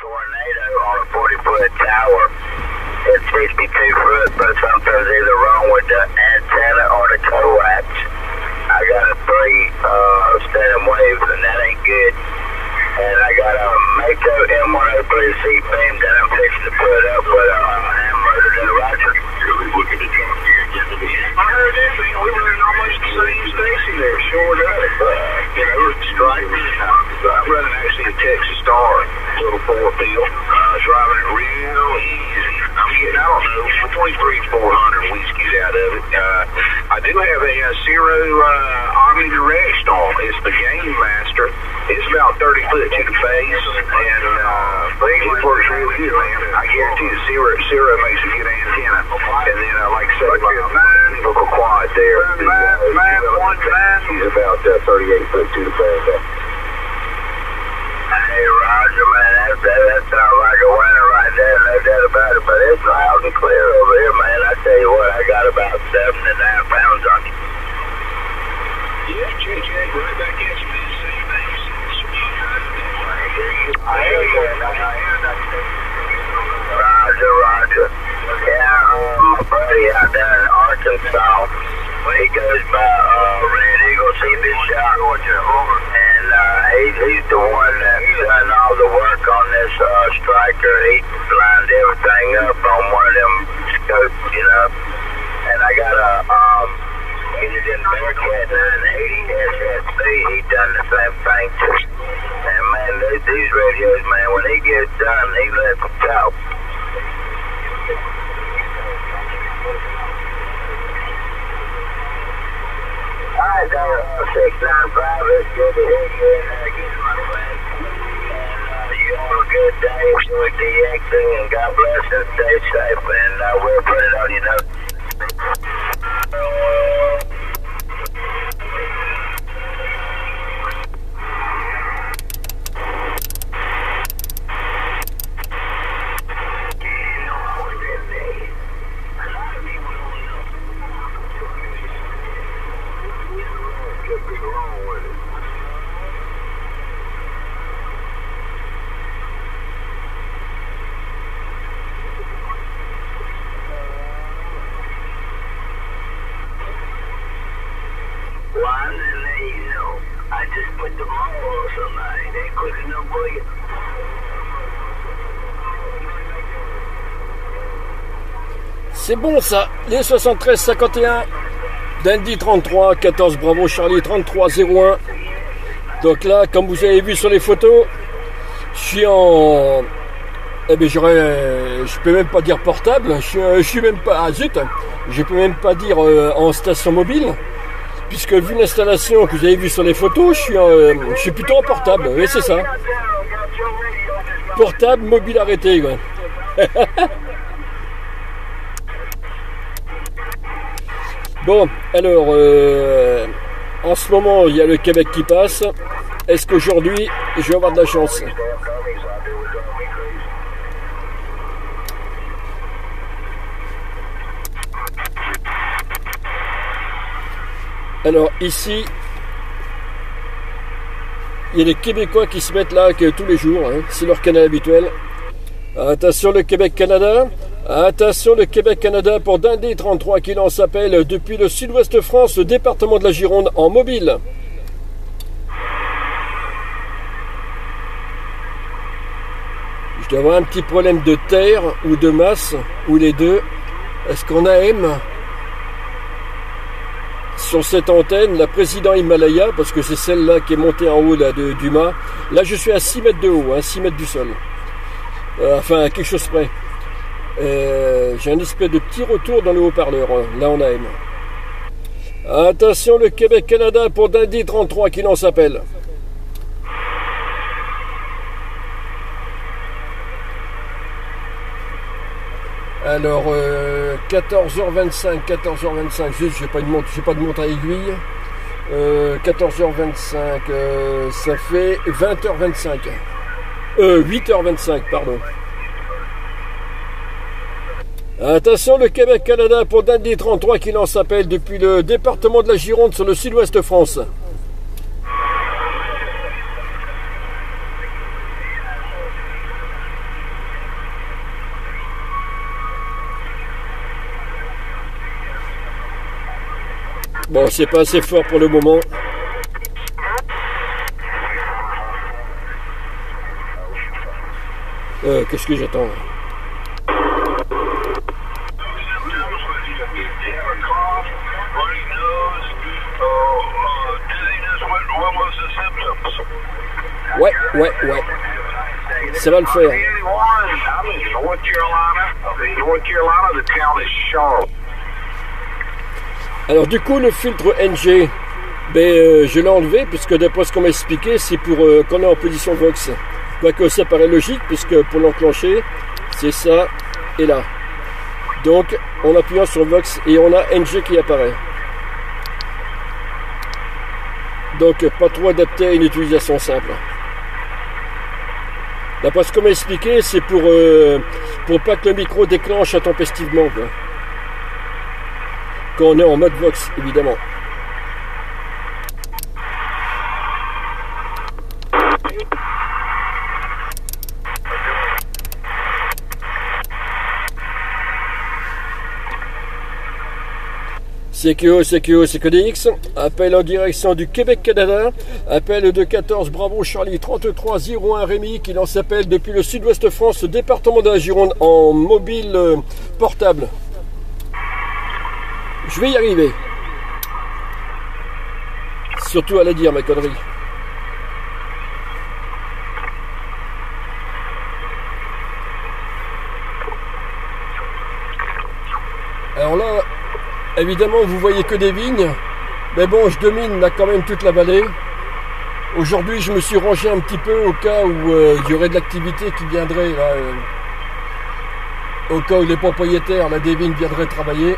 tornado on a 40-foot tower. It's 62 foot, but something's either wrong with the antenna or the coax. I got a 3 standing waves, and that ain't good. And I got a Mako M103C beam that I'm fixing to put up with a hammer to the Roger. Really looking to jump here again to the end. I heard it, man. We were in almost the same station there, sure does. You know, it's striping. I'm running actually a Texas Star, little 4-field, driving it real easy. I'm getting, I don't know, between 300 and 400 whiskeys out of it. I do have a Zero Omni Direct Storm. It's the Game Master. It's about 30 foot to the face, and it works really good, man. I guarantee you, Zero makes a good antenna. And then, like I said, my vehicle quad there, he's about 38 foot to the face. Hey, Roger, man, that sounds like a winner right there, no doubt about it. But it's loud and clear over here, man. I tell you what, I got about 7 and a half pounds on you. Yeah, JJ, right back at you, man. Same thing. I hear you. Roger. Yeah, my buddy out there in Arkansas, when he goes by Red Eagle, he's been shot. And he's the one that's done all the work on this striker. He lined everything up on one of them scopes, you know. And I got a Uniden Bearcat 980 SSB. He done the same thing too. And man, these radios, man, when he gets done, he lets them talk. Alright, 695, it's good to hear you in there again, my friend. And you have a good day with DXing, and God bless and stay safe, and we'll put it on your notes. C'est bon ça, les 73-51, Dandy 33, 14 Bravo Charlie 33-01. Donc là, comme vous avez vu sur les photos, je suis en... Eh bien, je peux même pas dire portable, je suis même pas... Ah zut, je peux même pas dire en station mobile, puisque vu l'installation que vous avez vu sur les photos, je suis plutôt en portable, oui c'est ça. Portable, mobile arrêté, quoi. Bon, alors, en ce moment, il y a le Québec qui passe. Est-ce qu'aujourd'hui, je vais avoir de la chance? Alors, ici, il y a les Québécois qui se mettent là que tous les jours, hein, c'est leur canal habituel. Attention le Québec-Canada. Attention le Québec-Canada pour Dandy 33 qui lance appel depuis le sud-ouest France, le département de la Gironde en mobile. Je dois avoir un petit problème de terre ou de masse, ou les deux. Est-ce qu'on a M sur cette antenne, la président Himalaya, parce que c'est celle-là qui est montée en haut là, du mât. Là je suis à 6 mètres de haut, hein, 6 mètres du sol. Enfin à quelque chose près. J'ai un espèce de petit retour dans le haut-parleur. Là on a M. Attention le Québec-Canada pour Dandy 33 qui lance appel. Alors 14h25, juste j'ai pas de montre à aiguille. 14h25, ça fait 20h25. 8h25, pardon. Attention le Québec-Canada pour Dandy 33 qui lance appel depuis le département de la Gironde sur le sud-ouest France. Bon, c'est pas assez fort pour le moment. Qu'est-ce que j'attends? Ouais. Ça va le faire. Alors du coup, le filtre NG, je l'ai enlevé puisque d'après ce qu'on m'a expliqué, c'est pour qu'on est en position Vox. Quoique ça paraît logique puisque pour l'enclencher, c'est ça et là. Donc en appuyant sur Vox et on a NG qui apparaît. Donc pas trop adapté à une utilisation simple. D'après ce qu'on m'a expliqué, c'est pour pas que le micro déclenche intempestivement, quoi. Quand on est en mode Vox, évidemment. CQDX, appel en direction du Québec-Canada, appel de 14 Bravo Charlie 3301 Rémi qui lance appel depuis le sud-ouest France, département de la Gironde en mobile portable. Je vais y arriver. Surtout à la dire ma connerie. Alors là, évidemment, vous voyez que des vignes, mais bon, je domine là quand même toute la vallée. Aujourd'hui, je me suis rangé un petit peu au cas où il y aurait de l'activité qui viendrait, là, au cas où les propriétaires là, des vignes viendraient travailler.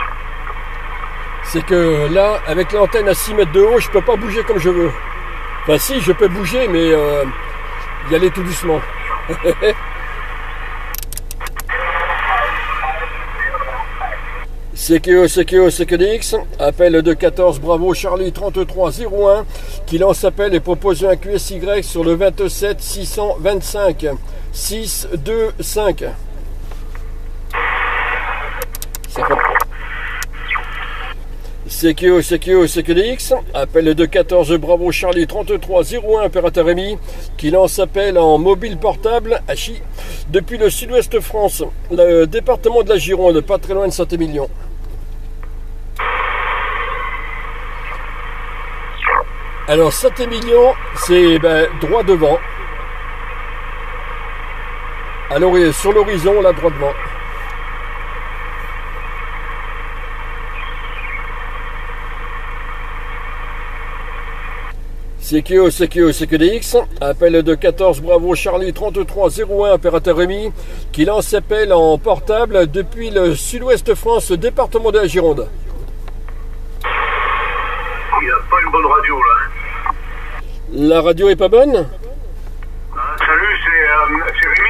C'est que là, avec l'antenne à 6 mètres de haut, je peux pas bouger comme je veux. Enfin si, je peux bouger, mais y aller tout doucement. CQDX, appel de 14 Bravo Charlie 3301 qui lance appel et propose un QSY sur le 27 625 625. CQDX, appel de 14 Bravo Charlie 3301 opérateur Rémi qui lance appel en mobile portable Hachi depuis le sud-ouest France, le département de la Gironde, pas très loin de Saint-Émilion. Alors Saint-Émilion, c'est droit devant. Alors sur l'horizon, là droit devant. CQDX, appel de 14 Bravo Charlie 3301 opérateur Rémi qui lance appel en portable depuis le sud-ouest France, département de la Gironde. Il n'y a pas une bonne radio là. La radio est pas bonne? Salut, c'est Rémi,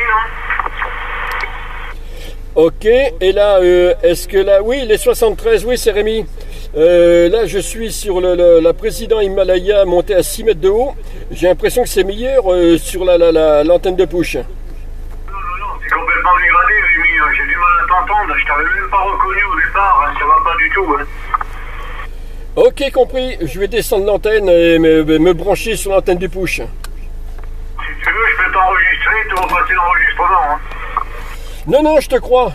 non? Ok, et là, est-ce que là, oui, les 73, oui, c'est Rémi. Là, je suis sur la président Himalaya montée à 6 mètres de haut. J'ai l'impression que c'est meilleur sur l'antenne de push. Non, c'est complètement dégradé, Rémi. J'ai du mal à t'entendre. Je t'avais même pas reconnu au départ. Hein. Ça va pas du tout. Hein. Ok, compris. Je vais descendre l'antenne et me brancher sur l'antenne du push. Si tu veux, je peux t'enregistrer. Tu vas passer l'enregistrement. Hein. Non, je te crois.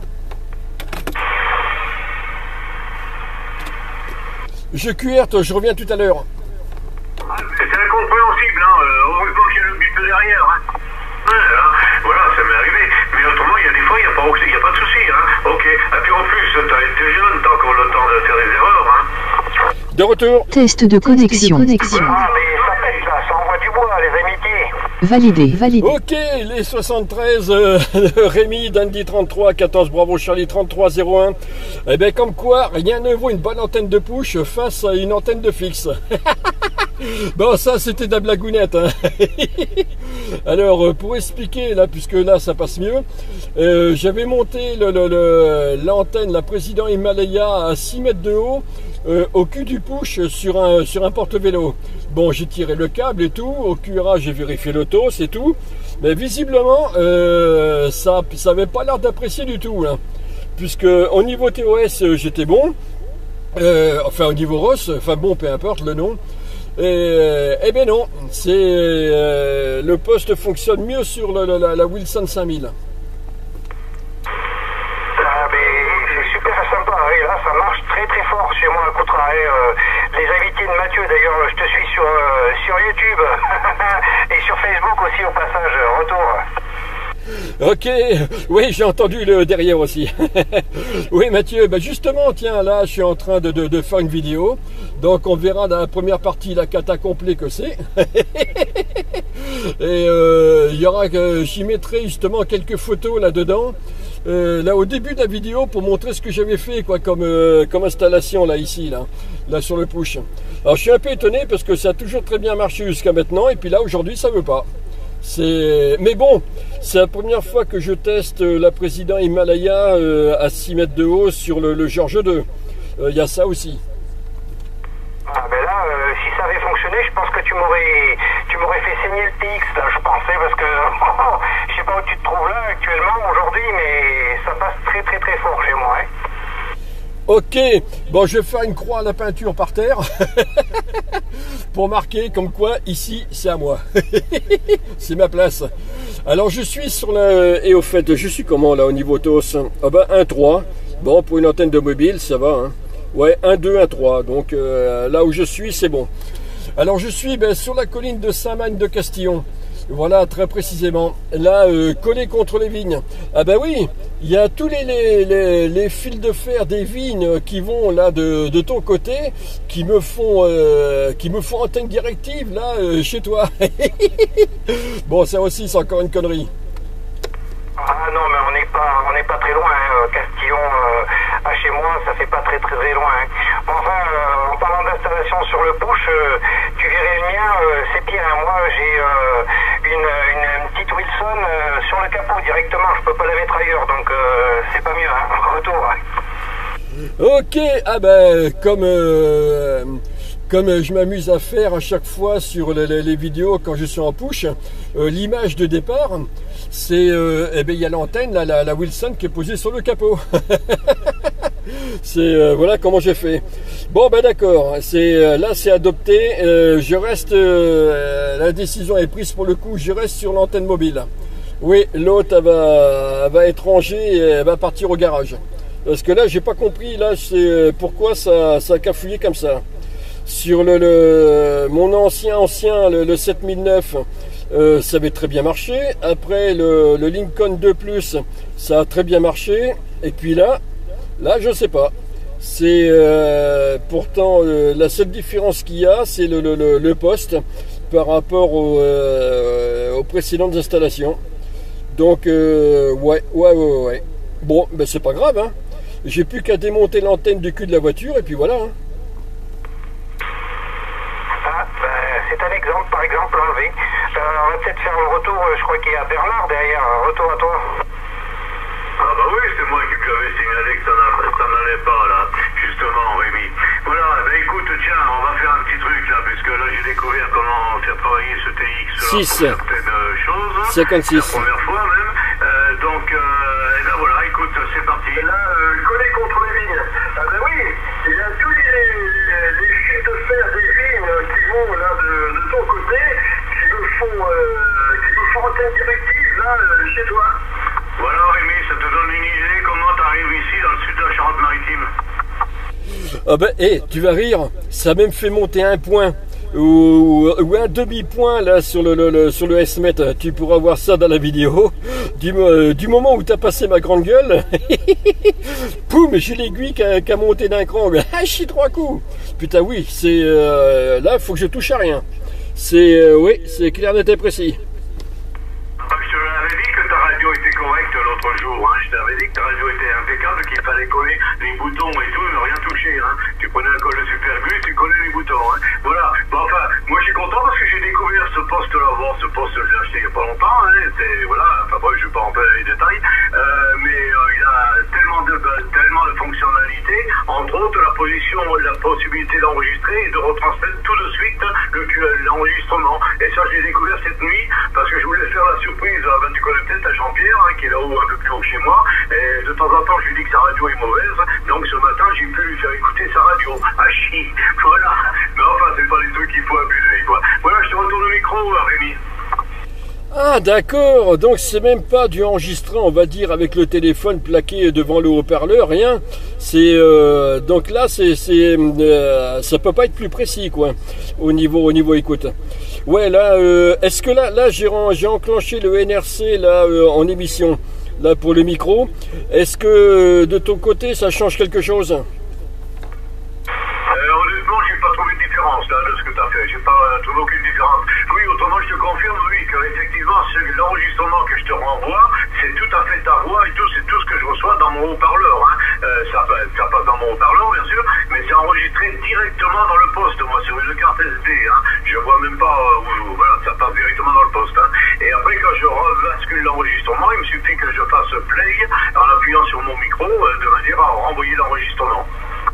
Je QRT, je reviens tout à l'heure. Ah, c'est incompréhensible, hein. Heureusement qu'il y a le bip derrière. Hein. Voilà, ça m'est arrivé. Mais autrement, il y a des fois, il n'y a pas de souci. Hein. Ok. Et puis en plus, t'as été jeune, t'as encore le temps de faire des erreurs. Hein. De retour. Test de connexion. Ah, mais ça pète là, ça envoie du bois, les amitiés. Validé. Ok, les 73 Rémi, Dandy 33, 14 Bravo Charlie 3301. Eh bien, comme quoi, rien ne vaut une bonne antenne de push face à une antenne de fixe. Bon, ça, c'était de la blagounette. Hein. Alors, pour expliquer, là, puisque là, ça passe mieux, j'avais monté l'antenne, la président Himalaya à 6 mètres de haut, au cul du push sur un porte-vélo. Bon, j'ai tiré le câble et tout, au QRA j'ai vérifié l'auto, c'est tout. Mais visiblement, ça avait pas l'air d'apprécier du tout. Hein. Puisque au niveau TOS, j'étais bon. Enfin au niveau Ross, enfin bon, peu importe le nom. Eh bien non, le poste fonctionne mieux sur la Wilson 5000. C'est super sympa, et là ça marche très très fort chez moi à Courtrai. Les invités de Mathieu d'ailleurs, je te suis sur YouTube et sur Facebook aussi au passage, retour. Ok, oui, j'ai entendu le derrière aussi. Oui, Mathieu, bah justement, tiens, là, je suis en train de faire une vidéo. Donc, on verra dans la première partie la cata complet que c'est. Et j'y mettrai justement quelques photos là-dedans. Là, au début de la vidéo, pour montrer ce que j'avais fait, quoi, comme installation, là, ici, là, sur le push. Alors, je suis un peu étonné parce que ça a toujours très bien marché jusqu'à maintenant. Et puis là, aujourd'hui, ça veut pas. Mais bon, c'est la première fois que je teste la Président Himalaya à 6 mètres de haut sur le George 2. Il y a ça aussi. Ah ben là, si ça avait fonctionné, je pense que tu m'aurais fait saigner le TX là, je pensais, parce que je sais pas où tu te trouves là actuellement aujourd'hui, mais ça passe très très très fort chez moi. Hein. Ok, bon, je vais faire une croix à la peinture par terre pour marquer comme quoi ici c'est à moi. C'est ma place. Alors je suis sur la... Et au fait, je suis comment là au niveau TOS? Ah ben 1.3. Bon, pour une antenne de mobile, ça va. Hein. Ouais, 1.2, 1.3. Donc là où je suis, c'est bon. Alors je suis sur la colline de Saint-Magne de Castillon. Voilà, très précisément. Là, collé contre les vignes. Ah ben oui, il y a tous les fils de fer des vignes qui vont là de ton côté, qui me font antenne directive là chez toi. Bon, ça aussi, c'est encore une connerie. Ah non, mais on n'est pas très loin. Hein. Castillon, à chez moi, ça fait pas très très très loin. Hein. Enfin, en parlant d'installation sur le push, tu verrais le mien, c'est pire. Hein. Moi, j'ai une petite Wilson sur le capot directement. Je peux pas la mettre ailleurs, donc c'est pas mieux. Hein. Retour. Hein. Ok, ah ben comme je m'amuse à faire à chaque fois sur les vidéos quand je suis en push, l'image de départ, c'est il y a l'antenne, la Wilson qui est posée sur le capot. C'est voilà comment j'ai fait. Bon ben d'accord, là c'est adopté. Je reste, la décision est prise pour le coup. Je reste sur l'antenne mobile. Oui, l'autre elle va être rangée et elle va partir au garage. Parce que là j'ai pas compris là c'est pourquoi ça a cafouillé comme ça. Sur mon ancien le 7009, ça avait très bien marché. Après le Lincoln 2 Plus, ça a très bien marché. Et puis là je sais pas. C'est pourtant la seule différence qu'il y a, c'est le poste par rapport aux précédentes installations. Donc ouais. Bon, ben c'est pas grave. Hein. J'ai plus qu'à démonter l'antenne du cul de la voiture et puis voilà. Hein. C'est un exemple, par exemple, enlevé. On va peut-être faire le retour, je crois qu'il y a Bernard derrière. Retour à toi. Ah bah oui, c'est moi qui lui avais signalé que ça n'allait pas là, justement, Rémi. Voilà, ben écoute, tiens, on va faire un petit truc là, puisque là j'ai découvert comment faire travailler ce TX pour certaines choses. 56. La première fois même. Donc, et ben voilà, écoute, c'est parti. Et là, collé contre les vignes. Ah ben oui, il y a tous les fils de fer des vignes qui vont là de ton côté, qui me font antenne directive là chez toi. Voilà Rémi, ça te donne une idée comment t'arrives ici dans le sud de la Charente-Maritime. Ah ben, tu vas rire, ça a même fait monter un point ou un demi-point là sur le S-Met. Tu pourras voir ça dans la vidéo. Du moment où tu as passé ma grande gueule, poum, j'ai l'aiguille qui a monté d'un cran. Ah, chie 3 coups. Putain, oui, c'est là, faut que je touche à rien. Oui, c'est clair, net et précis. Je t'avais dit que ta radio était correcte l'autre jour. Hein. Je t'avais dit que ta radio était impeccable, qu'il fallait coller les boutons et tout, ne rien toucher. Hein. Tu prenais un colle de Supergus, tu collais les boutons. Hein. Voilà. Bon, enfin, moi je suis content parce que j'ai découvert ce poste-là. Bon, ce poste, je l'ai acheté il n'y a pas longtemps. Hein. Voilà. Enfin, bref, je ne vais pas rentrer dans les détails. Mais il a tellement de fonctionnalités. Entre autres, la possibilité d'enregistrer et de retransmettre tout de suite l'enregistrement. Et ça, je l'ai découvert cette nuit parce que je voulais faire la surprise. Tu connais peut-être à Jean-Pierre, hein, qui est là-haut un peu plus haut que chez moi. Et de temps en temps, je lui dis que sa radio est mauvaise. Donc ce matin, j'ai pu lui faire écouter sa radio. Ah d'accord, donc c'est même pas du enregistré, on va dire, avec le téléphone plaqué devant le haut-parleur, rien. C'est donc là, ça peut pas être plus précis, quoi, au niveau écoute. Ouais, là, est-ce que là, j'ai enclenché le NRC là en émission, là pour le micro. Est-ce que de ton côté, ça change quelque chose? Honnêtement, j'ai pas trouvé de différence là de ce que tu as fait. J'ai pas trouvé aucune différence. Oui, autrement, je te confirme, oui, que effectivement, l'enregistrement que je te renvoie, c'est tout à fait ta voix et tout, c'est tout ce que je reçois dans mon haut-parleur. Hein. Ça passe dans mon haut-parleur, bien sûr, mais c'est enregistré directement dans le poste, moi, sur une carte SD. Hein. Je vois même pas voilà, ça passe directement dans le poste. Hein. Et après, quand je rebascule l'enregistrement, il me suffit que je fasse play en appuyant sur mon micro de manière à renvoyer l'enregistrement.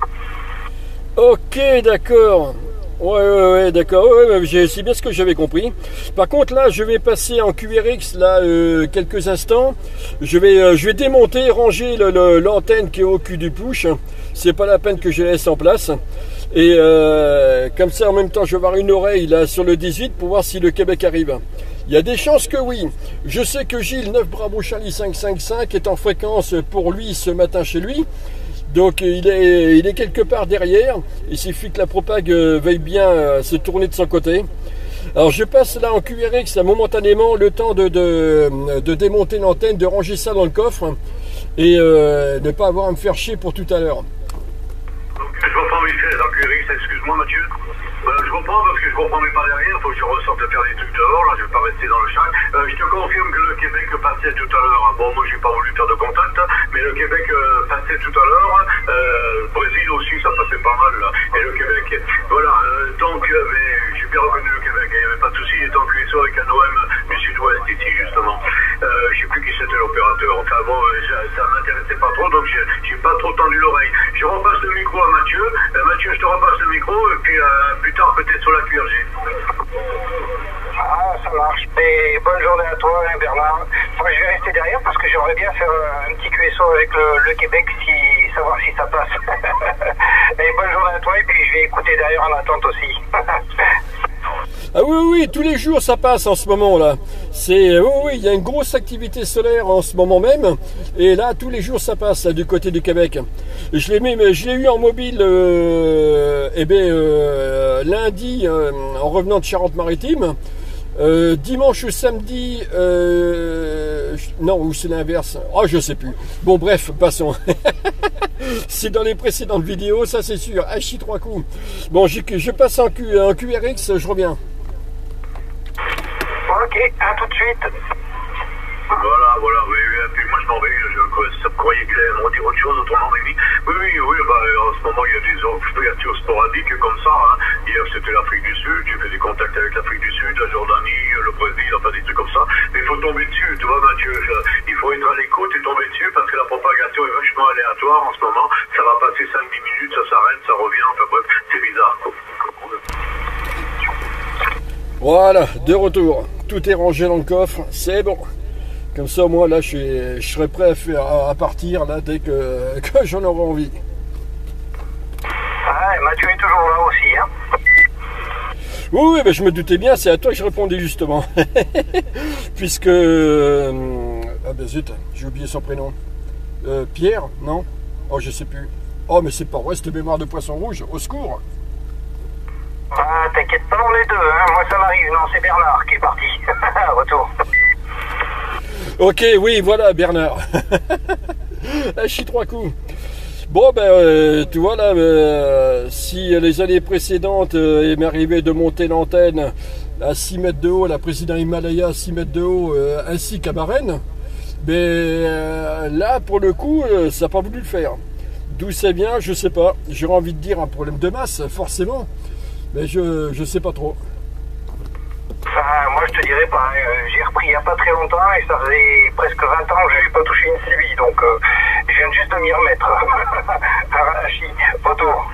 Ok, d'accord. Ouais, d'accord. Ouais, c'est bien ce que j'avais compris. Par contre, là, je vais passer en QRX là quelques instants. Je vais démonter, ranger l'antenne qui est au cul du push. C'est pas la peine que je laisse en place. Et comme ça, en même temps, je vais avoir une oreille là sur le 18 pour voir si le Québec arrive. Il y a des chances que oui. Je sais que Gilles 9 Bravo Charlie 555 est en fréquence pour lui ce matin chez lui. Donc il est quelque part derrière. Il suffit que la propague veuille bien se tourner de son côté. Alors je passe là en QRX momentanément le temps de démonter l'antenne, de ranger ça dans le coffre et ne pas avoir à me faire chier pour tout à l'heure. Donc je reprends Michel dans QRX, excuse-moi Mathieu. Je reprends parce que je reprendrai pas derrière, il faut que je ressorte faire des trucs dehors, là je vais pas rester dans le chat. Je te confirme que le Québec passait tout à l'heure. Bon, moi j'ai pas voulu faire de contact, mais le Québec passait tout à l'heure. Le Brésil aussi, ça passait pas mal là. Et le Québec. Voilà, donc j'ai bien reconnu le Québec, il n'y avait pas de souci, il était en QSO avec un OM du sud-ouest ici justement. Je sais plus qui c'était l'opérateur. Enfin bon, ça m'intéressait pas trop, donc j'ai pas trop tendu l'oreille. Je repasse le micro à Mathieu. Mathieu, je te repasse le micro et puis plus tard peut-être sur la QRG. Ah, ça marche. Et bonne journée à toi, hein, Bernard. Moi, je vais rester derrière parce que j'aimerais bien faire un petit QSO avec le Québec, savoir si ça passe. Et bonne journée à toi, et puis je vais écouter derrière en attente aussi. Ah oui, tous les jours ça passe en ce moment là. Oui, il y a une grosse activité solaire en ce moment même. Et là, tous les jours ça passe là, du côté du Québec. Je l'ai eu en mobile lundi en revenant de Charente-Maritime. Dimanche ou samedi, non, ou c'est l'inverse. Oh, je sais plus. Bon, bref, passons. C'est dans les précédentes vidéos, ça c'est sûr. Hachi 3 coups. Bon, je passe en QRX, je reviens. Ok, à tout de suite. Voilà, oui, et puis moi je m'en vais, ça me croyait que j'allais me dire autre chose, autrement Rémi. Oui, en ce moment il y a des ouvertures sporadiques comme ça, hein. Hier c'était l'Afrique du Sud, j'ai fait des contacts avec l'Afrique du Sud, la Jordanie, le Brésil, enfin des trucs comme ça. Mais il faut tomber dessus, tu vois Mathieu, il faut être à l'écoute et tomber dessus parce que la propagation est vachement aléatoire en ce moment, ça va passer 5-10 minutes, ça s'arrête, ça revient, enfin bref, c'est bizarre quoi. Voilà, de retour, tout est rangé dans le coffre, c'est bon. Comme ça, moi, là, je serai prêt à partir là, dès que j'en aurai envie. Ah, et Mathieu est toujours là aussi, hein? Oui, mais je me doutais bien, c'est à toi que je répondais justement. Puisque... ah ben zut, j'ai oublié son prénom. Pierre, non? Oh, je sais plus. Oh, mais c'est pas vrai, cette mémoire de poisson rouge, au secours. Ah, t'inquiète pas, on est deux, hein? Moi, ça m'arrive. Non, c'est Bernard qui est parti. Retour. Ok, oui, voilà, Bernard. Hachi 3 coups. Bon, tu vois, là, si les années précédentes, il m'est arrivé de monter l'antenne à 6 mètres de haut, la président Himalaya à 6 mètres de haut, ainsi qu'à Marraine, là, pour le coup, ça n'a pas voulu le faire. D'où ça vient, je sais pas. J'aurais envie de dire un problème de masse, forcément. Mais je sais pas trop. Moi je te dirais pas, j'ai repris il n'y a pas très longtemps et ça faisait presque 20 ans que je n'avais pas touché une CB, donc je viens juste de m'y remettre. Arachi, retour.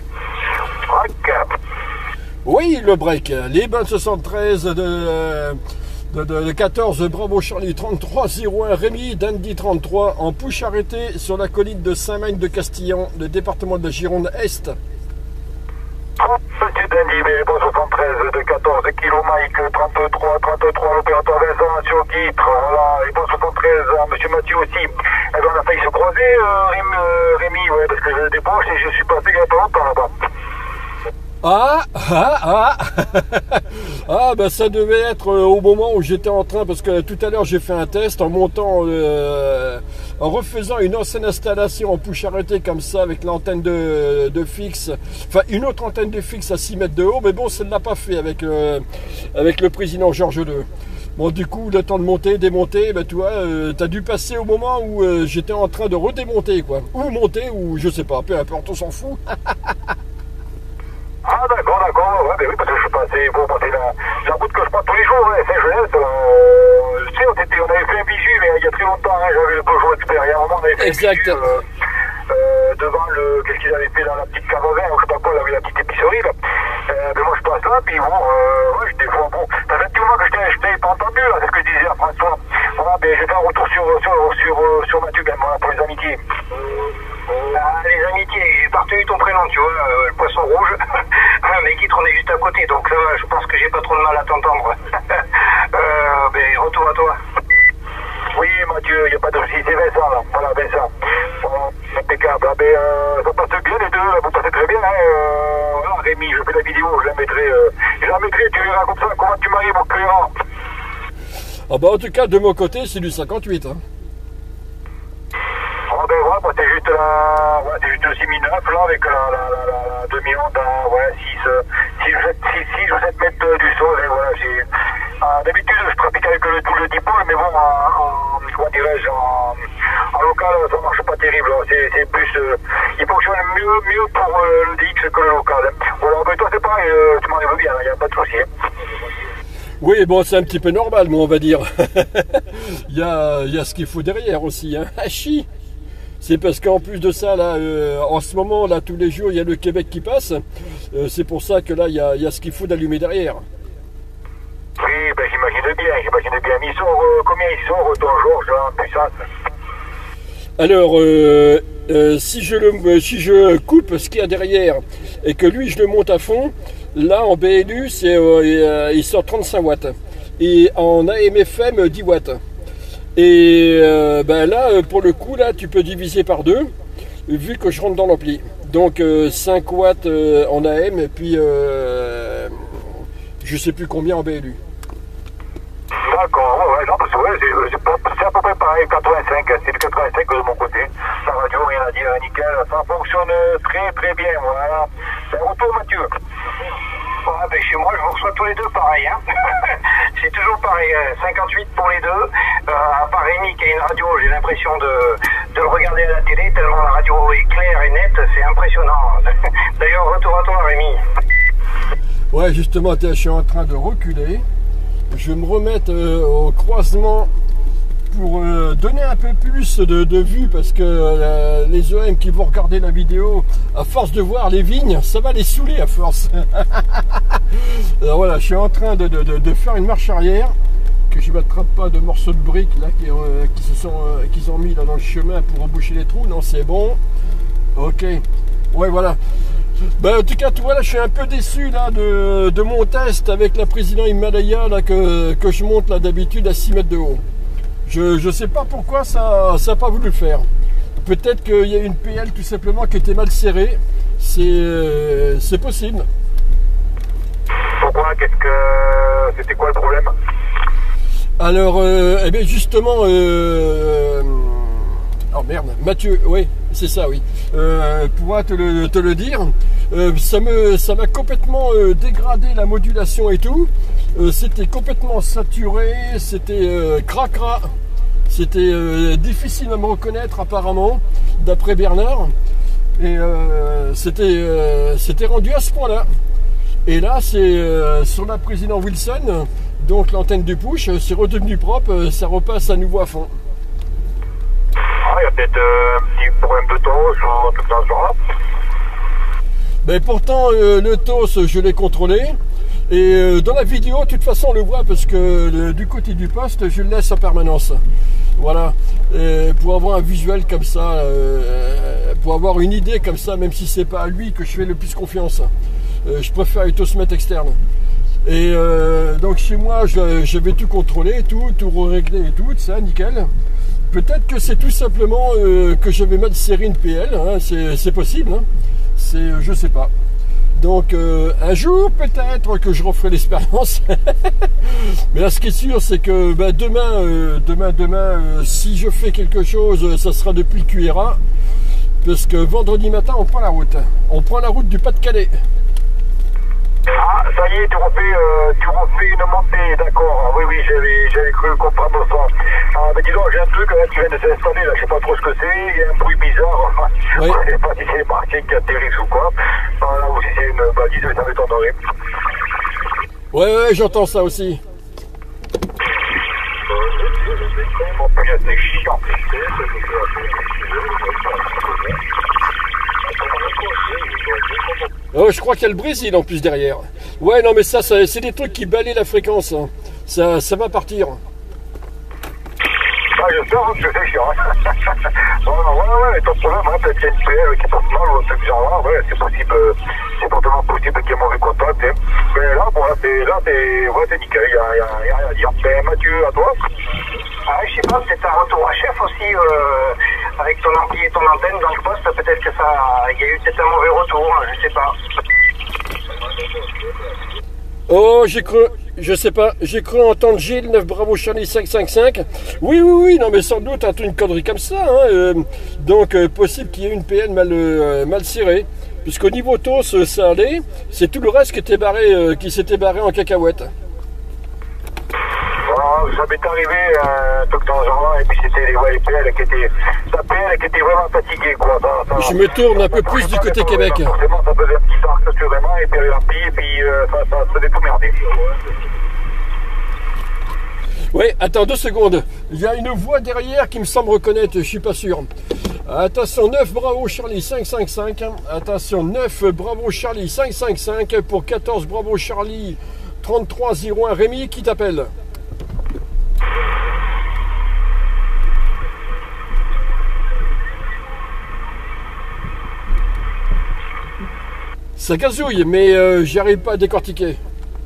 Oui, le break, les bonnes 73 de 14 Bravo Charlie 3301 Rémi Dandy 33 en push arrêté sur la colline de Saint-Magne de Castillon, le département de la Gironde Est. Petit Dandy, mais bon 73 de 14 qui Kilo Mike 33, l'opérateur Vincent sur Guitre, voilà, et bon 73, monsieur Mathieu aussi. Eh ben, on a failli se croiser, Rémi, ouais, parce que je débauche et je suis passé il y a pas longtemps là-bas. Ah, ben ça devait être au moment où j'étais en train, parce que tout à l'heure j'ai fait un test en montant, en refaisant une ancienne installation en push arrêté comme ça avec l'antenne de fixe, enfin une autre antenne de fixe à 6 mètres de haut, mais bon, ça ne l'a pas fait avec le président Georges II. Bon, du coup, le temps de monter, démonter, ben tu vois, t'as dû passer au moment où j'étais en train de redémonter, quoi. Ou monter, ou je sais pas, peu importe, on s'en fout. Ah d'accord, ouais, ben oui, parce que je suis passé, bon, passer la route que je prends tous les jours, Saint-Genès, tu sais, on avait fait un bisu, mais il y a très longtemps, hein, j'avais le Peugeot Expert, il y a un moment, on avait fait exact. Un bisu, devant qu'est-ce qu'ils avaient fait dans la petite cave à vin, ou je sais pas quoi, là, avec la petite épicerie, là. Ben moi, je passe là, puis bon, ouais, des fois, bon, ça fait un petit moment que je t'avais pas entendu, là, c'est ce que je disais à François. Voilà, ben, je vais faire un retour sur Mathieu, ben, voilà, pour les amitiés. Les amitiés, j'ai pas retenu ton prénom, tu vois, le poisson rouge. Mais Guitre, on est juste à côté, donc ça va, je pense que j'ai pas trop de mal à t'entendre. Mais retour à toi. Oui, Mathieu, il n'y a pas de souci, c'est Vincent, là. Voilà, Vincent. Bon, impeccable. Ah, ben, ça passe bien, les deux, vous passez très bien, hein. Voilà, Rémi, je fais la vidéo, je la mettrai, tu verras comme ça, comment tu m'arrives au client. Ah bah en tout cas, de mon côté, c'est du 58, hein. Ah ben ouais, moi c'est juste le 6009 là avec la demi-onde ouais, 6 ou 7 mètres du sol et voilà, d'habitude je pratique avec le tout le dipôle, mais bon comment dirais-je, en local ça marche pas terrible, c'est plus il fonctionne mieux pour le DX que le local. Voilà, ben toi c'est pareil, tu m'arrives bien, il n'y a pas de souci. Oui, bon, c'est un petit peu normal, mais on va dire. Il y a ce qu'il faut derrière aussi, hein. Hachi. C'est parce qu'en plus de ça, là, en ce moment, là, tous les jours, il y a le Québec qui passe. C'est pour ça que là, il y a ce qu'il faut d'allumer derrière. Oui, ben j'imagine bien. Mais combien il sort, ton Georges, en puissance? Alors, si je coupe ce qu'il y a derrière et que lui, je le monte à fond, là, en BLU, il sort 35 watts. Et en AM/FM, 10 watts. Et ben là, pour le coup, là, tu peux diviser par 2, vu que je rentre dans l'ampli. Donc 5 watts en AM, et puis je sais plus combien en BLU. D'accord, ouais, non, parce que ouais, c'est à peu près pareil, 85, c'est le 85 de mon côté. La radio, rien à dire, nickel, ça fonctionne très bien, voilà. C'est un retour, Mathieu. Ah ben chez moi, je vous reçois tous les deux pareil. Hein. C'est toujours pareil, 58 pour les deux. À part Rémi qui a une radio, j'ai l'impression de le regarder à la télé, tellement la radio est claire et nette, c'est impressionnant. D'ailleurs, retour à toi Rémi. Ouais, justement, je suis en train de reculer. Je vais me remettre au croisement pour donner un peu plus de vue, parce que les OM qui vont regarder la vidéo, à force de voir les vignes, ça va les saouler à force. Alors voilà, je suis en train de faire une marche arrière, que je ne m'attrape pas de morceaux de briques là qu'ils ont mis là dans le chemin pour reboucher les trous. Non, c'est bon. Ok. Ouais, voilà. Ben, en tout cas, tu vois, là, je suis un peu déçu là de mon test avec la président Himalaya là, que je monte là d'habitude à 6 mètres de haut. Je sais pas pourquoi ça n'a pas voulu le faire. Peut-être qu'il y a une PL tout simplement qui était mal serrée. C'est possible. Pourquoi? C'était quoi le problème? Alors, eh bien justement, oh merde, Mathieu, oui, c'est ça, oui. Pourra te le dire, ça m'a complètement dégradé la modulation et tout. C'était complètement saturé, c'était cracra. C'était difficile à me reconnaître apparemment, d'après Bernard. Et c'était rendu à ce point-là. Et là, c'est sur la président Wilson, donc l'antenne du push, c'est redevenu propre, ça repasse à nouveau à fond. Ah, il y a peut-être un petit problème de TOS ou un truc dans ce genre-là. Ben pourtant, le TOS, je l'ai contrôlé. Et dans la vidéo, de toute façon, on le voit parce que du côté du poste, je le laisse en permanence. Voilà. Pour avoir un visuel comme ça, pour avoir une idée comme ça, même si c'est pas à lui que je fais le plus confiance. Je préfère les TOSmètres externes. Et donc chez moi, j'avais tout contrôlé, tout réglé et tout, ça, nickel. Peut-être que c'est tout simplement que j'avais mal serré une PL, hein, c'est possible, hein. Je sais pas. Donc un jour peut-être que je referai l'expérience. Mais là ce qui est sûr c'est que bah, demain, si je fais quelque chose, ça sera depuis le QRA. Parce que vendredi matin on prend la route. On prend la route du Pas-de-Calais. Ah, ça y est, tu refais une montée, d'accord. Oui, j'avais cru comprendre ça. Ah, mais dis donc, j'ai un truc là, qui vient de s'installer, là, je sais pas trop ce que c'est, il y a un bruit bizarre. Oui. Je sais pas si c'est les martins qui atterrissent ou quoi, ou si c'est une balise, ça m'étonnerait. Ouais, j'entends ça aussi. Oh putain, c'est chiant. Oh, je crois qu'il y a le Brésil en plus derrière. Ouais, non, mais ça c'est des trucs qui balayent la fréquence. Hein. Ça va partir. Ah, j'espère que c'est chiant. Ouais, ton problème, hein, peut-être qu'il y a une PL qui porte mal ou un truc genre là, ouais, c'est possible, c'est fortement possible qu'il y ait mauvais contact. Hein. Mais là, bon, t'es nickel, il n'y a rien à dire. Mais Mathieu, à toi? Ah, je sais pas, c'est un retour à chef aussi, avec ton ampli et ton antenne dans le poste, peut-être que ça, il y a eu peut-être un mauvais retour, hein, je sais pas. Oh, je sais pas, j'ai cru entendre Gilles, 9 Bravo Charlie 555. Oui, non mais sans doute une connerie comme ça, hein. Donc possible qu'il y ait une PN mal serrée. Puisqu'au niveau TOS, ça allait, c'est tout le reste qui s'était barré en cacahuète. Ça m'est arrivé un truc dans ce genre-là, et puis c'était les PL qui étaient, la PL qui était vraiment fatiguée, quoi. Je me tourne un peu plus du côté Québec. Forcément, ça faisait un petit arc assurément, et puis l'ampli, et puis ça faisait tout merder. Oui, attends 2 secondes. Il y a une voix derrière qui me semble reconnaître, je suis pas sûr. Attention, 9 Bravo Charlie 555. Attention, 9 Bravo Charlie 555 pour 14 Bravo Charlie 3301. Rémi, qui t'appelle? Ça gazouille, mais j'y arrive pas à décortiquer.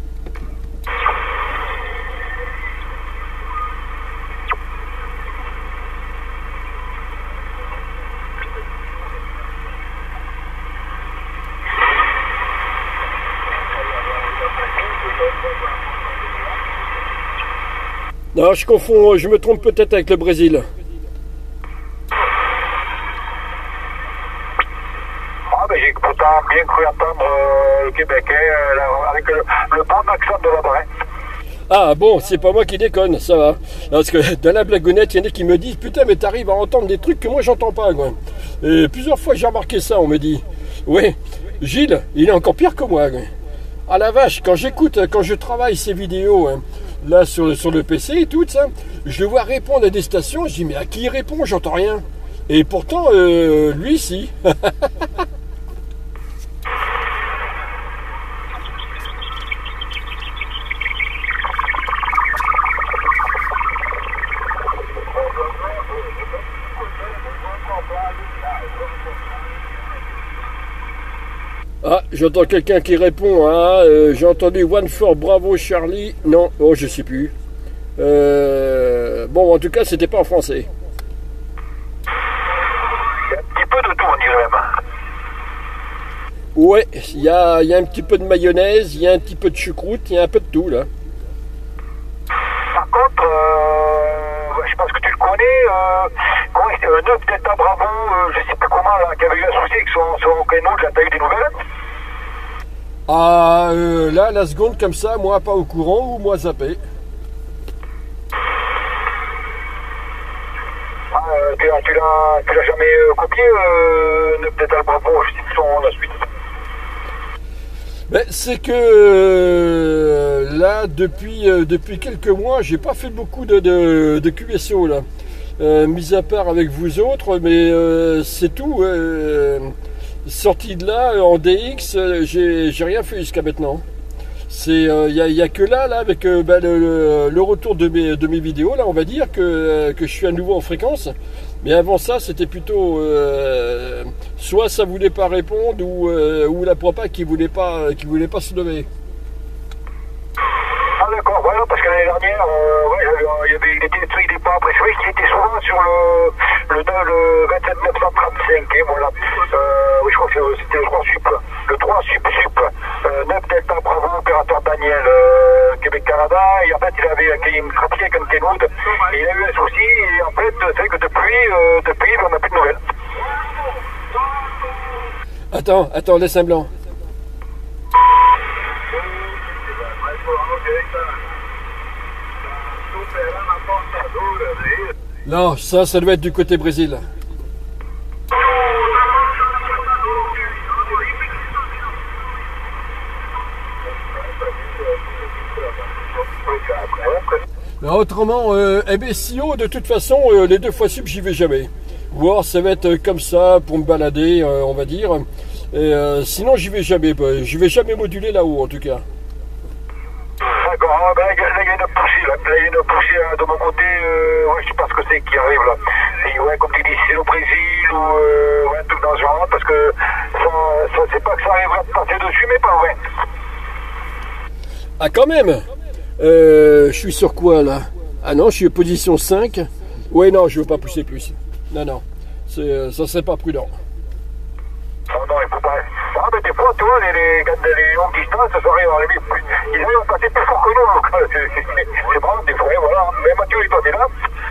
Non, je confonds, je me trompe peut-être avec le Brésil. J'ai pourtant bien cru entendre le Québécois avec le bon accent de là-bas. Ah bon, c'est pas moi qui déconne, ça va. Parce que dans la blagounette, il y en a qui me disent putain, mais t'arrives à entendre des trucs que moi j'entends pas, quoi. Et plusieurs fois j'ai remarqué ça, on me dit. Oui, Gilles, il est encore pire que moi, quoi. Ah la vache, quand je travaille ces vidéos, hein, là sur le PC et tout ça, je le vois répondre à des stations, je dis mais à qui il répond, j'entends rien. Et pourtant, lui, si. Ah, j'entends quelqu'un qui répond, hein, j'ai entendu One for Bravo Charlie, non, oh je sais plus. Bon, en tout cas, c'était pas en français. Il y a un petit peu de tout, on dirait même. Ouais, il y a un petit peu de mayonnaise, il y a un petit peu de choucroute, il y a un peu de tout, là. Par contre, je pense que tu le connais, comment il s'appelle, 9 Delta Bravo, je sais plus comment, là, qui avait eu un souci avec son créneau, t'as eu des nouvelles? Ah, là, la seconde comme ça, moi pas au courant ou moi zappé. Tu l'as jamais copié, 9 Delta Bravo, je sais plus la suite. Ben, c'est que là, depuis quelques mois, j'ai pas fait beaucoup de QSO là. Mis à part avec vous autres, mais c'est tout. Sorti de là en DX, j'ai rien fait jusqu'à maintenant. C'est y a que là avec le retour de mes vidéos là, on va dire que je suis à nouveau en fréquence. Mais avant ça, c'était plutôt soit ça voulait pas répondre ou la propa qui voulait pas se lever. que l'année dernière, il était pas après. C'est vrai qu'il était souvent sur le 27 935, et voilà. Oui, je crois que c'était le 3 sup. Le 3 sup. 9 Delta Bravo, opérateur Daniel, Québec-Canada, et en fait, il avait une pratique avec un Kenwood, et il a eu un souci, et en fait, c'est vrai que depuis, on n'a plus de nouvelles. Attends, laisse un blanc. Non, ça doit être du côté Brésil. Mais autrement, MSIO, de toute façon, les 2 fois sup, j'y vais jamais. Ou alors ça va être comme ça pour me balader, on va dire. Et, sinon, j'y vais jamais. Je vais jamais moduler là-haut, en tout cas. D'accord, là, il y a une poussée, là. Il y a une poussée de mon côté, ouais, je sais pas ce que c'est qui arrive, là. Et ouais, comme tu dis, c'est le Brésil, ou un truc dans ce genre, parce que ça c'est pas que ça arrivera de passer dessus, mais pas vrai. Ah, quand même. Je suis sur quoi, là? Ah non, je suis en position 5. Ouais, non, je veux pas pousser plus. Non, ça serait pas prudent. Oh non, il faut pas. Ah, mais des fois, tu vois, les gars de longue distance, ça arrive à arriver plus. Ils arrivent à passer plus fort que nous, donc c'est bon, des fois, voilà. Mais Mathieu, il passait là.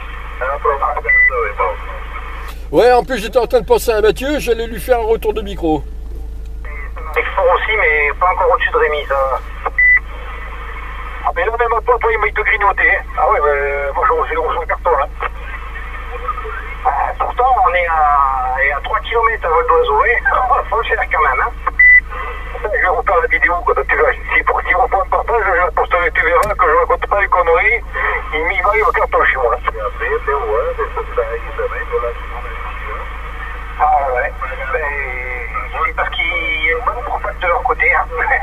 Ouais, en plus, j'étais en train de penser à Mathieu, j'allais lui faire un retour de micro. Export aussi, mais pas encore au-dessus de Rémi, ça. Ah, mais là, même à toi, il m'a été grignoté. Ah ouais, moi, je reçois un carton, là. Pourtant, on est à 3 km à vol d'oiseau, hein. Faut le faire quand même, hein. Je vais refaire la vidéo, quand tu vas. Si on fait un partage, je la posterai, tu verras que je raconte pas les conneries. Il va au carton chez moi. Ah ouais. C'est parce qu'il y a une bonne propagande de leur côté, hein.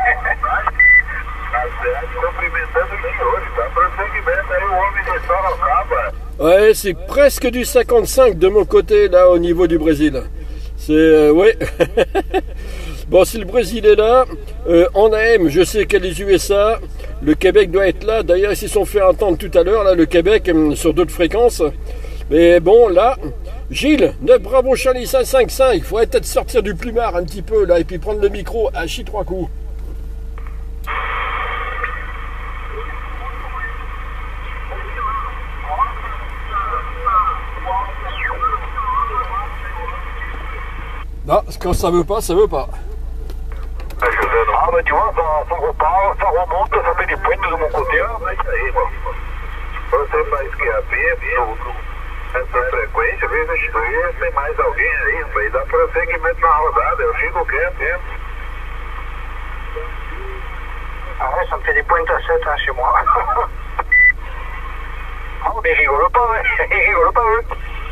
Ouais, c'est presque du 55 de mon côté, là, au niveau du Brésil. C'est... ouais. Bon, si le Brésil est là, en AM, je sais qu'il y a les USA, le Québec doit être là. D'ailleurs, ils se sont fait entendre tout à l'heure, là, le Québec, sur d'autres fréquences. Mais bon, là, Gilles, 9 Bravo Charlie 555, il faudrait peut-être sortir du plumard un petit peu, là, et puis prendre le micro à chi 3 coups. Non, quand ça veut pas, ça veut pas. Ah, mais tu vois, ça repart, ça remonte, ça fait des pointes de mon côté. Você faz que essa frequência, vez tem mais alguém aí, vai dar prosseguimento na rodada, eu fico quieto. Ah ouais, ça me fait des pointes à 7 hein, chez moi. Ah, mais il rigole pas, ouais. Il rigole pas, ouais.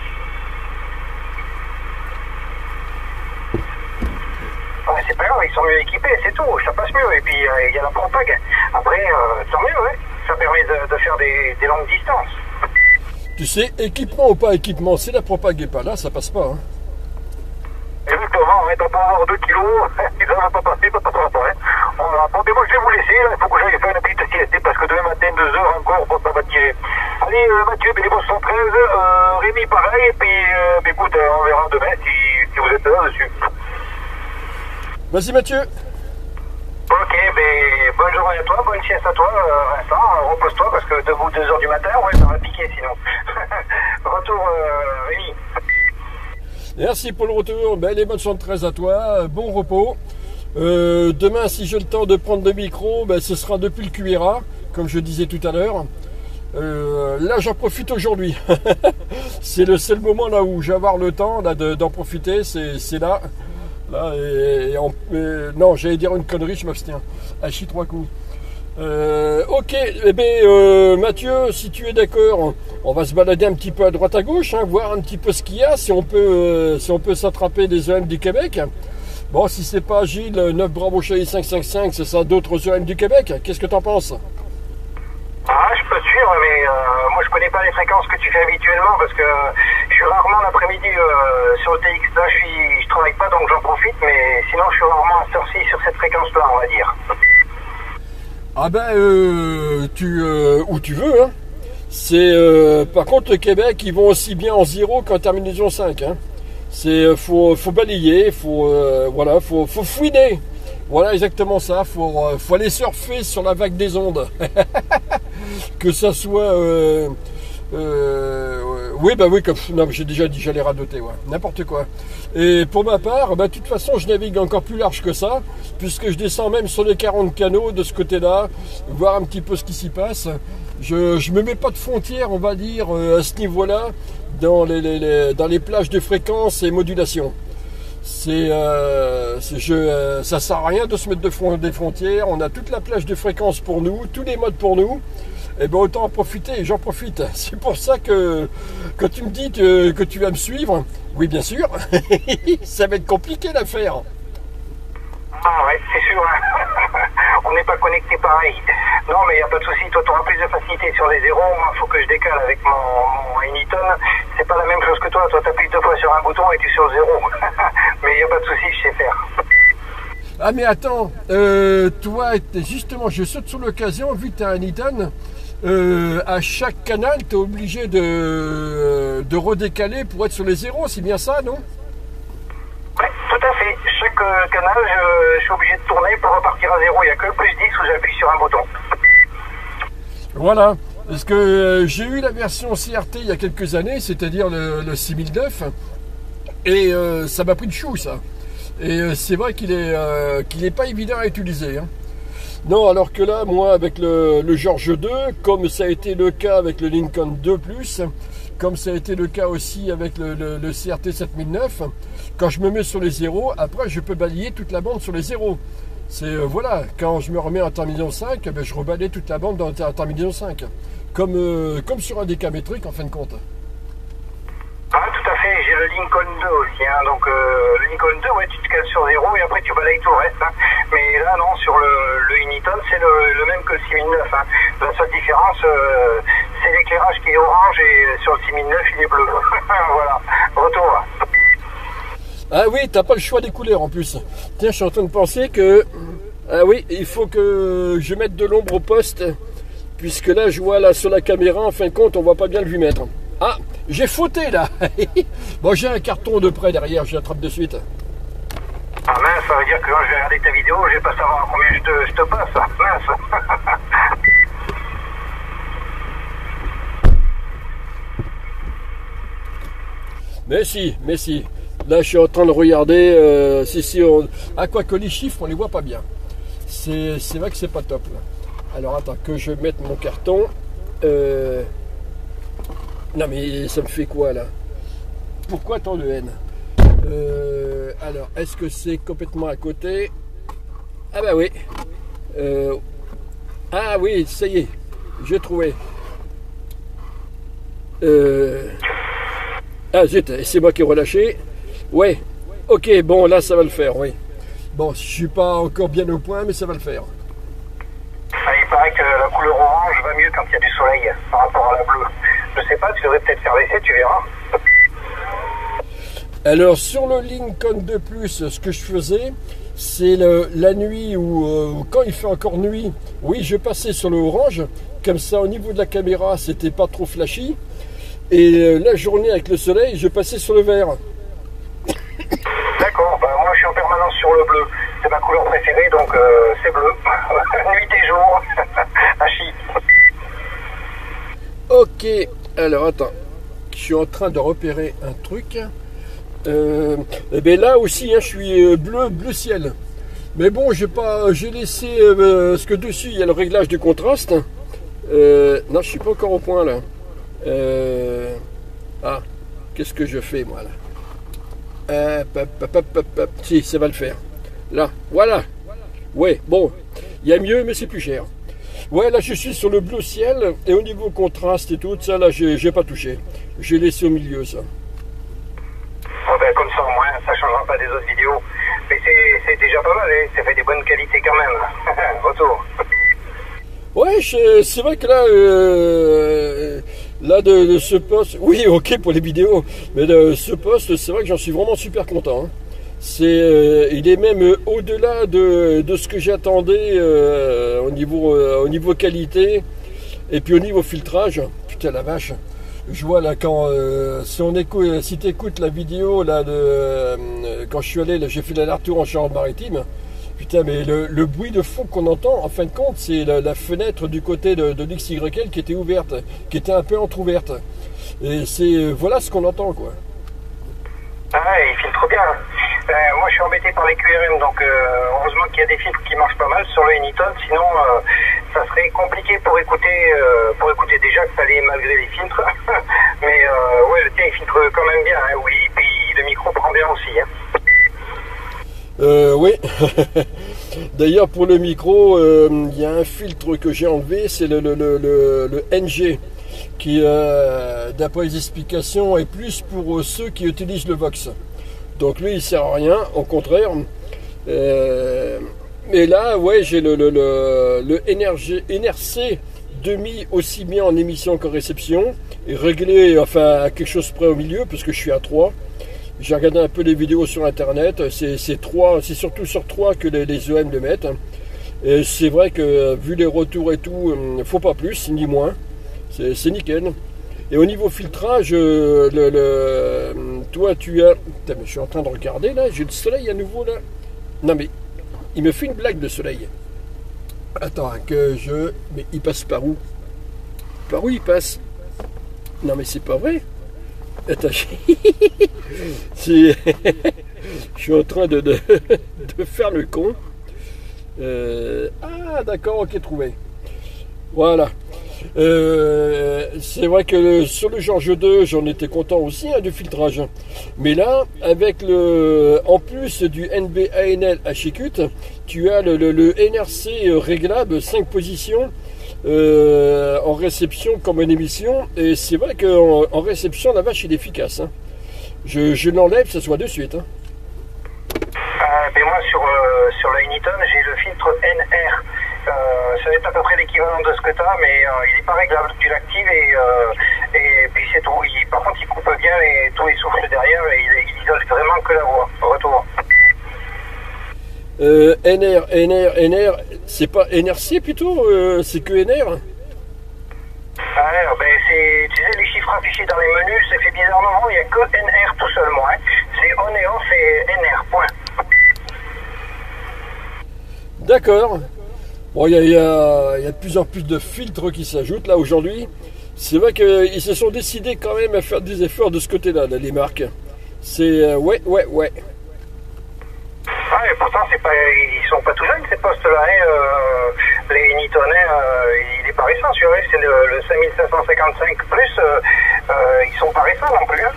Ouais, c'est pas grave, ils sont mieux équipés, c'est tout, ça passe mieux. Et puis il y a la propague. Après, tant mieux, ouais. Ça permet de faire des longues distances. Tu sais, équipement ou pas équipement, si la propague n'est pas là, ça passe pas. Hein. Exactement, hein, t'as pas avoir 2 kilos, ça va pas passer, pas trop, hein. Bon, mais moi je vais vous laisser, là, il faut que j'aille faire une petite sieste, parce que demain matin, 2 heures encore, bon, ça va tirer. Allez, Mathieu, Bénévole 113, Rémi pareil, et puis écoute, on verra demain si vous êtes là-dessus. Vas-y Mathieu. Ok, ben bonne journée à toi, bonne sieste à toi, Vincent, repose-toi parce que debout 2 heures du matin, ouais, ça va piquer sinon. Retour Rémi. Merci pour le retour, les bonnes 73 à toi, bon repos. Demain, si j'ai le temps de prendre le micro, ce sera depuis le QRA, comme je disais tout à l'heure. Là, j'en profite aujourd'hui. C'est le seul moment là où je vais avoir le temps d'en profiter, c'est là. Là, non, j'allais dire une connerie, je m'abstiens. À chi 3 coups. Ok, Mathieu, si tu es d'accord, on va se balader un petit peu à droite à gauche, hein, voir un petit peu ce qu'il y a, si on peut s'attraper des EM du Québec. Bon, si c'est pas Gilles, 9 Bravo Charlie 555, ce sera d'autres EM du Québec. Qu'est-ce que t'en penses? Ah, je peux te suivre, mais moi je connais pas les fréquences que tu fais habituellement parce que je suis rarement l'après-midi sur le TX. Là, je travaille pas, donc j'en profite, mais sinon je suis rarement à cette heure-ci sur cette fréquence-là, on va dire. Ah ben, où tu veux, hein. C'est par contre le Québec, ils vont aussi bien en 0 qu'en terminaison 5. Hein. C'est faut balayer, voilà, faut fouiner. Voilà exactement ça. Faut aller surfer sur la vague des ondes. Que ça soit oui, bah oui, comme non, j'ai déjà dit, j'allais radoter, ouais, n'importe quoi. Et pour ma part, bah, de toute façon, je navigue encore plus large que ça, puisque je descends même sur les 40 canaux de ce côté-là, voir un petit peu ce qui s'y passe. Je me mets pas de frontières, on va dire, à ce niveau-là, dans les plages de fréquence et modulation. Ça sert à rien de se mettre des frontières. On a toute la plage de fréquence pour nous, tous les modes pour nous. Et ben autant en profiter, et j'en profite. C'est pour ça que quand tu me dis que tu vas me suivre, oui bien sûr, ça va être compliqué l'affaire. Ah ouais, c'est sûr. Hein. On n'est pas connecté pareil. Non, mais il n'y a pas de souci. Toi, tu auras plus de facilité sur les zéros. Moi, il faut que je décale avec mon Anyton. C'est pas la même chose que toi. Toi, tu appuies 2 fois sur un bouton et tu es sur le zéro. Mais il n'y a pas de souci, je sais faire. Ah mais attends, toi, justement, je saute sur l'occasion, vu que tu as un Anyton, à chaque canal, tu es obligé de redécaler pour être sur les zéros, c'est bien ça, non? Oui, tout à fait. Chaque canal, je suis obligé de tourner pour repartir à zéro. Il n'y a que le plus 10 où j'appuie sur un bouton. Voilà, parce que j'ai eu la version CRT il y a quelques années, c'est-à-dire le 6009, et ça m'a pris de chou, ça. Et c'est vrai qu'il est pas évident à utiliser. Hein. Non, alors que là, moi, avec le George 2, comme ça a été le cas avec le Lincoln 2+, comme ça a été le cas aussi avec le CRT 7009, quand je me mets sur les zéros, après, je peux balayer toute la bande sur les zéros. C'est, voilà, quand je me remets en terminaison 5, ben, je rebalaye toute la bande dans la terminaison 5. Comme sur un décamétrique, en fin de compte. Ah, tout à fait, j'ai le Lincoln 2 aussi, hein. Donc le Lincoln 2, ouais, tu te cales sur 0 et après tu balayes tout le reste, hein. Mais là, non, sur le Anyton, c'est le même que le 6009, hein. La seule différence, c'est l'éclairage qui est orange et sur le 6009, il est bleu. Voilà, retour. Ah oui, t'as pas le choix des couleurs en plus. Tiens, je suis en train de penser que... Ah oui, il faut que je mette de l'ombre au poste, puisque là, je vois là sur la caméra, en fin de compte, on voit pas bien le lui mettre. Ah, j'ai fauté là. Bon, j'ai un carton de près derrière, je l'attrape de suite. Ah mince, ça veut dire que quand je vais regarder ta vidéo, je vais pas savoir combien je te passe. Mince. Mais si. Là, je suis en train de regarder. Ah, quoi que les chiffres, on les voit pas bien. C'est vrai que c'est pas top là. Alors, attends, que je mette mon carton. Non mais ça me fait quoi là? Pourquoi tant de haine? Alors, est-ce que c'est complètement à côté? Ah bah oui. Ah oui, ça y est, j'ai trouvé. Ah zut, c'est moi qui ai relâché. Ouais, ok, bon là ça va le faire, oui. Bon, je suis pas encore bien au point, mais ça va le faire. Ah, il paraît que la couleur orange va mieux quand il y a du soleil par rapport à la bleue. Je sais pas, tu devrais peut-être faire l'essai, tu verras. Alors sur le Lincoln 2+, ce que je faisais, c'est la nuit ou quand il fait encore nuit, oui, je passais sur le orange, comme ça au niveau de la caméra, c'était pas trop flashy. Et la journée avec le soleil, je passais sur le vert. D'accord, bah moi je suis en permanence sur le bleu. C'est ma couleur préférée, donc c'est bleu. Nuit et jour, Hachi. Ok, alors attends, je suis en train de repérer un truc. Et bien là aussi, hein, je suis bleu ciel. Mais bon, j'ai laissé parce que dessus il y a le réglage du contraste. Non, je suis pas encore au point là. Ah, qu'est-ce que je fais moi là? Si, ça va le faire. Là, voilà. Ouais, bon, il y a mieux, mais c'est plus cher. Ouais, là je suis sur le bleu ciel et au niveau contraste et tout ça, là j'ai pas touché. J'ai laissé au milieu ça. Oh ben, comme ça au moins, ça changera pas des autres vidéos. Mais c'est déjà pas mal, hein. Ça fait des bonnes qualités quand même. Retour. Ouais, c'est vrai que là, de ce poste, oui, ok pour les vidéos, mais de ce poste, c'est vrai que j'en suis vraiment super content. Hein. il est même au-delà de ce que j'attendais au niveau qualité et puis au niveau filtrage. Putain la vache, je vois là quand si tu écoutes la vidéo là quand je suis allé, là, j'ai fait l'aller-retour en Charente-Maritime. Putain, mais le bruit de fond qu'on entend, en fin de compte, c'est la fenêtre du côté de l'XYL qui était ouverte, qui était un peu entrouverte. Et voilà ce qu'on entend, quoi. Ah, il filtre bien. Moi, je suis embêté par les QRM, donc heureusement qu'il y a des filtres qui marchent pas mal sur le Anyton, sinon ça serait compliqué pour écouter déjà que ça allait malgré les filtres. Mais ouais, le tien, il filtre quand même bien, hein, oui, puis le micro prend bien aussi, hein. Oui. D'ailleurs, pour le micro, il y a un filtre que j'ai enlevé, c'est le NG, qui, d'après les explications, est plus pour ceux qui utilisent le Vox. Donc lui, il sert à rien, au contraire. Mais là, ouais, j'ai le NRC demi aussi bien en émission qu'en réception, et réglé enfin à quelque chose près au milieu, parce que je suis à 3. J'ai regardé un peu les vidéos sur internet, c'est surtout sur 3 que les EM le mettent. Et c'est vrai que vu les retours et tout, faut pas plus ni moins, c'est nickel. Et au niveau filtrage, toi tu as... Putain, mais je suis en train de regarder là, j'ai le soleil à nouveau là. Non mais, il me fait une blague de soleil. Attends, mais il passe par où? Par où il passe? Non mais c'est pas vrai. Attends, je suis en train de faire le con. Ah d'accord, ok, trouvé. Voilà. C'est vrai que sur le George 2, j'en étais content aussi du filtrage. Mais là, avec en plus du NB-ANL HICUT, tu as le NRC réglable 5 positions. En réception comme en émission, et c'est vrai qu'en réception la vache il est efficace, hein. Je l'enlève, ça soit de suite, hein. Ben moi sur la Anyton j'ai le filtre NR, ça va être à peu près l'équivalent de ce que tu as, mais il n'est pas réglable, tu l'actives et puis c'est tout. Par contre il coupe bien tous les souffles derrière et il isole vraiment que la voix au retour. NR, c'est pas NRC plutôt, c'est que NR. Alors, ben tu sais, les chiffres affichés dans les menus, ça fait bizarrement, il n'y a que NR tout seul, moi. Hein. C'est on et off et NR, point. D'accord. Bon, il y a de plus en plus de filtres qui s'ajoutent là aujourd'hui. C'est vrai qu'ils se sont décidés quand même à faire des efforts de ce côté-là, là, les marques. C'est ouais. Ah, et pourtant, ils sont pas tout jeunes, ces postes-là. Hein. Les Anytonais, il est pas récent, celui-là, c'est le 5555 plus. Ils sont pas récents non plus.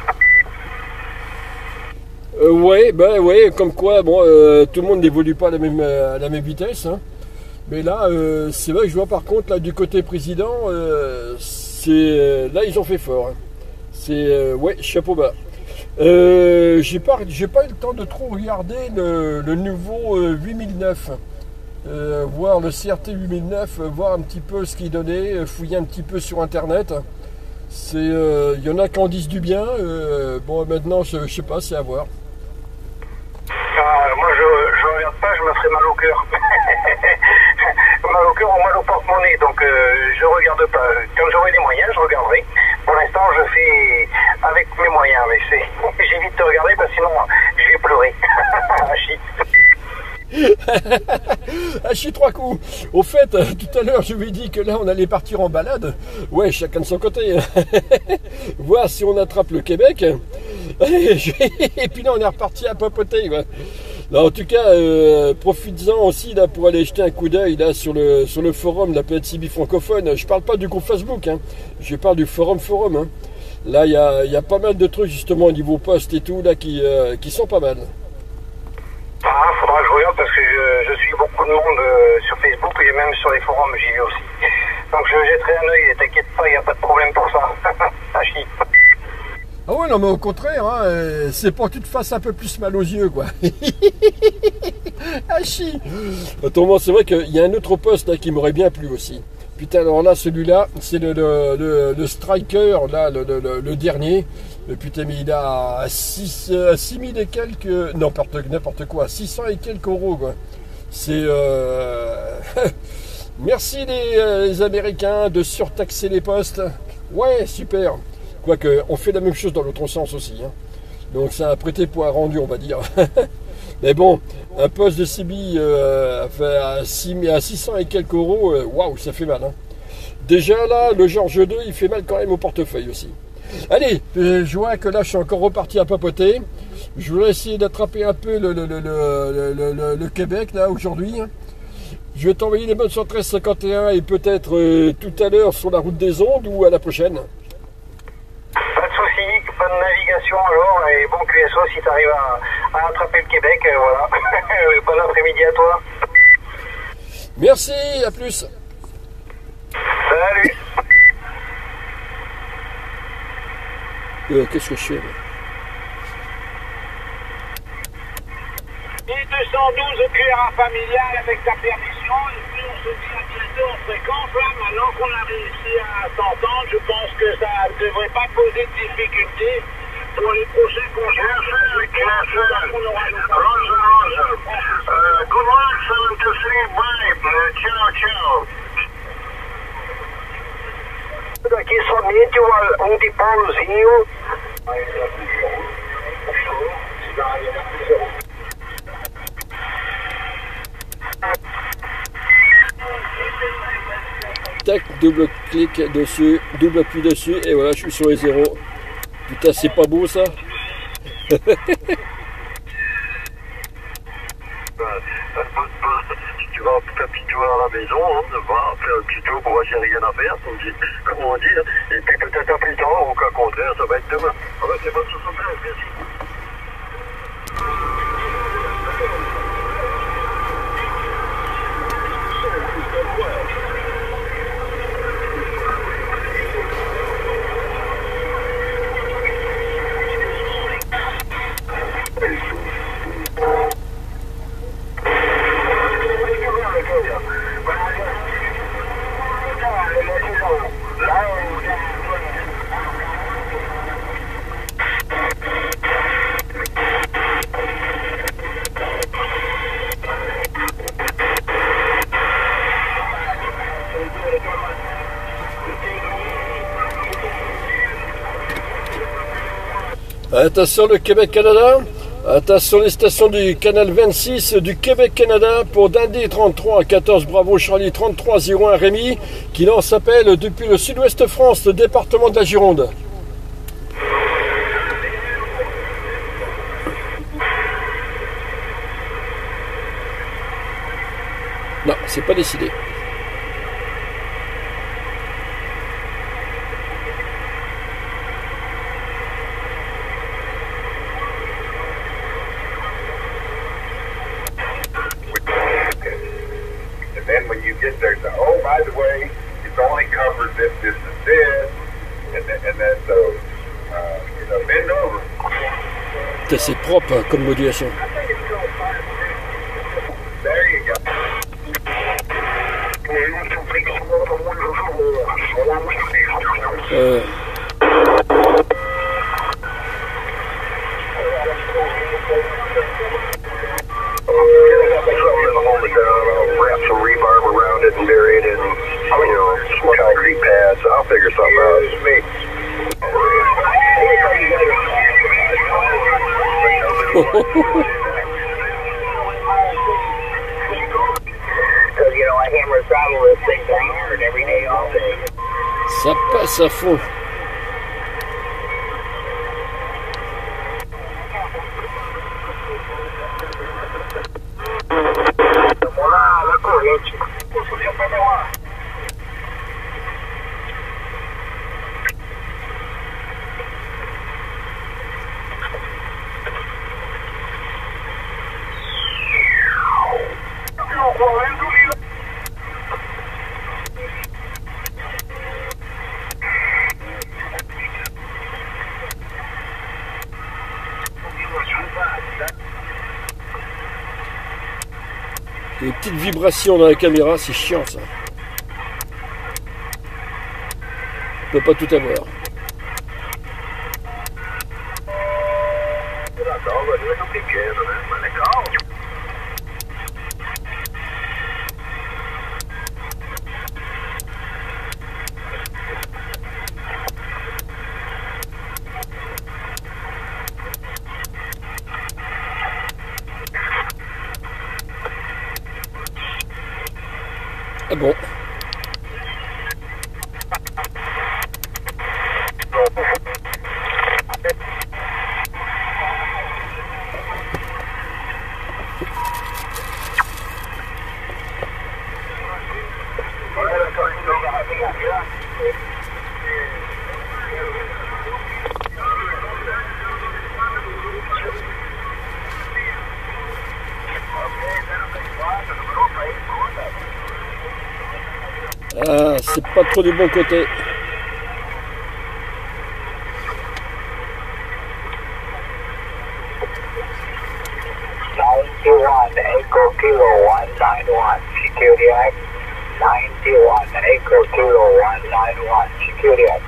Hein. Ouais, comme quoi, bon, tout le monde n'évolue pas à la même vitesse. Hein. Mais là, c'est vrai que je vois par contre, là, du côté président, là, ils ont fait fort. Hein. C'est, ouais, chapeau bas. J'ai pas eu le temps de trop regarder le nouveau 8009, voir le CRT 8009, voir un petit peu ce qu'il donnait, fouiller un petit peu sur internet. Il y en a qui en disent du bien. Bon, maintenant je sais pas, c'est à voir. Moi je regarde pas, je me ferai mal au cœur. Mal au cœur ou mal au porte-monnaie, donc je regarde pas. Quand j'aurai les moyens, je regarderai. Pour l'instant, je fais avec mes moyens, mais j'évite de regarder parce que sinon je vais pleurer. Hachi 3 coups. Au fait, tout à l'heure, je lui ai dit que là, on allait partir en balade. Ouais, chacun de son côté. Voir si on attrape le Québec. Et puis là, on est reparti à papoter. Ouais. Là, en tout cas, profites-en aussi là, pour aller jeter un coup d'œil là, sur le forum de la PNCB francophone. Je parle pas du groupe Facebook, hein. Je parle du forum. Hein. Là, il y a pas mal de trucs justement au niveau post et tout là qui sont pas mal. Ah, faudra que je regarde parce que je suis beaucoup de monde sur Facebook et même sur les forums, j'y vais aussi. Donc je jetterai un œil et t'inquiète pas, il n'y a pas de problème pour ça. Hachi. Ah ouais, non mais au contraire, hein, c'est pour que tu te fasses un peu plus mal aux yeux, quoi. Hachi. Autrement, c'est vrai qu'il y a un autre post là, qui m'aurait bien plu aussi. Putain, alors là, celui-là, c'est le Striker, là, le dernier. Putain, mais il a 6000 et quelques... Non, n'importe quoi, 600 et quelques euros, quoi. C'est... Merci les Américains de surtaxer les postes. Ouais, super. Quoique, on fait la même chose dans l'autre sens aussi. Hein. Donc, c'est un prêté pour un rendu, on va dire. Mais bon, un poste de CB à 600 et quelques euros, waouh, ça fait mal. Hein. Déjà là, le George 2, il fait mal quand même au portefeuille aussi. Allez, je vois que là, je suis encore reparti à papoter. Je voulais essayer d'attraper un peu le Québec, là, aujourd'hui. Je vais t'envoyer les bonnes sur 1351 et peut-être tout à l'heure sur la route des ondes ou à la prochaine. Pas de soucis, pas de navigation alors, et bon QSO si tu arrives à attraper le Québec, voilà. Bon après-midi à toi. Merci, à plus. Salut. Qu'est-ce que je fais là? 1212 QRA familial avec ta permission, et puis on se dit à bientôt en fréquence. Là, maintenant qu'on a réussi à s'entendre, je pense que ça ne devrait pas poser de difficultés pour les prochains congés. Good luck, 723, bye. Ciao, ciao. Aqui somente um de Paulozinho. Tac, double clic dessus, double appui dessus, et voilà, je suis sur les zéros. Putain, c'est pas beau ça. Tu vas faire un petit tour à la maison, hein, faire un petit tour pour voir s'il n'y a rien à faire, comme on dit, hein. Et puis peut-être un plus tard, au cas contraire, ça va être demain. Ah ben c'est bon, 75, merci. Attention le Québec-Canada, attention les stations du canal 26 du Québec-Canada pour Dundee 33 14 Bravo Charlie 33 01 Rémi qui lance appel depuis le sud-ouest France, le département de la Gironde. Non, c'est pas décidé. C'est propre hein, comme modulation. Ça passe à fond. Des petites vibrations dans la caméra, c'est chiant ça. peux pas tout avoir. Ah bon. Ah, c'est pas trop du bon côté. Echo Kilo 191 Security Act 91 Echo Kilo 191 Security Act.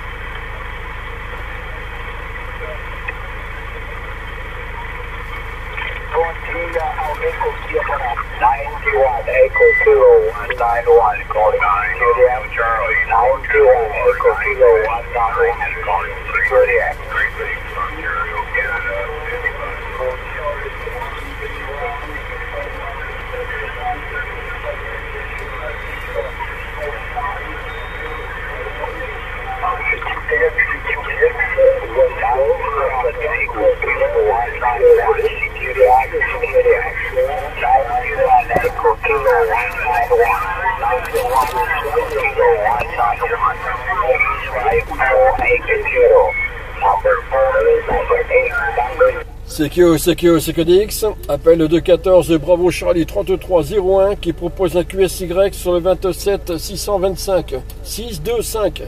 Echo Kilo 91 Echo Kilo 191 calling Security Act. 91 Echo Kilo 191 calling Security Act. CQDX, appel le 214 Bravo Charlie 3301 qui propose un QSY sur le 27 625 625.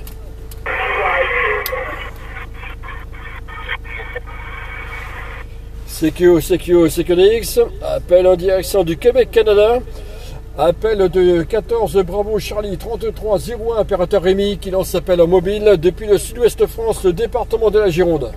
CQDX, appel en direction du Québec-Canada, appel de 14 Bravo Charlie 3301 opérateur Rémi qui lance appel en mobile depuis le sud-ouest France, le département de la Gironde.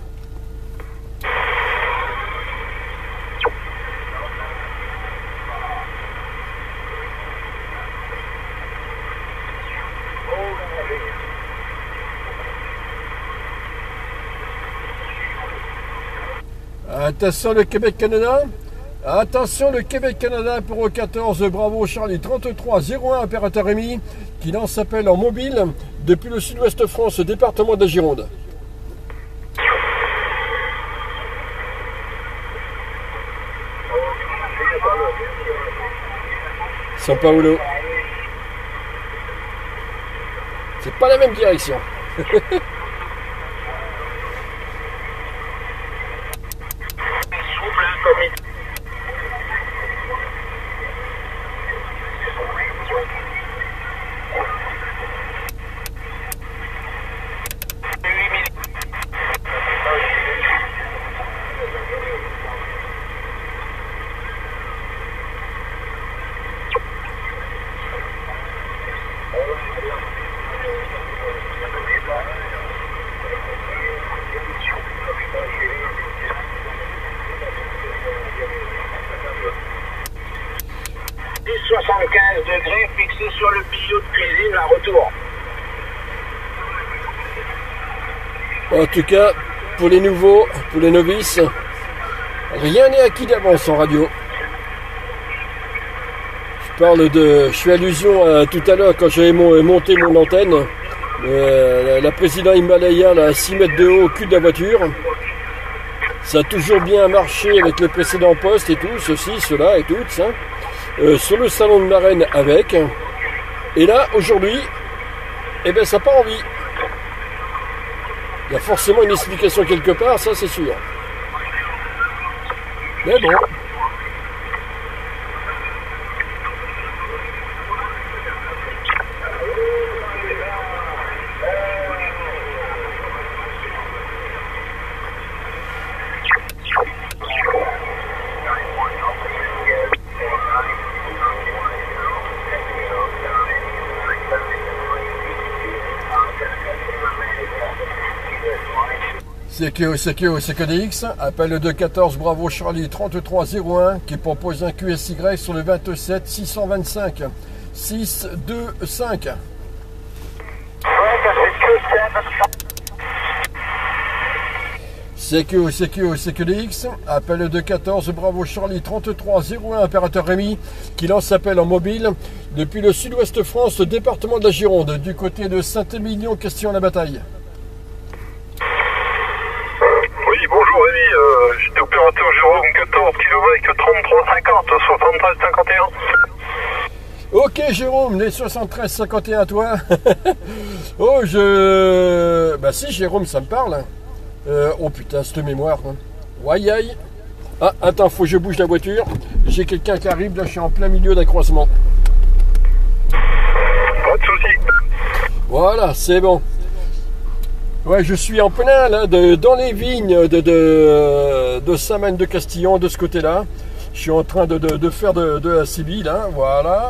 Attention le Québec-Canada. Attention le Québec-Canada pour 14 Bravo Charlie 3301 opérateur Rémi qui lance appel en mobile depuis le sud-ouest France, département de la Gironde. São Paulo. C'est pas la même direction. Degrés fixé sur le billot de cuisine à retour. En tout cas, pour les nouveaux, pour les novices, rien n'est acquis d'avance en radio. Je fais allusion à tout à l'heure quand j'avais monté mon antenne. La présidente Himalaya là, à 6 mètres de haut au cul de la voiture. Ça a toujours bien marché avec le précédent poste et tout, ceci, cela et tout, ça. Sur le salon de Marraine avec. Et là, aujourd'hui, eh ben, ça part en vie. Il y a forcément une explication quelque part, ça c'est sûr. Mais bon. CQDX, appelle le 214 Bravo Charlie 3301 qui propose un QSY sur le 27 625 625. CQDX, appelle le 214 Bravo Charlie 3301, opérateur Rémi, qui lance appel en mobile depuis le sud-ouest France, département de la Gironde, du côté de Saint-Émilion, Question-la-Bataille. Oui, bonjour Rémi, j'étais opérateur Jérôme 14 km 3350 73 51. Ok Jérôme, les 73-51 toi. Oh bah si Jérôme, ça me parle. Oh putain, cette mémoire. Hein. Aïe aïe. Ah, attends, faut que je bouge la voiture. J'ai quelqu'un qui arrive, là je suis en plein milieu d'un croisement. Pas de soucis. Voilà, c'est bon. Ouais, je suis en plein là, dans les vignes de Saint-Maine de Castillon, de ce côté-là. Je suis en train de faire de la CB là, voilà.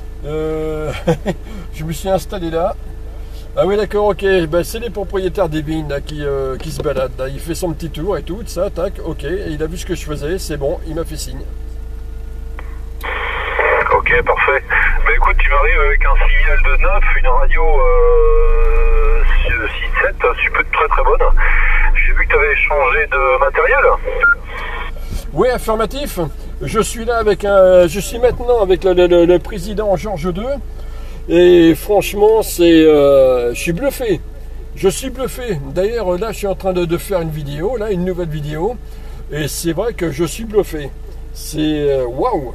Je me suis installé là. Ah oui d'accord, ok, ben, c'est les propriétaires des vignes là, qui se baladent là. Il fait son petit tour et tout, ça, tac, ok, et il a vu ce que je faisais, c'est bon, il m'a fait signe. Ok, parfait. Bah écoute, tu m'arrives avec un signal de 9, une radio 6.7, super très très bonne. J'ai vu que tu avais changé de matériel. Oui, affirmatif. Je suis là avec je suis maintenant avec le président Georges II. Et franchement, je suis bluffé. Je suis bluffé. D'ailleurs, là, je suis en train de faire une vidéo, là, une nouvelle vidéo. Et c'est vrai que je suis bluffé. C'est waouh.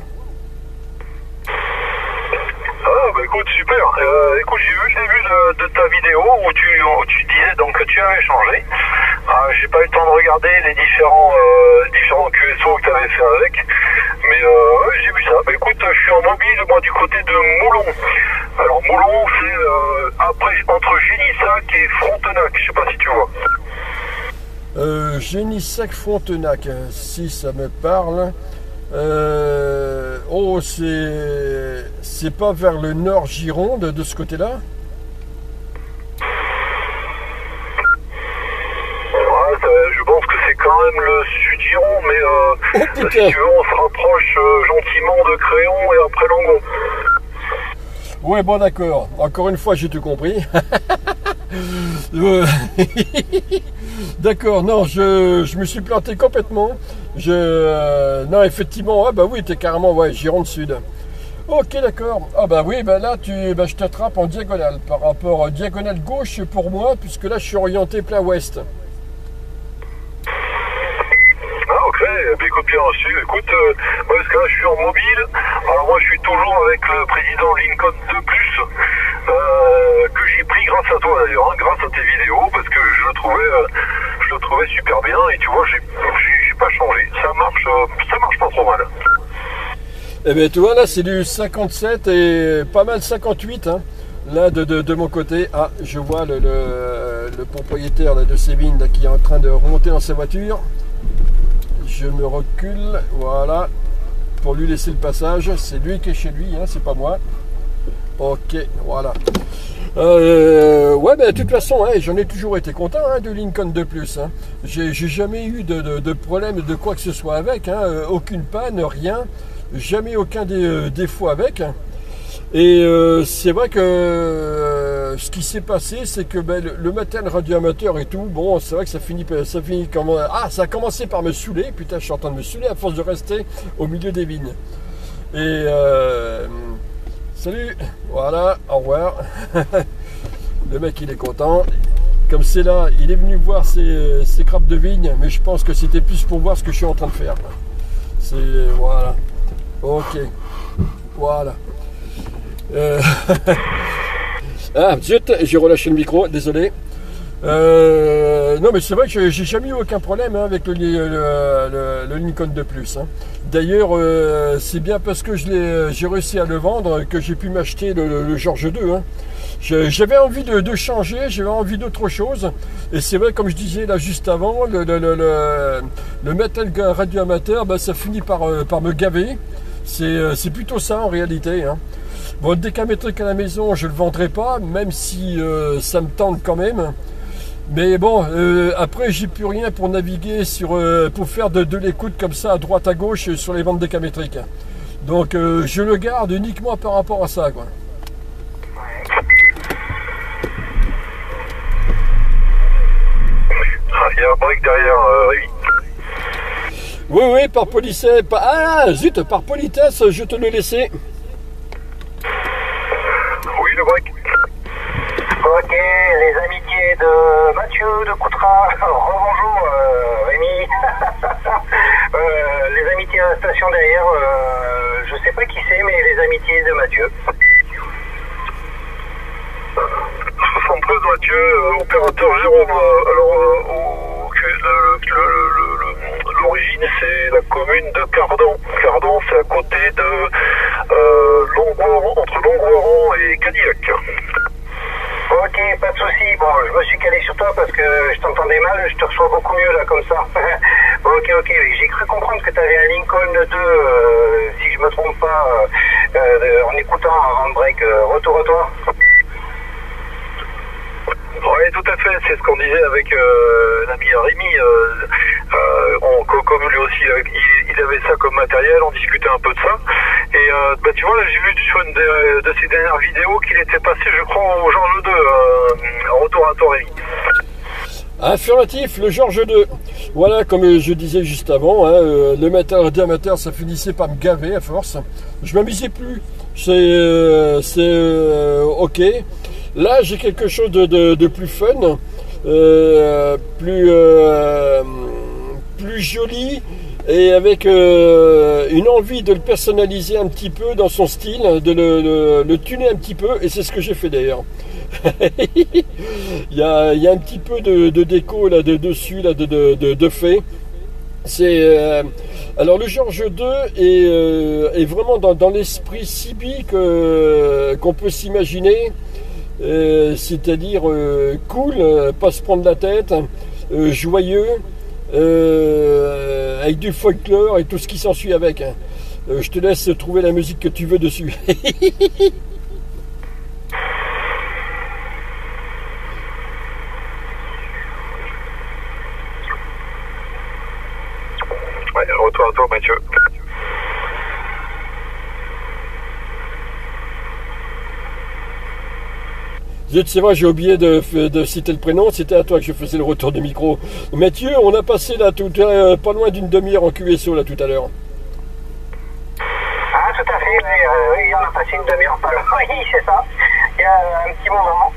Ah bah écoute, super. Écoute, j'ai vu le début de ta vidéo où tu disais donc que tu avais changé. J'ai pas eu le temps de regarder les différents QSO que tu avais fait avec. Mais j'ai vu ça. Bah écoute, je suis en mobile, moi, du côté de Moulon. Alors Moulon, c'est après entre Génissac et Frontenac. Je sais pas si tu vois. Génissac-Frontenac, si ça me parle. Oh, c'est pas vers le nord Gironde, de ce côté-là? Je pense que c'est quand même le sud Gironde, mais si tu veux, on se rapproche gentiment de Créon et après Langon. Ouais, bon d'accord. Encore une fois, j'ai tout compris. D'accord, non, je me suis planté complètement. Non, effectivement, ah bah oui, t'es carrément, ouais, Gironde Sud. Ok, d'accord. Ah bah oui, bah là, je t'attrape en diagonale, par rapport à diagonale gauche pour moi, puisque là, je suis orienté plein ouest. Ah ok, écoute, bien reçu. Écoute, parce que là, je suis en mobile. Alors moi, je suis toujours avec le président Lincoln 2+, que j'ai pris grâce à toi d'ailleurs, hein, grâce à tes vidéos, parce que je le trouvais super bien, et tu vois, j'ai pas changé. Ça marche pas trop mal. Eh bien, tu vois, là, c'est du 57 et pas mal 58, hein. Là, de mon côté. Ah, je vois le propriétaire là, de ces vignes là, qui est en train de remonter dans sa voiture. Je me recule, voilà, pour lui laisser le passage. C'est lui qui est chez lui, hein, c'est pas moi. Ok, voilà. Ouais, ben, de toute façon, hein, j'en ai toujours été content hein, de Lincoln 2+. Hein. J'ai jamais eu de problème de quoi que ce soit avec, hein, aucune panne, rien, jamais aucun défaut avec. Et c'est vrai que ce qui s'est passé, c'est que ben, le matériel radioamateur et tout, bon, c'est vrai que ça finit comme... Ah, ça a commencé par me saouler, putain, je suis en train de me saouler à force de rester au milieu des vignes. Et... salut, voilà, au revoir. Le mec il est content. Comme c'est là, il est venu voir ses grappes de vigne, mais je pense que c'était plus pour voir ce que je suis en train de faire. C'est voilà. Ok. Voilà. Ah zut, j'ai relâché le micro, désolé. Non mais c'est vrai que j'ai jamais eu aucun problème hein, avec le Lincoln 2+. Hein. D'ailleurs, c'est bien parce que j'ai réussi à le vendre que j'ai pu m'acheter le Georges II. Hein. J'avais envie de changer, j'avais envie d'autre chose. Et c'est vrai, comme je disais là juste avant, le métal radioamateur, ben, ça finit par me gaver. C'est plutôt ça en réalité. Hein. Bon, décamétrique à la maison, je ne le vendrai pas, même si ça me tente quand même. Mais bon, après j'ai plus rien pour naviguer pour faire de l'écoute comme ça à droite à gauche sur les bandes décamétriques. Donc je le garde uniquement par rapport à ça, quoi. Il y a un break derrière, Rémi. Oui, par politesse. Ah zut, par politesse, je te le laissais. Oui, le break. Ok, les amitiés de Mathieu de Coutras. Rebonjour, Rémi. Les amitiés à la station derrière, je sais pas qui c'est, mais les amitiés de Mathieu. 73 Mathieu, opérateur Jérôme. L'origine c'est la commune de Cardan. Cardan c'est à côté de entre Longueron et Cadillac. Ok, pas de souci. Bon, je me suis calé sur toi parce que je t'entendais mal, je te reçois beaucoup mieux là comme ça. Ok, j'ai cru comprendre que tu avais un Lincoln 2, si je me trompe pas, en écoutant avant le break. Retour à toi. Oui, tout à fait, c'est ce qu'on disait avec l'ami Rémi. Comme lui aussi, il avait ça comme matériel, on discutait un peu de ça. Et tu vois, là, j'ai vu sur une de ses dernières vidéos qu'il était passé, je crois, au Georges 2. Retour à toi, Rémi. Affirmatif, le Georges 2. Voilà, comme je disais juste avant, hein, le métal ça finissait par me gaver à force. Je m'amusais plus. C'est ok. Là, j'ai quelque chose de plus fun, plus joli, et avec une envie de le personnaliser un petit peu dans son style, de le tuner un petit peu, et c'est ce que j'ai fait d'ailleurs. il y a un petit peu de déco là dessus là de fait. C'est alors le Georges 2 est vraiment dans l'esprit CB qu'on peut s'imaginer. C'est-à-dire cool, pas se prendre la tête, joyeux, avec du folklore et tout ce qui s'ensuit avec. Je te laisse trouver la musique que tu veux dessus. Ouais, retour à toi, Mathieu. C'est vrai, j'ai oublié de citer le prénom, c'était à toi que je faisais le retour de micro. Mathieu, on a passé là pas loin d'une demi-heure en QSO là tout à l'heure. Ah, tout à fait, oui, on a passé une demi-heure pas loin. Oui, c'est ça. Il y a un petit moment.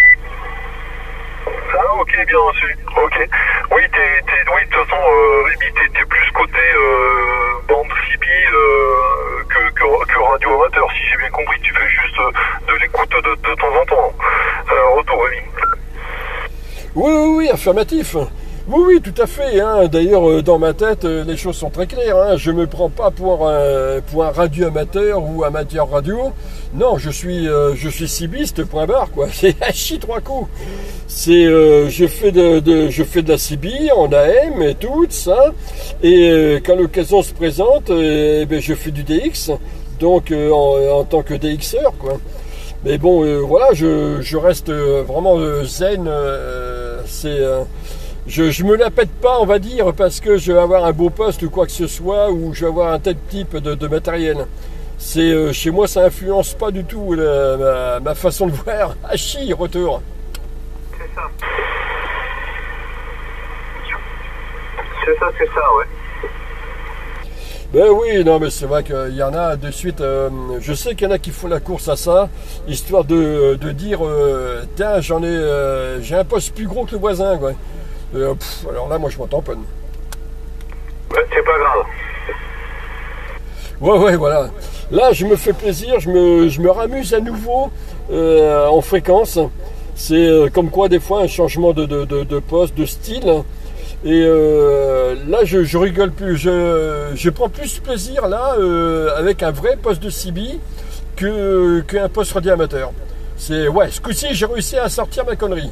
Ah, ok, bien reçu. Ok. Oui, de toute façon, Rémi, t'es plus côté bande CB que radio amateur. Si j'ai bien compris, tu fais juste de l'écoute de temps en temps. Retour, Rémi. Oui, affirmatif. Oui, tout à fait. Hein. D'ailleurs, dans ma tête, les choses sont très claires. Hein. Je me prends pas pour un radio amateur ou amateur radio. Non, je suis cibiste, point barre, quoi. C'est hachis trois coups. Je fais de la CB en AM et tout ça. Et quand l'occasion se présente, je fais du DX. Donc, en tant que DXeur, quoi. Mais bon, voilà, je reste vraiment zen. Je me la pète pas, on va dire, parce que je vais avoir un beau poste ou quoi que ce soit, ou je vais avoir un tel type de matériel. Chez moi, ça influence pas du tout ma façon de voir. Hachi, retour. C'est ça. C'est ça, ouais. Ben oui, non, mais c'est vrai qu'il y en a de suite. Je sais qu'il y en a qui font la course à ça, histoire de dire tiens, j'ai un poste plus gros que le voisin, quoi. Alors là, moi, je m'en tamponne. Ouais, c'est pas grave. Ouais, voilà. Là, je me fais plaisir, je me ramuse à nouveau en fréquence. C'est comme quoi, des fois, un changement de poste, de style. Et là, je rigole plus. Je prends plus plaisir, là, avec un vrai poste de CB qu'un poste radio amateur. Ouais, ce coup-ci, j'ai réussi à sortir ma connerie.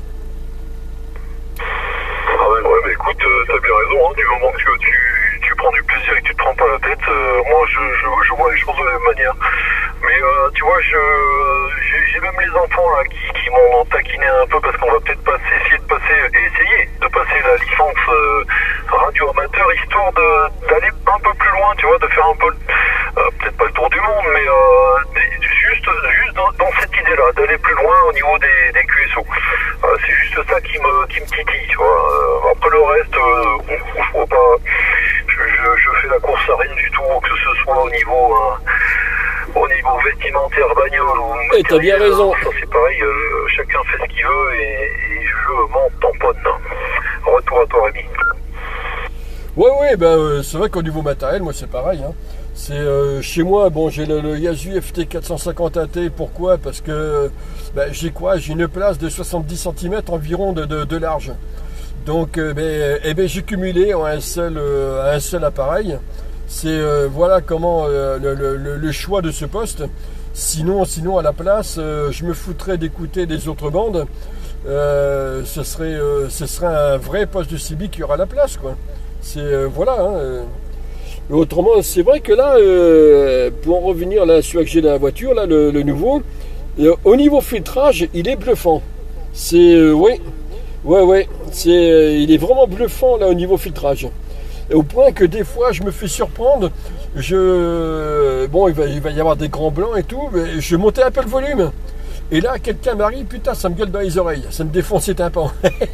Ah ouais, mais écoute, t'as bien raison, hein, du moment que tu prends du plaisir et que tu te prends pas la tête, moi je vois les choses de la même manière. Mais tu vois, j'ai même les enfants là qui m'ont taquiné un peu parce qu'on va peut-être essayer de passer la licence radio amateur, histoire d'aller un peu plus loin, tu vois, de faire un peu, peut-être pas le tour du monde, mais juste dans cette idée-là, d'aller plus loin au niveau des QSO. C'est juste ça qui me titille, tu vois. Après le reste, je vois pas, je fais la course à rien du tout, que ce soit au niveau vestimentaire, bagnole ou matériel. Et t'as bien raison. Ça c'est pareil, chacun fait ce qu'il veut et je m'en tamponne. Retour à toi, Rémi. Ouais, ben c'est vrai qu'au niveau matériel, moi c'est pareil. Hein. C'est chez moi, bon, j'ai le Yaesu FT 450 AT. Pourquoi? Parce que j'ai une place de 70 cm environ de large. Donc j'ai cumulé en un seul appareil. C'est voilà comment le choix de ce poste. Sinon à la place, je me foutrais d'écouter des autres bandes. Ce serait un vrai poste de CB qui aura la place, quoi. C'est voilà. Hein, autrement, c'est vrai que là, pour en revenir là sur que j'ai dans la voiture, là le nouveau, au niveau filtrage, il est bluffant. C'est ouais, il est vraiment bluffant là au niveau filtrage. Au point que des fois je me fais surprendre, il va y avoir des grands blancs et tout, mais je montais un peu le volume. Et là, quelqu'un m'arrive, putain, ça me gueule dans les oreilles, ça me défonce les tympans.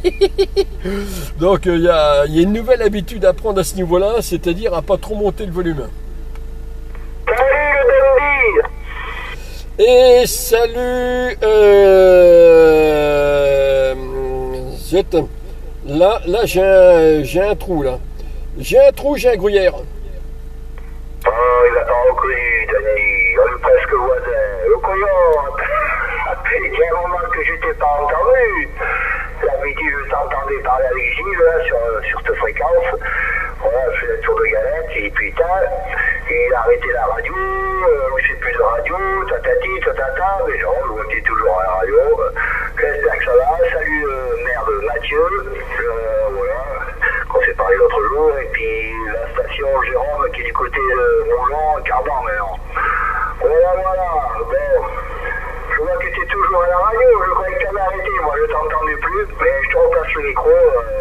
Donc il y a une nouvelle habitude à prendre à ce niveau-là, c'est-à-dire à pas trop monter le volume. Salut le dandy. Et salut zut. Là j'ai un trou là. J'ai un gruyère. Il a pas reconnu, Danny. On est presque voisins. Le couillon. Il y a un moment que je t'ai pas entendu. D'habitude, je t'entendais parler avec Gilles là, sur cette fréquence. Voilà, je fais le tour de galette et putain, il a arrêté la radio, je sais plus de radio, tatati, tatata, mais genre, je vois qu'il est toujours à la radio. J'espère que ça va. Salut merde Mathieu, voilà, qu'on s'est parlé l'autre jour, et puis la station Jérôme qui est du côté Moulon, Cardan maintenant. Voilà, bon. Je vois que tu es toujours à la radio, je croyais que tu avais arrêté, moi je t'entendais plus, mais je te repasse le micro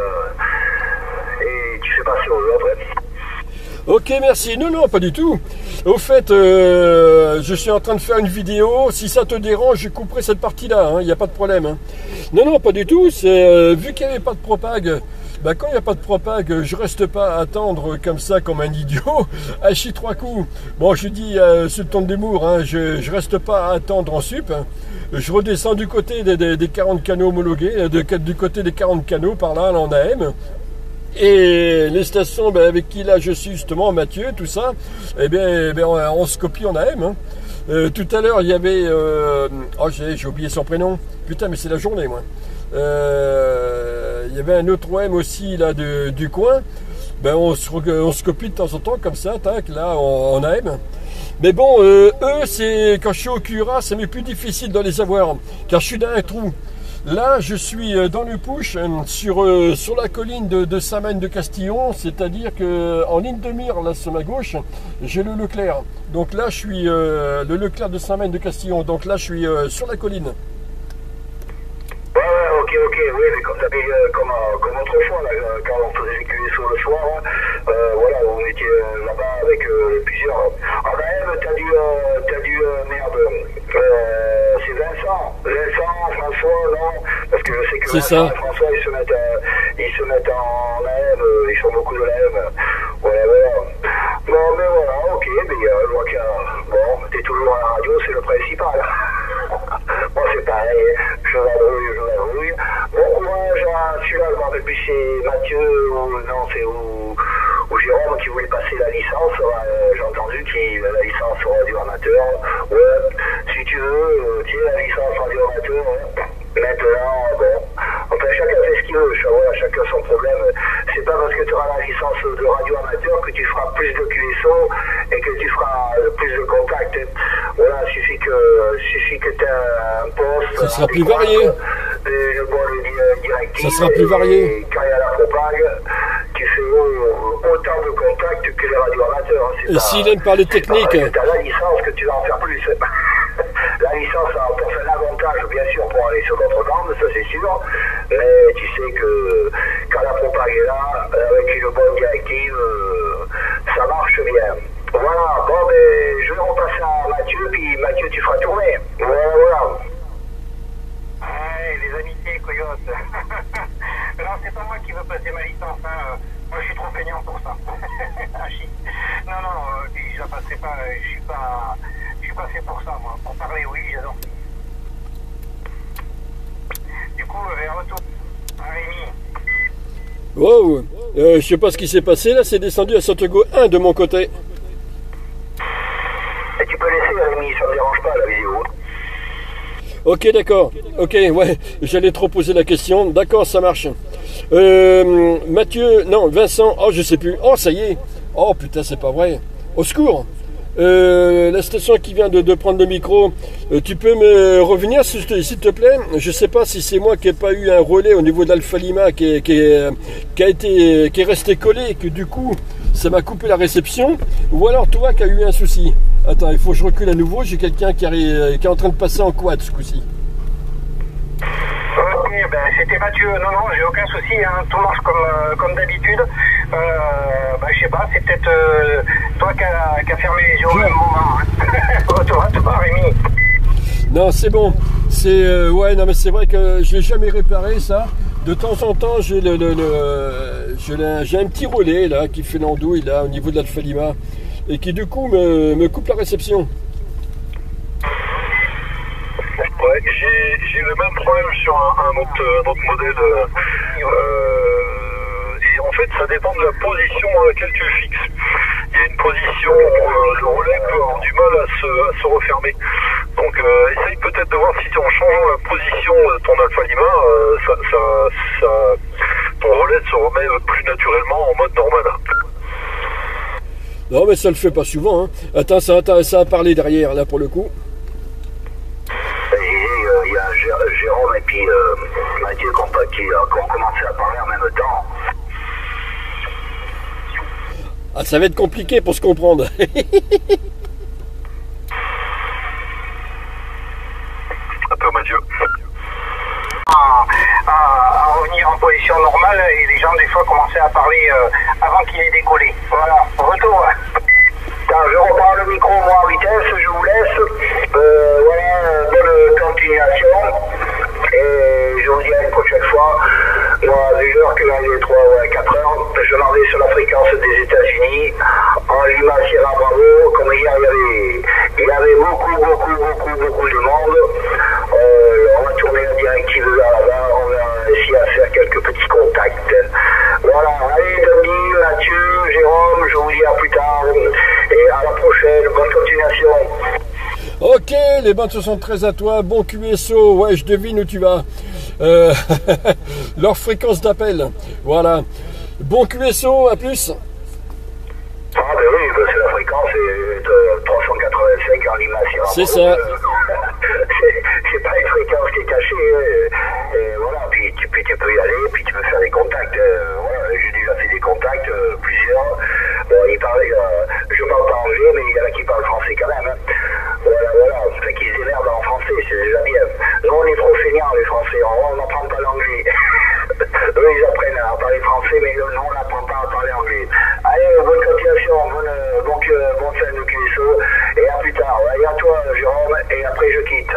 et tu fais passer aux autres. Ok, merci. Non, pas du tout. Au fait, je suis en train de faire une vidéo. Si ça te dérange, je couperai cette partie-là. Il n'y a pas de problème. Hein. Non, pas du tout. C'est vu qu'il n'y avait pas de propag. Quand il n'y a pas de propag, je reste pas à attendre comme ça, comme un idiot, à chier 3 coups. Bon, je dis sur le ton de l'humour, hein, je reste pas à attendre en sup. Hein. Je redescends du côté des 40 canaux homologués, du côté des 40 canaux par là en AM. Et les stations avec qui là je suis justement, Mathieu, tout ça, on se copie en AM. Hein. Tout à l'heure il y avait j'ai oublié son prénom, putain mais c'est la journée moi. Il y avait un autre OM aussi là du coin, on se copie de temps en temps comme ça, tac, là en AM. Mais bon, eux c'est quand je suis au Cura, c'est plus difficile de les avoir, car je suis dans un trou. Là, je suis dans le push sur la colline de Saint-Magne de Castillon, c'est-à-dire qu'en ligne de mire, là sur ma gauche, j'ai le Leclerc. Donc là, je suis le Leclerc de Saint-Magne de Castillon. Donc là, je suis sur la colline. Ouais, ok, oui, mais comme autrefois, là, quand on faisait les QSO le soir, voilà, on était là-bas avec plusieurs. En AM, t'as du c'est Vincent, François, non, parce que je sais que Vincent et François, ils se mettent en AM, ils font beaucoup de l'AM, voilà. Bon, mais voilà, ok, mais je vois que, bon, t'es toujours à la radio, c'est le principal. Moi, c'est pareil, je vadrouille. Bon courage à celui-là, je m'en rappelle plus, c'est Mathieu, ou Jérôme qui voulait passer la licence. J'ai entendu qu'il a la licence radio amateur. Ouais, si tu veux, tiens la licence radio amateur. Maintenant, bon, enfin chacun fait ce qu'il veut, voilà, chacun son problème. C'est pas parce que tu auras la licence de radio amateur que tu feras plus de QSO et que tu feras plus de contacts. Voilà, suffit que tu aies un poste. Ça sera plus varié. Le directif. Ça sera plus varié. Et quand il y a la propague, tu fais autant de le contact que les radioamateurs. Et s'il aime parler technique. Tu as la licence que tu vas en faire plus. La licence a apporté un avantage, bien sûr, pour aller sur d'autres bandes, ça c'est sûr. Mais tu sais que quand la propagande est là, avec une bonne directive, ça marche bien. Voilà, bon, ben, je vais repasser à Mathieu, puis Mathieu, tu feras tourner. Voilà, voilà. Ouais, les amitiés, Coyote. Non, c'est pas moi qui veux passer ma licence, hein. Moi, je suis trop feignant pour ça. Non, puis je la passerai pas, je suis pas fait pour ça, moi. Pour parler, oui, j'adore. Du coup, retour à Rémi. Wow, je sais pas ce qui s'est passé là, c'est descendu à Santiago 1 de mon côté. Et tu peux laisser Rémi, ça me dérange pas la vidéo. Ok, d'accord. Ok, ouais, j'allais trop poser la question. D'accord, ça marche. Mathieu, non, Vincent, oh, je sais plus. Oh, ça y est. Oh, putain, c'est pas vrai. Au secours. La station qui vient de prendre le micro, tu peux me revenir s'il te plaît? Je sais pas si c'est moi qui n'ai pas eu un relais au niveau de l'Alpha Lima qui est resté collé et que du coup ça m'a coupé la réception, ou alors toi qui as eu un souci. Attends, il faut que je recule à nouveau, j'ai quelqu'un qui est en train de passer en quad ce coup-ci. Ok, ben c'était Mathieu. Non, j'ai aucun souci, hein. Tout marche comme d'habitude. Je sais pas, c'est peut-être toi qui as fermé les yeux au même moment. Hein. Retour à toi, Rémi. Non, c'est bon. Ouais, non, mais c'est vrai que je l'ai jamais réparé ça. De temps en temps, j'ai un petit relais là qui fait l'andouille là au niveau de l'Alpha Lima et qui du coup me coupe la réception. Ouais, j'ai le même problème sur un autre modèle. Et en fait, ça dépend de la position à laquelle tu le fixes. Il y a une position où le relais peut avoir du mal à se refermer. Donc, essaye peut-être de voir si en changeant la position de ton Alpha Lima, ton relais se remet plus naturellement en mode normal. Non, mais ça le fait pas souvent. Hein. Attends, ça a parlé derrière là pour le coup. Il y a Jérôme et puis Mathieu qui ont commencé à parler en même temps. Ah, ça va être compliqué pour se comprendre. Un peu Mathieu. À revenir en position normale et les gens des fois commençaient à parler avant qu'il ait décollé. Voilà, retour. Je reprends le micro moi en vitesse, je vous laisse. Voilà, bonne continuation. Et je vous dis à une prochaine fois. Moi, vu l'heure que l'on est 3 ou 4 heures, je m'en vais sur la fréquence des États-Unis, en Lima Sierra Bravo. Comme hier, il y avait beaucoup de monde. On va tourner la directive là-bas, on va essayer à faire quelques petits contacts. Voilà, allez, Denis, Mathieu, Jérôme, je vous dis à plus tard. Et à la prochaine, bonne continuation. Ok, les bonnes 73 à toi, bon QSO, ouais, je devine où tu vas. Leur fréquence d'appel, voilà. Bon QSO, à plus. Ah ben oui, c'est la fréquence de 385 en Lima Sierra. C'est ça. C'est pas une fréquence qui est cachée. Et voilà, puis tu peux y aller, puis tu peux faire des contacts. Voilà, j'ai déjà fait des contacts, plusieurs. Bon, je parle pas anglais, mais il y en a qui parlent français quand même. Hein. Voilà, fait qu'ils se démerdent en français, c'est déjà bien. Nous, on est trop feignants, les Français, on n'apprend pas l'anglais. Eux, ils apprennent à parler français, mais nous, on n'apprend pas à parler anglais. Allez, bonne continuation, bonne fin de QSO, et à plus tard. Allez, à toi, Jérôme, et après, je quitte.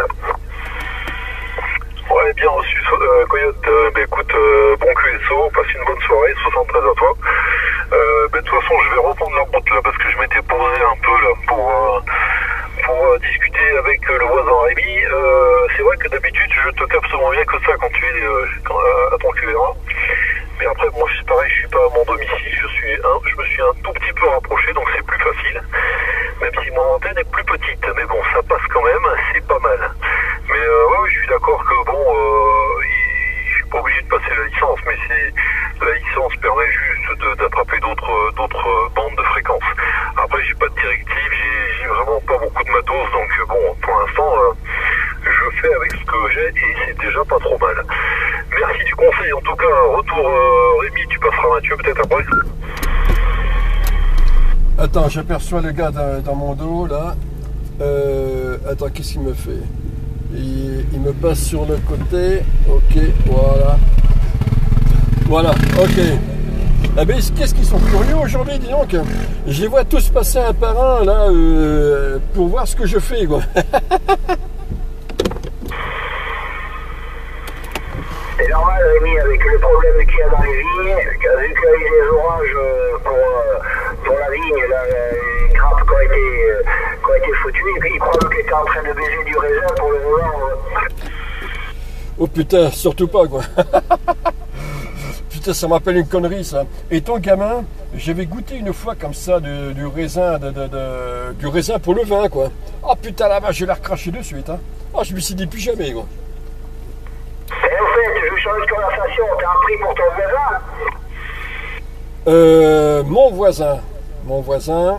Ouais, bien reçu, Coyote. Écoute, bon QSO, passe une bonne soirée, 73 à toi. De toute façon, je vais reprendre la route là, parce que je m'étais posé un peu là pour discuter avec le voisin Rémi. C'est vrai que d'habitude, je te capte moins bien que ça quand tu es à ton QRA. Mais après, moi, c'est pareil, je suis pas à mon domicile, je me suis un tout petit peu rapproché, donc c'est plus facile. Même si mon antenne est plus petite, mais bon, ça passe quand même, c'est pas mal. Mais ouais, je suis d'accord que bon, je suis pas obligé de passer la licence, mais la licence permet juste d'attraper d'autres bandes de fréquences. Après, j'ai pas de directive, j'ai vraiment pas beaucoup de matos, donc bon, pour l'instant, je fais avec ce que j'ai et c'est déjà pas trop mal. Merci du conseil, en tout cas, retour Rémi, tu passeras Mathieu peut-être après. Attends, j'aperçois le gars dans mon dos là. Attends, qu'est-ce qu'il me fait? Il me passe sur le côté. Ok, voilà. Voilà, ok. Eh ben, qu'est-ce qu'ils sont curieux aujourd'hui, dis donc. Je les vois tous passer un par un là pour voir ce que je fais, quoi. C'est normal, Rémi, avec le problème qu'il y a dans les vignes, vu qu'il y a eu des orages pour la vigne, là, les grappes qui ont été foutues, et puis il croit qu'il était en train de baiser du raisin pour le revendre. Oh putain, surtout pas, quoi. Putain, ça m'appelle une connerie, ça. Et ton gamin, j'avais goûté une fois comme ça du raisin du raisin pour le vin, quoi. Oh putain, là-bas, je l'ai recraché de suite, hein. Oh, je me suis dit plus jamais, quoi. Et en fait, je change de conversation, t'as un prix pour ton voisin? Mon voisin,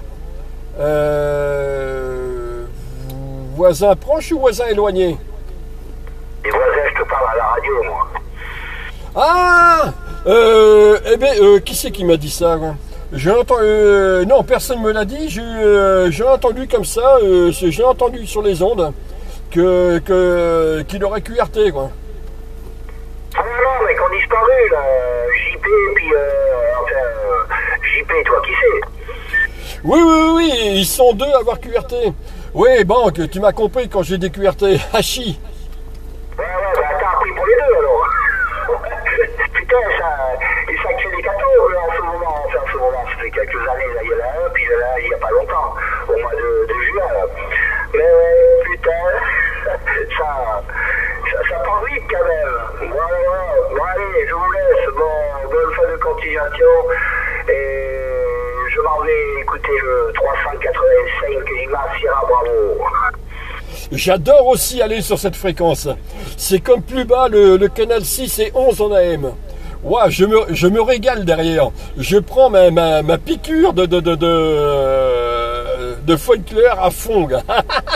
voisin proche ou voisin éloigné? Les voisins, je te parle à la radio, moi. Ah, eh bien, qui c'est qui m'a dit ça, quoi? J'ai entendu, non, personne me l'a dit. J'ai entendu comme ça, j'ai entendu sur les ondes qu'il aurait QRT, quoi. Ah non, mais qu'on disparu, là, JP, puis, JP, toi, qui c'est? Oui, ils sont deux à avoir QRT. Oui, bon, tu m'as compris quand j'ai des QRT. Hachi. Ouais, bah t'as appris pour les deux, alors. Putain, ça crée des cadeaux, là, en ce moment, ça fait quelques années, là, il y en a un, puis là, il n'y a pas longtemps, au mois de juin, là. Mais, putain, ça part vite, quand même. Voilà, bon, allez, je vous laisse, bonne fin de continuation, et je m'en vais écouter le 385 Lima Sierra Bravo. J'adore aussi aller sur cette fréquence. C'est comme plus bas le canal 6 et 11 en AM. Ouah, je me régale derrière. Je prends ma piqûre de folklore à fond. Et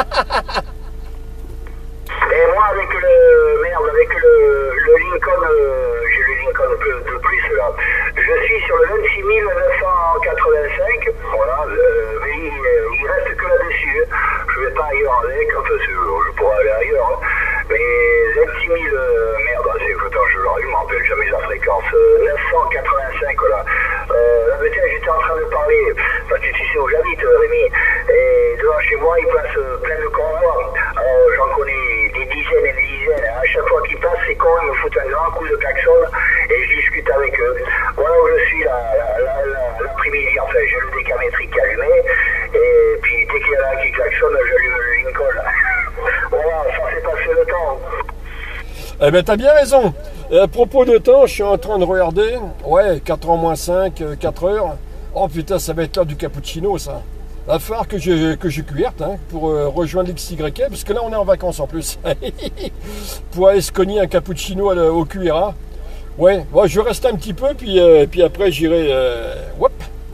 moi, avec le Lincoln, j'ai le Lincoln de plus là. Je suis sur le 26 985. Voilà, mais il reste que là-dessus. Je vais pas ailleurs avec, enfin, je pourrais aller ailleurs. Hein. Mais 26 000, merde, je me rappelle jamais la fréquence. 985, voilà. Mais tiens, j'étais en train de parler, parce que tu sais où j'habite, Rémi. Et devant chez moi, ils passent plein de convois. Alors, j'en connais des dizaines et des dizaines. À chaque fois qu'ils passent, c'est con, ils me foutent un grand coup de klaxon et je discute avec eux. Voilà où je suis l'après-midi. Enfin, j'ai le décamétrique allumé. Et puis, dès qu'il y en a un qui klaxonne, j'allume le Lincoln. Voilà, ça fait passer le temps. Eh ben, t'as bien raison. Et à propos de temps, je suis en train de regarder. Ouais, 4h moins 5, 4h. Oh putain, ça va être l'heure du cappuccino, ça. Il va falloir que je cuerte hein, pour rejoindre l'XY, parce que là, on est en vacances en plus. Pour aller se cogner un cappuccino au QRA. Ouais, bon, je reste un petit peu, puis après, j'irai... Hop.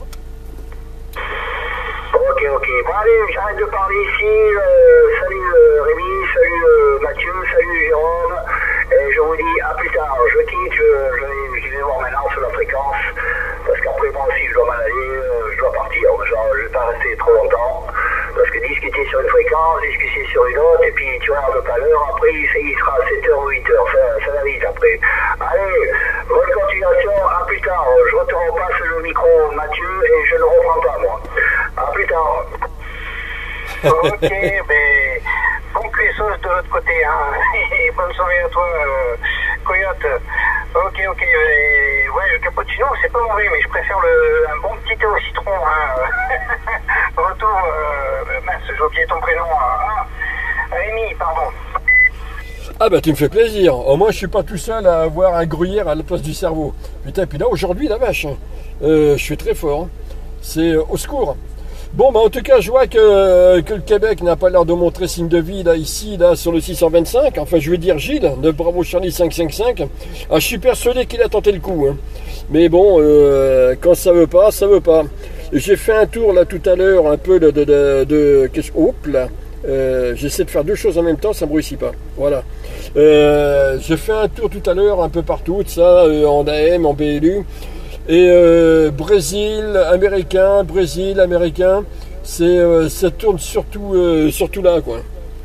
Ok. Bon, allez, j'arrête de parler ici. Salut Rémi, salut Mathieu, salut Jérôme. Et je vous dis à plus tard. Je quitte, je vais voir maintenant sur la fréquence. Parce qu'après, moi aussi, je dois m'en aller, je dois partir. Genre, je vais pas rester trop longtemps. Parce que discuter sur une fréquence, discuter sur une autre, et puis tu regardes pas l'heure, après il sera 7h ou 8h, ça va vite après. Allez, bonne continuation, à plus tard. Je te repasse le micro, Mathieu, et je ne reprends pas, moi. À plus tard. Ok, mais pompe les sauces de l'autre côté, hein. Et bonne soirée à toi, Coyote. Ok, ouais, le cappuccino, c'est pas mauvais, mais je préfère un bon petit thé au citron, hein. Retour, mince, j'ai oublié ton prénom. Rémi, pardon. Ah bah tu me fais plaisir. Au moins je suis pas tout seul à avoir un gruyère à la place du cerveau. Putain, puis là aujourd'hui la vache, je suis très fort. Hein. C'est au secours. Bon bah en tout cas je vois que le Québec n'a pas l'air de montrer signe de vie là ici là sur le 625. Enfin je vais dire Gilles de Bravo Charlie 555. Ah, je suis persuadé qu'il a tenté le coup. Hein. Mais bon quand ça veut pas, ça veut pas. J'ai fait un tour là tout à l'heure un peu hop là. J'essaie de faire deux choses en même temps, ça ne me réussit pas. Voilà. J'ai fait un tour tout à l'heure un peu partout, ça, en AM, en BLU. Et Brésil, américain, ça tourne surtout là, quoi.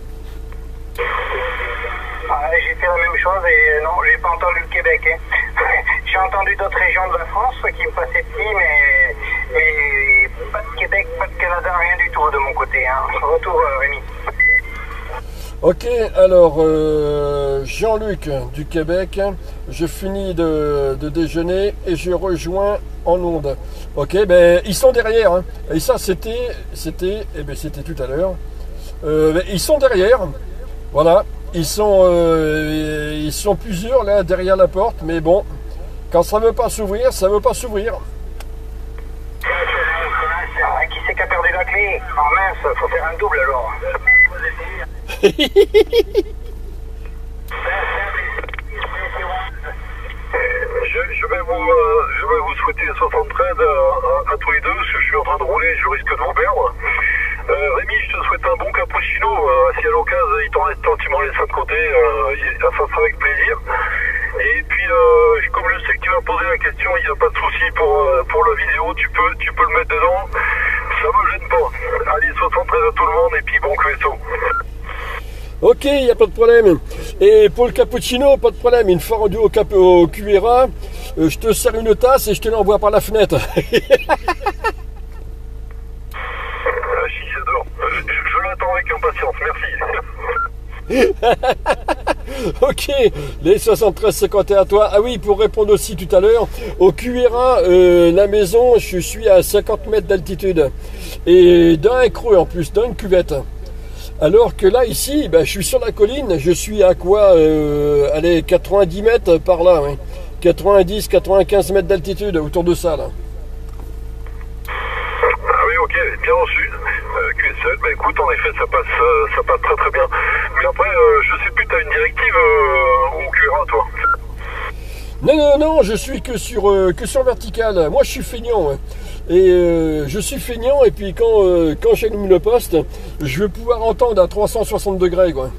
J'ai fait la même chose et non, j'ai pas entendu le Québec. Hein. J'ai entendu d'autres régions de la France qui me passaient petit, mais pas de Québec, pas de Canada, rien du tout de mon côté. Hein. Retour, Rémi. Ok, alors Jean-Luc du Québec, je finis de déjeuner et je rejoins en onde. Ok, ben ils sont derrière, hein. Et ça c'était tout à l'heure. Ils sont derrière, voilà, ils sont plusieurs là derrière la porte, mais bon, quand ça veut pas s'ouvrir, ça veut pas s'ouvrir. Qui c'est qui a perdu la clé? Oh mince, faut faire un double alors. Je vais vous souhaiter 73 à tous les deux, parce que je suis en train de rouler, je risque de vous perdre. Rémi, je te souhaite un bon cappuccino. Si à l'occasion il t'en reste un, tu m'en laisses de côté, ça sera avec plaisir. Et puis, comme je sais que tu vas poser la question, il n'y a pas de souci pour la vidéo, tu peux le mettre dedans, ça me gêne pas. Allez, 73 à tout le monde, et puis bon QSO. Ok, il n'y a pas de problème. Et pour le cappuccino, pas de problème. Une fois rendu au QRA, je te sers une tasse et je te l'envoie par la fenêtre. J'adore. Je l'attends avec impatience. Merci. Ok, les 73-51 à toi. Ah oui, pour répondre aussi tout à l'heure, au QRA, la maison, je suis à 50 mètres d'altitude. Et dans un creux en plus, dans une cuvette. Alors que là, ici, ben, je suis sur la colline, je suis à quoi allez, 90 mètres par là, ouais. 90, 95 mètres d'altitude, autour de ça, là. Ah oui, ok, bien reçu. QSL, ben écoute, en effet, ça passe très très bien. Mais après, je sais plus, t'as une directive au QRA, toi? Non, je suis que sur vertical. Moi, je suis feignant, ouais. Et je suis feignant, et puis quand j'allume le poste, je vais pouvoir entendre à 360 degrés, quoi.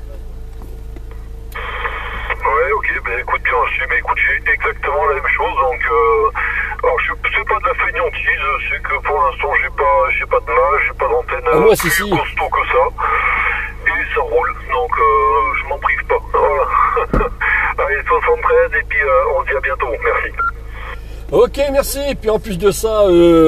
Ouais, ok, ben écoute, bien reçu. Mais écoute, j'ai exactement la même chose, donc alors c'est pas de la feignantise, c'est que pour l'instant j'ai pas de mâche, j'ai pas d'antenne moi, plus si. costaud que ça. Et ça roule, donc je m'en prive pas. Voilà. Allez, 73, et puis on se dit à bientôt, merci. Ok, merci. Et puis en plus de ça,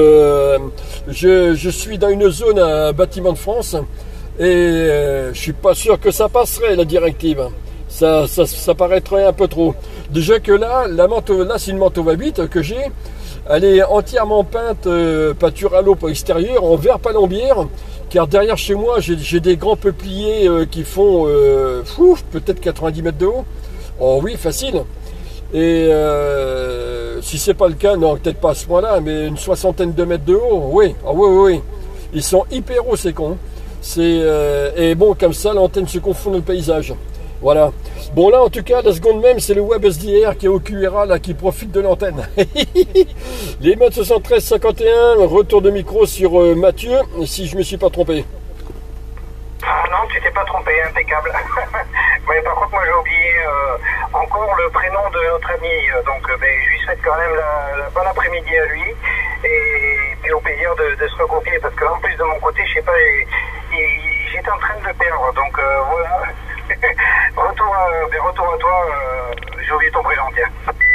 je suis dans une zone à Bâtiment de France, et je suis pas sûr que ça passerait, la directive. Ça paraîtrait un peu trop. Déjà que là c'est une Mantova 8 que j'ai. Elle est entièrement peinte peinture à l'eau extérieure en vert palombière, car derrière chez moi j'ai des grands peupliers qui font peut-être 90 mètres de haut. Oh oui, facile. Et si c'est pas le cas, non, peut-être pas à ce point-là, mais une soixantaine de mètres de haut, oui. Ah oui. Ils sont hyper hauts, ces cons. Et bon, comme ça, l'antenne se confond dans le paysage. Voilà. Bon, là, en tout cas, la seconde même, c'est le Web SDR qui est au QRA, là, qui profite de l'antenne. Les modes 73-51, retour de micro sur Mathieu, si je me suis pas trompé. Ah non, tu t'es pas trompé, impeccable. Mais par contre, moi, j'ai oublié encore le prénom de notre ami. Donc, je lui souhaite quand même la bonne après-midi à lui. Et puis au plaisir de se recopier. Parce qu'en plus, de mon côté, je sais pas, j'étais en train de le perdre. Donc, voilà. Retour à toi, j'ai oublié ton prénom, tiens.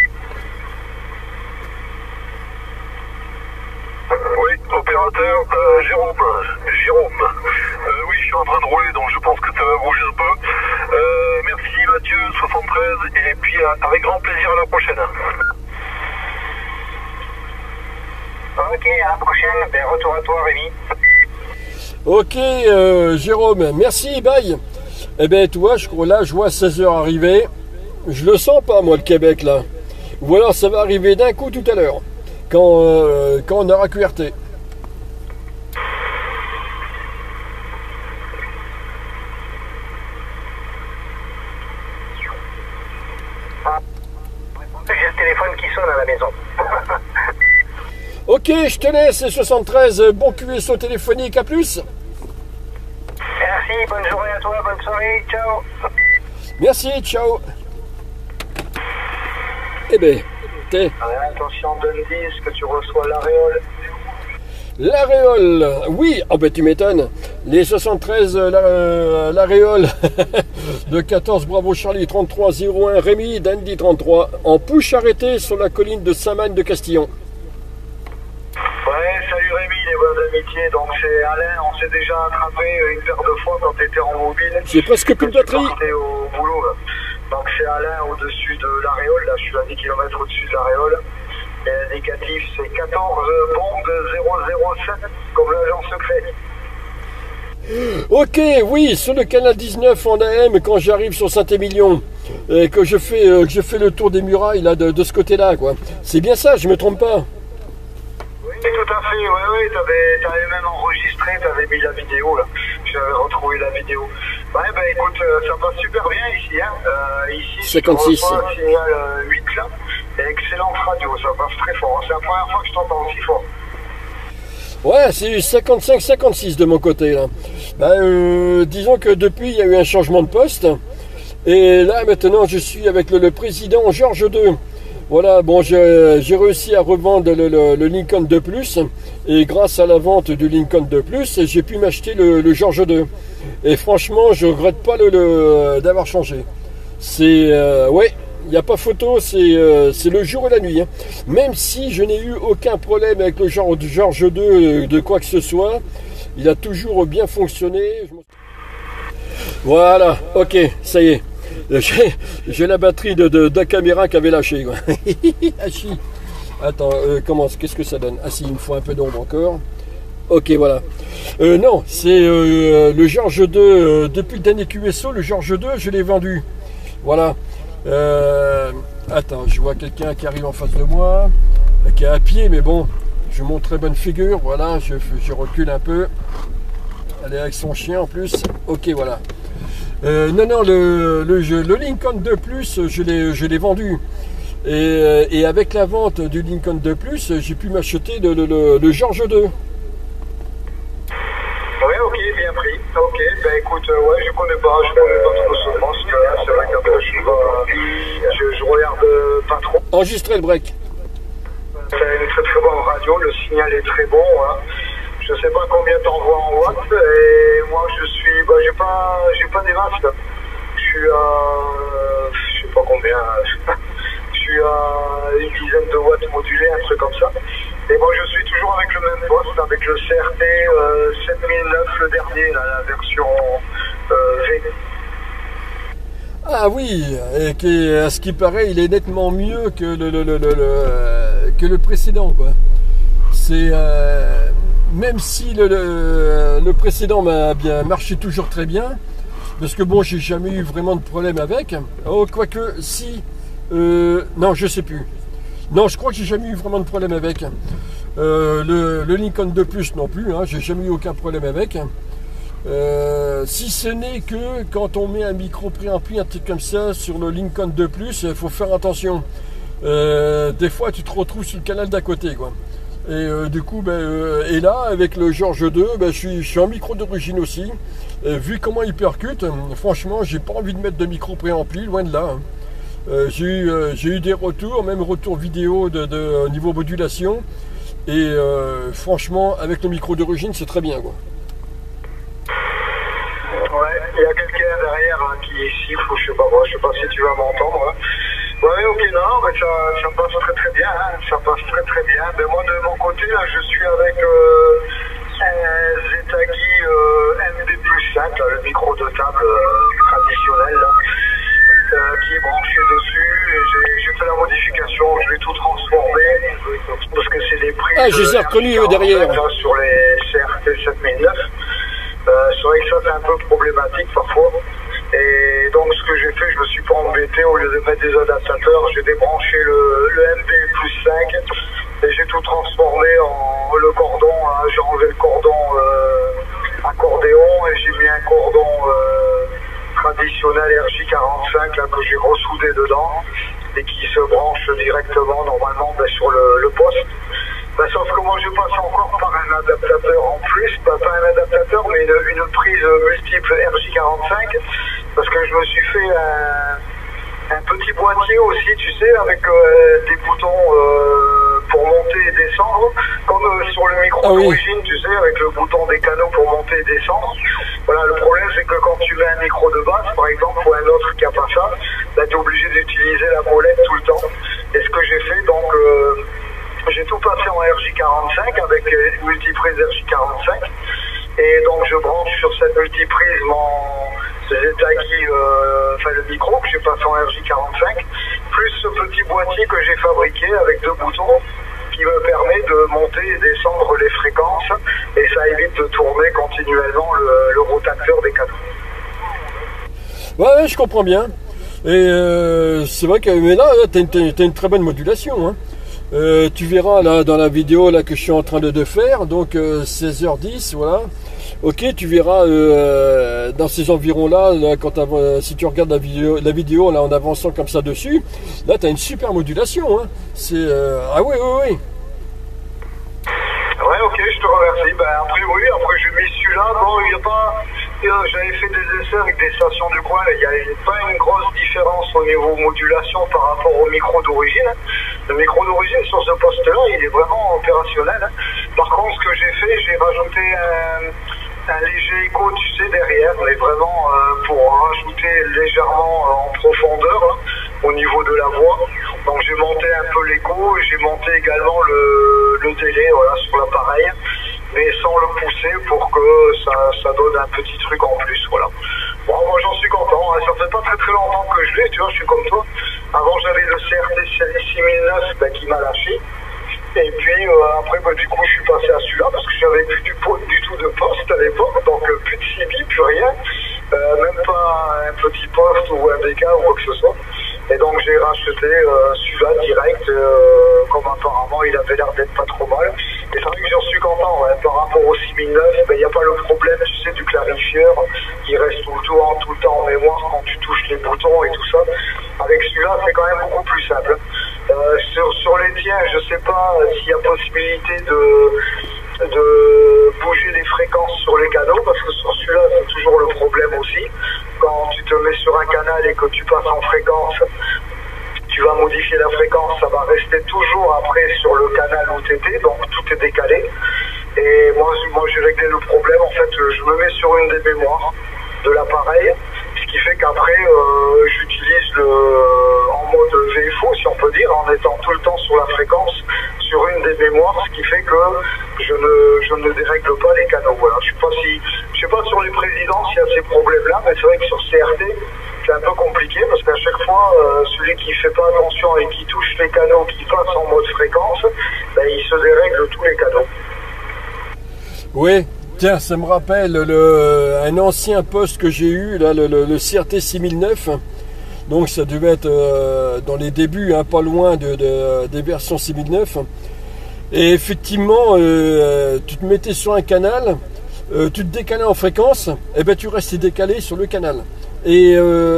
Oui, opérateur, Jérôme. Oui, je suis en train de rouler, donc je pense que ça va bouger un peu. Merci Mathieu, 73, et puis avec grand plaisir à la prochaine. Ok, à la prochaine. Retour à toi, Rémi. Ok, Jérôme, merci, bye. Eh ben, tu vois, je vois 16h arriver. Je le sens pas, moi, le Québec, là. Ou alors, ça va arriver d'un coup tout à l'heure, quand on aura QRT. J'ai le téléphone qui sonne à la maison. Ok, je te laisse, 73, bon QSO téléphonique, à plus. Merci, bonne journée à toi, bonne soirée, ciao. Merci, ciao. Eh ben, T'es. Ouais, attention Dundee, est-ce que tu reçois l'aréole? L'aréole, oui, oh ben tu m'étonnes. Les 73, l'aréole de 14 Bravo Charlie 3301 Rémi Dandy 33 en push arrêté sur la colline de Saint-Magne de Castillon. Ouais, salut Rémi, les bonnes amitiés. Donc c'est Alain, on s'est déjà attrapé une paire de fois quand t'étais en mobile. J'ai presque plus de batterie. J'étais au boulot là. Donc c'est Alain au-dessus de l'aréole, là je suis à 10 km au-dessus de l'aréole. Et l'indicatif c'est 14 bombes 007 comme l'agent secret. Ok, oui, sur le canal 19 en AM quand j'arrive sur Saint-Émilion et que je fais le tour des murailles là de ce côté-là quoi. C'est bien ça, je me trompe pas. Oui, tout à fait, oui, t'avais même enregistré, t'avais mis la vidéo là. J'avais retrouvé la vidéo. Ouais, ben écoute, ça passe super bien ici, hein. Ici, 56. tu reçois un signal 8 là. Excellente radio, ça passe très fort. C'est la première fois que je t'entends aussi fort. Ouais, c'est 55-56 de mon côté là. Disons que depuis il y a eu un changement de poste. Et là maintenant je suis avec le président Georges II. Voilà, bon j'ai réussi à revendre le Lincoln 2 Plus. Et grâce à la vente du Lincoln 2 Plus, j'ai pu m'acheter le Georges II. Et franchement je regrette pas d'avoir changé. C'est ouais. Il n'y a pas photo, c'est le jour et la nuit. Hein. Même si je n'ai eu aucun problème avec le Georges II de quoi que ce soit, il a toujours bien fonctionné. Voilà, ok, ça y est. J'ai la batterie de la caméra qui avait lâché. Attends, qu'est-ce que ça donne? Ah si, il me faut un peu d'ombre encore. Ok, voilà. Non, c'est le Georges II, depuis le dernier QSO, le Georges II, je l'ai vendu. Voilà. Attends, je vois quelqu'un qui arrive en face de moi, qui est à pied, mais bon, je montre très bonne figure, voilà, je recule un peu. Elle est avec son chien en plus. Ok, voilà. Non, le Lincoln 2 Plus, je l'ai vendu. Et avec la vente du Lincoln 2 Plus, j'ai pu m'acheter le Georges II. Oui, ok, bien pris. Ok, ben écoute, ouais, je connais pas trop seulement, c'est vrai que je regarde pas trop. Enregistrez le break. C'est une très très bonne radio, le signal est très bon. Hein. Je sais pas combien t'envoies en watts, et moi je suis, j'ai pas des masques. Je suis à, je sais pas combien, je suis à une dizaine de watts modulés, un truc comme ça. Et bon, je suis toujours avec le même poste, avec le CRT 7009, le dernier, là, la version V. Ah oui, et à ce qui paraît, il est nettement mieux que le précédent, quoi. C'est même si le précédent m'a bien marché toujours très bien, parce que bon, j'ai jamais eu vraiment de problème avec. Oh, quoique, si, non, je sais plus. Non, je crois que j'ai jamais eu vraiment de problème avec. Le Lincoln 2 Plus non plus, hein, j'ai jamais eu aucun problème avec. Si ce n'est que quand on met un micro préampli, un truc comme ça sur le Lincoln 2 Plus, il faut faire attention. Des fois tu te retrouves sur le canal d'à côté, quoi. Et du coup, et là avec le Georges II, je suis en micro d'origine aussi. Vu comment il percute, franchement j'ai pas envie de mettre de micro préampli, loin de là. Hein. J'ai eu des retours, même retours vidéo de niveau modulation. Et franchement, avec le micro d'origine, c'est très bien, quoi. Ouais, il y a quelqu'un derrière hein, qui siffle, je sais pas si tu vas m'entendre. Hein. Ouais, ok, non, mais ça passe très très bien, hein, ça passe très très bien. Mais moi, de mon côté, là, je suis avec un Zetagi MD+5, là, le micro de table traditionnel, là. Qui est branché dessus, et j'ai fait la modification, je vais tout transformer, parce que c'est des prix. Ah, je les ai reconnus derrière. Là, sur les CRT 7009. C'est vrai que ça c'est un peu problématique parfois. Et donc ce que j'ai fait, je me suis pas embêté, au lieu de mettre des adaptateurs, j'ai débranché le MD+5 et j'ai tout transformé en le cordon, hein, j'ai enlevé le cordon accordéon et j'ai mis un cordon traditionnel RJ45 là, que j'ai ressoudé dedans et qui se branche directement normalement sur le poste. Sauf que moi je passe encore par un adaptateur en plus, pas un adaptateur mais une prise multiple RJ45 parce que je me suis fait un petit boîtier aussi, tu sais, avec des boutons pour monter et descendre, comme sur le micro d'origine, tu sais, avec le bouton des canaux pour monter et descendre. Voilà, le problème c'est que quand tu mets un micro de basse, par exemple, ou un autre qui a pas ça, bah, tu es obligé d'utiliser la molette tout le temps. Et ce que j'ai fait, donc, j'ai tout passé en RJ45 avec une multiprise RJ45. Et donc je branche sur cette multiprise mon Zetagi, enfin le micro que j'ai passé en RJ45, plus ce petit boîtier que j'ai fabriqué avec 2 boutons qui me permet de monter et descendre les fréquences et ça évite de tourner continuellement le rotateur des canaux. Ouais, je comprends bien. Et c'est vrai que mais là, t'as une très bonne modulation. Hein. Tu verras là dans la vidéo là que je suis en train de faire, donc 16h10, voilà. Ok, tu verras dans ces environs-là, là, si tu regardes la vidéo là en avançant comme ça dessus, là tu as une super modulation. Hein. C'est ah oui. Ouais, ok, je te remercie. Ben, après, oui, après j'ai mis celui-là. Bon, il n'y a pas. J'avais fait des essais avec des stations du coin. Il n'y a pas une grosse différence au niveau modulation par rapport au micro d'origine. Le micro d'origine sur ce poste-là, il est vraiment opérationnel. Par contre, ce que j'ai fait, j'ai rajouté un léger écho, tu sais, derrière, mais vraiment pour rajouter légèrement en profondeur hein, au niveau de la voix. Donc j'ai monté un peu l'écho et j'ai monté également le délai voilà, sur l'appareil, mais sans le pousser pour que ça donne un petit truc en plus. Voilà. Bon, moi j'en suis content, hein. Ça fait pas très longtemps que je l'ai, tu vois, je suis comme toi. Avant j'avais le CRT 6009 ben, qui m'a lâché. Et puis après, bah, du coup, je suis passé à celui-là parce que j'avais plus du tout de poste à l'époque, donc plus de CB, plus rien, même pas un petit poste ou un BK ou quoi que ce soit. Et donc j'ai racheté celui-là direct, comme apparemment il avait l'air d'être pas trop mal. Et c'est vrai que j'en suis content, ouais. Par rapport au 6009, il n'y a pas le problème, tu sais, du clarifieur qui reste tout le temps en mémoire quand tu touches les boutons et tout ça. Avec celui-là, c'est quand même beaucoup plus simple. Sur les tiens, je sais pas s'il y a possibilité de bouger les fréquences sur les canaux, parce que sur celui-là, c'est toujours le problème aussi. Quand tu te mets sur un canal et que tu passes en fréquence, tu vas modifier la fréquence, ça va rester toujours après sur le canal où tu étais, donc tout est décalé. Et moi j'ai réglé le problème, en fait, je me mets sur une des mémoires de l'appareil, ce qui fait qu'après, j'utilise en mode VFO, si on peut dire, en étant tout le temps sur la fréquence, sur une des mémoires, ce qui fait que je ne dérègle pas les canaux. Voilà. Je sais pas sur les présidents s'il y a ces problèmes-là, mais c'est vrai que sur CRT, c'est un peu compliqué, parce qu'à chaque fois, celui qui fait pas attention et qui touche les canaux, qui passe en mode fréquence, ben, il se dérègle tous les canaux. Oui. Tiens, ça me rappelle un ancien poste que j'ai eu, là, le CRT 6009. Donc ça devait être dans les débuts, hein, pas loin des versions 6009. Et effectivement, tu te mettais sur un canal, tu te décalais en fréquence, et ben tu restais décalé sur le canal. Et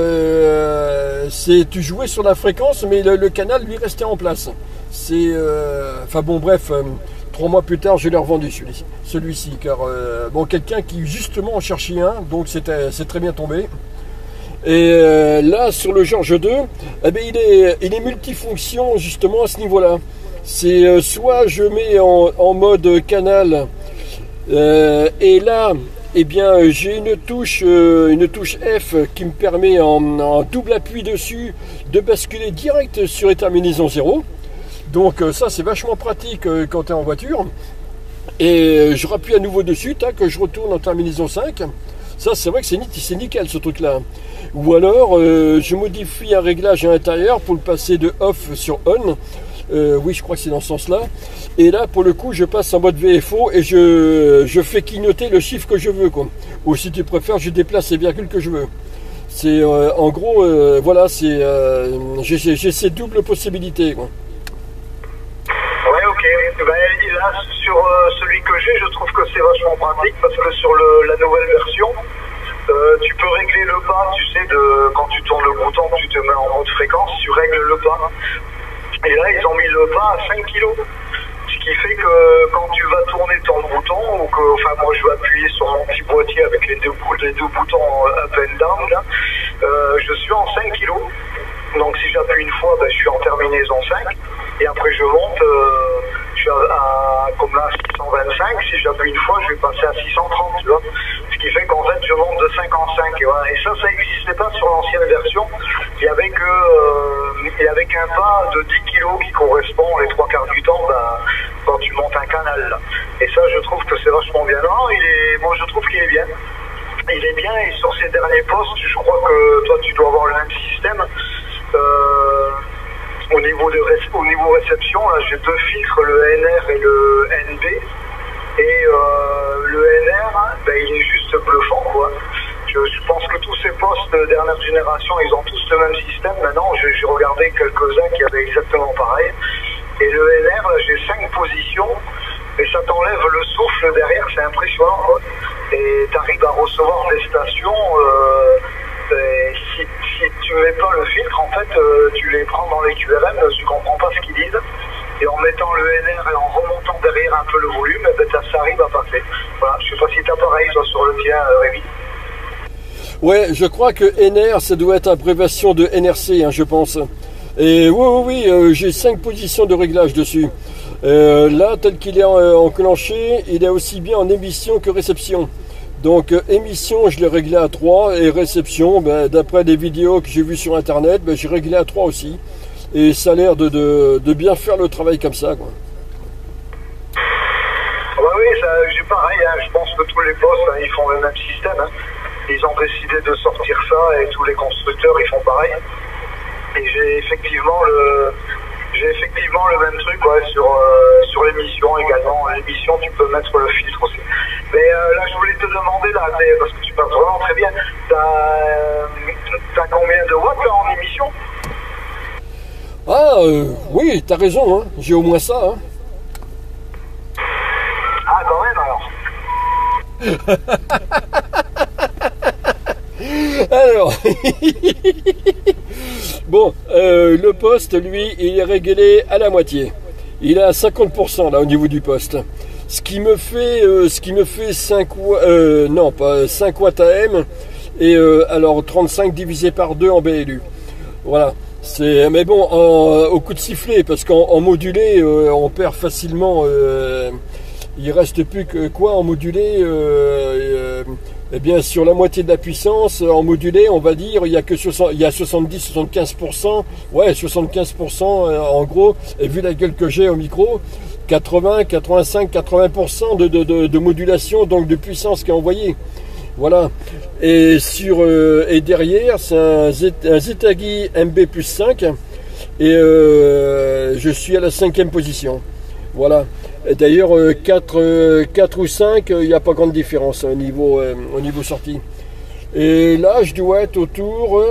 tu jouais sur la fréquence, mais le canal lui restait en place. Enfin bon, bref. 3 mois plus tard, je l'ai revendu celui-ci, car bon, quelqu'un qui justement en cherchait un, donc c'est très bien tombé. Et là, sur le George 2, eh bien, il est multifonction justement à ce niveau-là. C'est soit je mets en mode canal, et là, eh bien, j'ai une touche F qui me permet en double appui dessus de basculer direct sur les terminaisons 0. Donc ça c'est vachement pratique quand tu es en voiture. Et je rappuie à nouveau dessus, que je retourne en terminaison 5. Ça c'est vrai que c'est nickel ce truc là. Ou alors je modifie un réglage à l'intérieur pour le passer de off sur on. Oui, je crois que c'est dans ce sens là. Et là pour le coup je passe en mode VFO et je fais clignoter le chiffre que je veux, quoi. Ou si tu préfères, je déplace les virgules que je veux. C'est en gros voilà, j'ai ces doubles possibilités, quoi. Ouais, ok. Ben, là, sur celui que j'ai, je trouve que c'est vachement pratique parce que sur la nouvelle version, tu peux régler le pas, tu sais, quand tu tournes le bouton, tu te mets en mode fréquence, tu règles le pas. Et là, ils ont mis le pas à 5 kg. Ce qui fait que quand tu vas tourner ton bouton, ou que, enfin, moi je vais appuyer sur mon petit boîtier avec les deux boutons up and down, là, je suis en 5 kg. Donc passer à 630, tu vois. Ce qui fait qu'en fait, je monte de 5 en 5. Et, voilà. Et ça n'existait pas sur l'ancienne version. Il y avait qu'un pas de 10 kilos qui correspond les 3/4 du temps quand tu montes un canal. Là. Et ça, je trouve que c'est vachement bien. Non, moi, je trouve qu'il est bien. Il est bien, et sur ces derniers postes, je crois que toi, tu dois avoir le même système. Au niveau réception, là, j'ai 2 filtres, le NR et le NB. Et le NR, ben, il est juste bluffant, quoi. Je pense que tous ces postes de dernière génération, ils ont tous le même système. Maintenant, j'ai regardé quelques-uns qui avaient exactement pareil. Et le NR, là, j'ai 5 positions, et ça t'enlève le souffle derrière, c'est impressionnant, quoi. Et tu arrives à recevoir des stations, si tu mets pas le filtre, en fait, tu les prends dans les QRM, tu comprends pas ce qu'ils disent. Et en mettant le NR et en remontant derrière un peu le volume, ben, ça arrive à passer. Voilà, je sais pas si t'as pareil, toi, sur le tien, Rémi. Ouais, je crois que NR, ça doit être abréviation de NRC, hein, je pense. Et oui, j'ai 5 positions de réglage dessus. Là, tel qu'il est enclenché, il est aussi bien en émission que réception. Donc émission, je l'ai réglé à 3, et réception, ben, d'après des vidéos que j'ai vues sur internet, ben, j'ai réglé à 3 aussi. Et ça a l'air de bien faire le travail comme ça, quoi. Bah oui, j'ai pareil, hein, je pense que tous les postes, hein, ils font le même système. Hein. Ils ont décidé de sortir ça, et tous les constructeurs, ils font pareil. Et j'ai effectivement le même truc, ouais, sur l'émission également. L'émission, tu peux mettre le filtre aussi. Mais là, je voulais te demander, là, parce que tu passes vraiment très bien, t'as combien de watts là, en émission? Ah, oui, t'as raison, hein. J'ai au moins ça, hein. Ah, quand même, alors. Alors, bon, le poste, lui, il est réglé à la moitié. Il est à 50% là au niveau du poste. Ce qui me fait 5 watts AM, et alors 35 divisé par 2 en BLU. Voilà. Mais bon, au coup de sifflet, parce qu'en modulé, on perd facilement. Il reste plus que quoi en modulé, eh bien, sur la moitié de la puissance, en modulé, on va dire, il y a 70-75%, ouais, 75% en gros, et vu la gueule que j'ai au micro, 85-80% de modulation, donc de puissance qui est envoyée. Voilà. Et derrière, c'est un Zetagi MB+5, et je suis à la 5e position. Voilà. D'ailleurs, 4 ou 5, il n'y a pas grande différence au niveau sortie. Et là, je dois être autour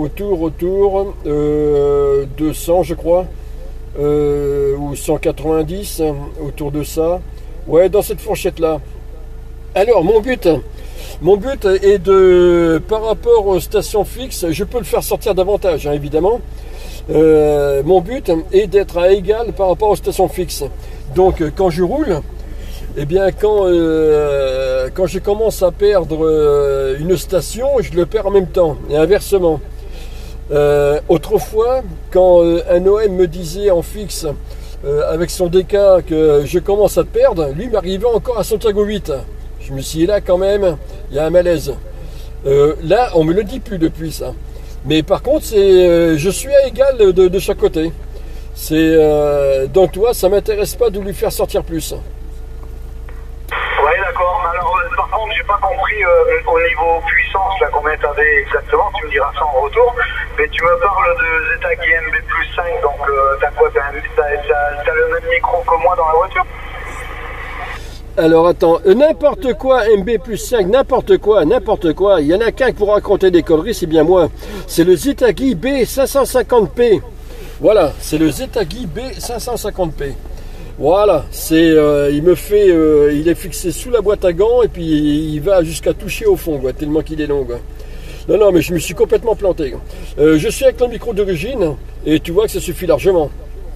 200, je crois, ou 190, autour de ça. Ouais, dans cette fourchette-là. Alors, mon but est par rapport aux stations fixes, je peux le faire sortir davantage, hein, évidemment. Mon but est d'être à égal par rapport aux stations fixes. Donc quand je roule, eh bien quand je commence à perdre une station, je le perds en même temps, et inversement. Autrefois, quand un OM me disait en fixe avec son DK que je commence à te perdre, lui m'arrivait encore à Santiago 8. Je me suis dit là quand même, il y a un malaise. Là, on me le dit plus depuis ça. Mais par contre, je suis à égal de chaque côté. Donc toi, ça m'intéresse pas de lui faire sortir plus. Ouais, d'accord. Alors, par contre, j'ai pas compris au niveau puissance, là, combien t'avais exactement. Tu me diras ça en retour. Mais tu me parles de Zetagi MB+5, donc t'as quoi? T'as le même micro que moi dans la voiture? Alors attends, n'importe quoi, MB+5, n'importe quoi, il y en a qu'un pour raconter des conneries, c'est bien moi. C'est le Zetagi B550P. Voilà, c'est le Zetagi B550P. Voilà, il est fixé sous la boîte à gants, et puis il va jusqu'à toucher au fond, quoi, tellement qu'il est long, quoi. Non, mais je me suis complètement planté. Je suis avec le micro d'origine, et tu vois que ça suffit largement.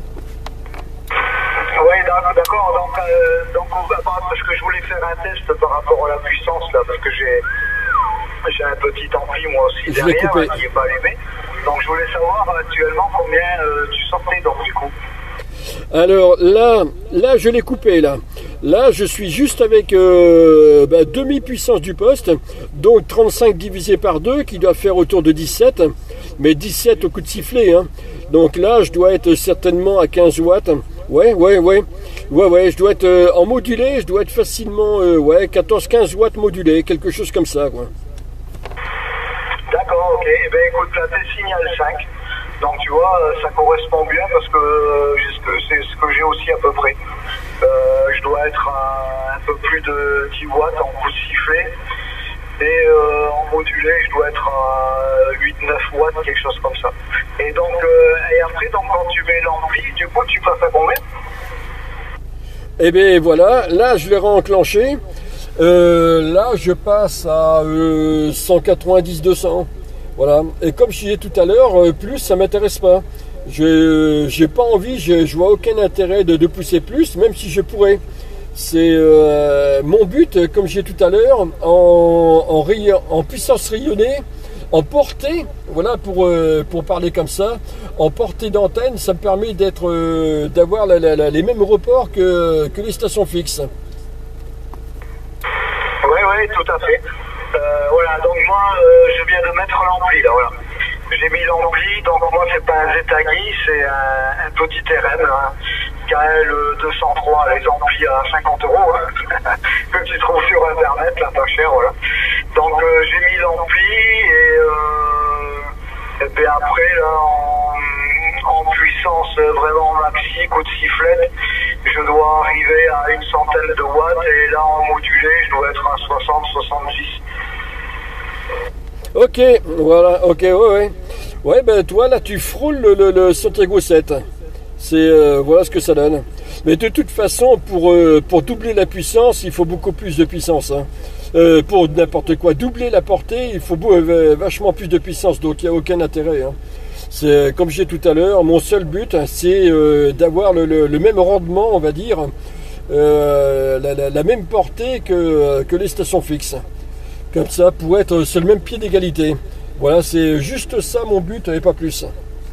Oui, d'accord. Donc, parce que je voulais faire un test par rapport à la puissance, là, parce que j'ai un petit ampli, moi aussi, derrière, qui n'est pas allumé. Donc, je voulais savoir actuellement combien tu sortais, donc, du coup. Alors, là, je l'ai coupé, là. Là, je suis juste avec demi-puissance du poste, donc 35 divisé par 2, qui doit faire autour de 17, mais 17 au coup de sifflet. Hein. Donc là, je dois être certainement à 15 watts. Ouais, je dois être en modulé, je dois être facilement 14-15 watts modulé, quelque chose comme ça, quoi. D'accord, ok. Eh ben écoute, là, t'es signal 5. Donc tu vois, ça correspond bien parce que c'est ce que j'ai aussi à peu près. Je dois être à un peu plus de 10 watts en coup de sifflet. Et en modulé, je dois être à 8-9 watts, quelque chose comme ça. Et donc, et après, donc, quand tu mets l'ampli, du coup, tu passes à combien? Eh bien voilà, là je l'ai réenclenché. Là je passe à 190-200. Voilà. Et comme je disais tout à l'heure, plus ça m'intéresse pas. J'ai pas envie, je vois aucun intérêt de pousser plus, même si je pourrais. C'est mon but, comme je disais tout à l'heure, en puissance rayonnée, en portée, voilà pour parler comme ça, en portée d'antenne, ça me permet d'avoir les mêmes reports que les stations fixes. Oui, tout à fait. Voilà, donc moi, je viens de mettre l'ampli, là, voilà. J'ai mis l'ampli, donc moi, c'est pas un Zetagi, c'est un petit RM, hein. KL 203, les amplis à 50 €, hein, que tu trouves sur Internet, là, pas cher, voilà. Donc, j'ai mis l'ampli, et puis après, là, en puissance vraiment maxi, coup de sifflet, je dois arriver à une centaine de watts, et là, en modulé, je dois être à 60-70. Ok, voilà, ok, ouais. Ouais, ben toi, là, tu frôles le Santiago 7. C'est voilà ce que ça donne. Mais de toute façon, pour doubler la puissance, il faut beaucoup plus de puissance. Hein. Pour n'importe quoi, doubler la portée, il faut vachement plus de puissance. Donc, il n'y a aucun intérêt. Hein. C'est comme j'ai tout à l'heure, mon seul but, c'est d'avoir le même rendement, on va dire, la même portée que les stations fixes. Comme ça, pour être sur le même pied d'égalité. Voilà, c'est juste ça mon but et pas plus.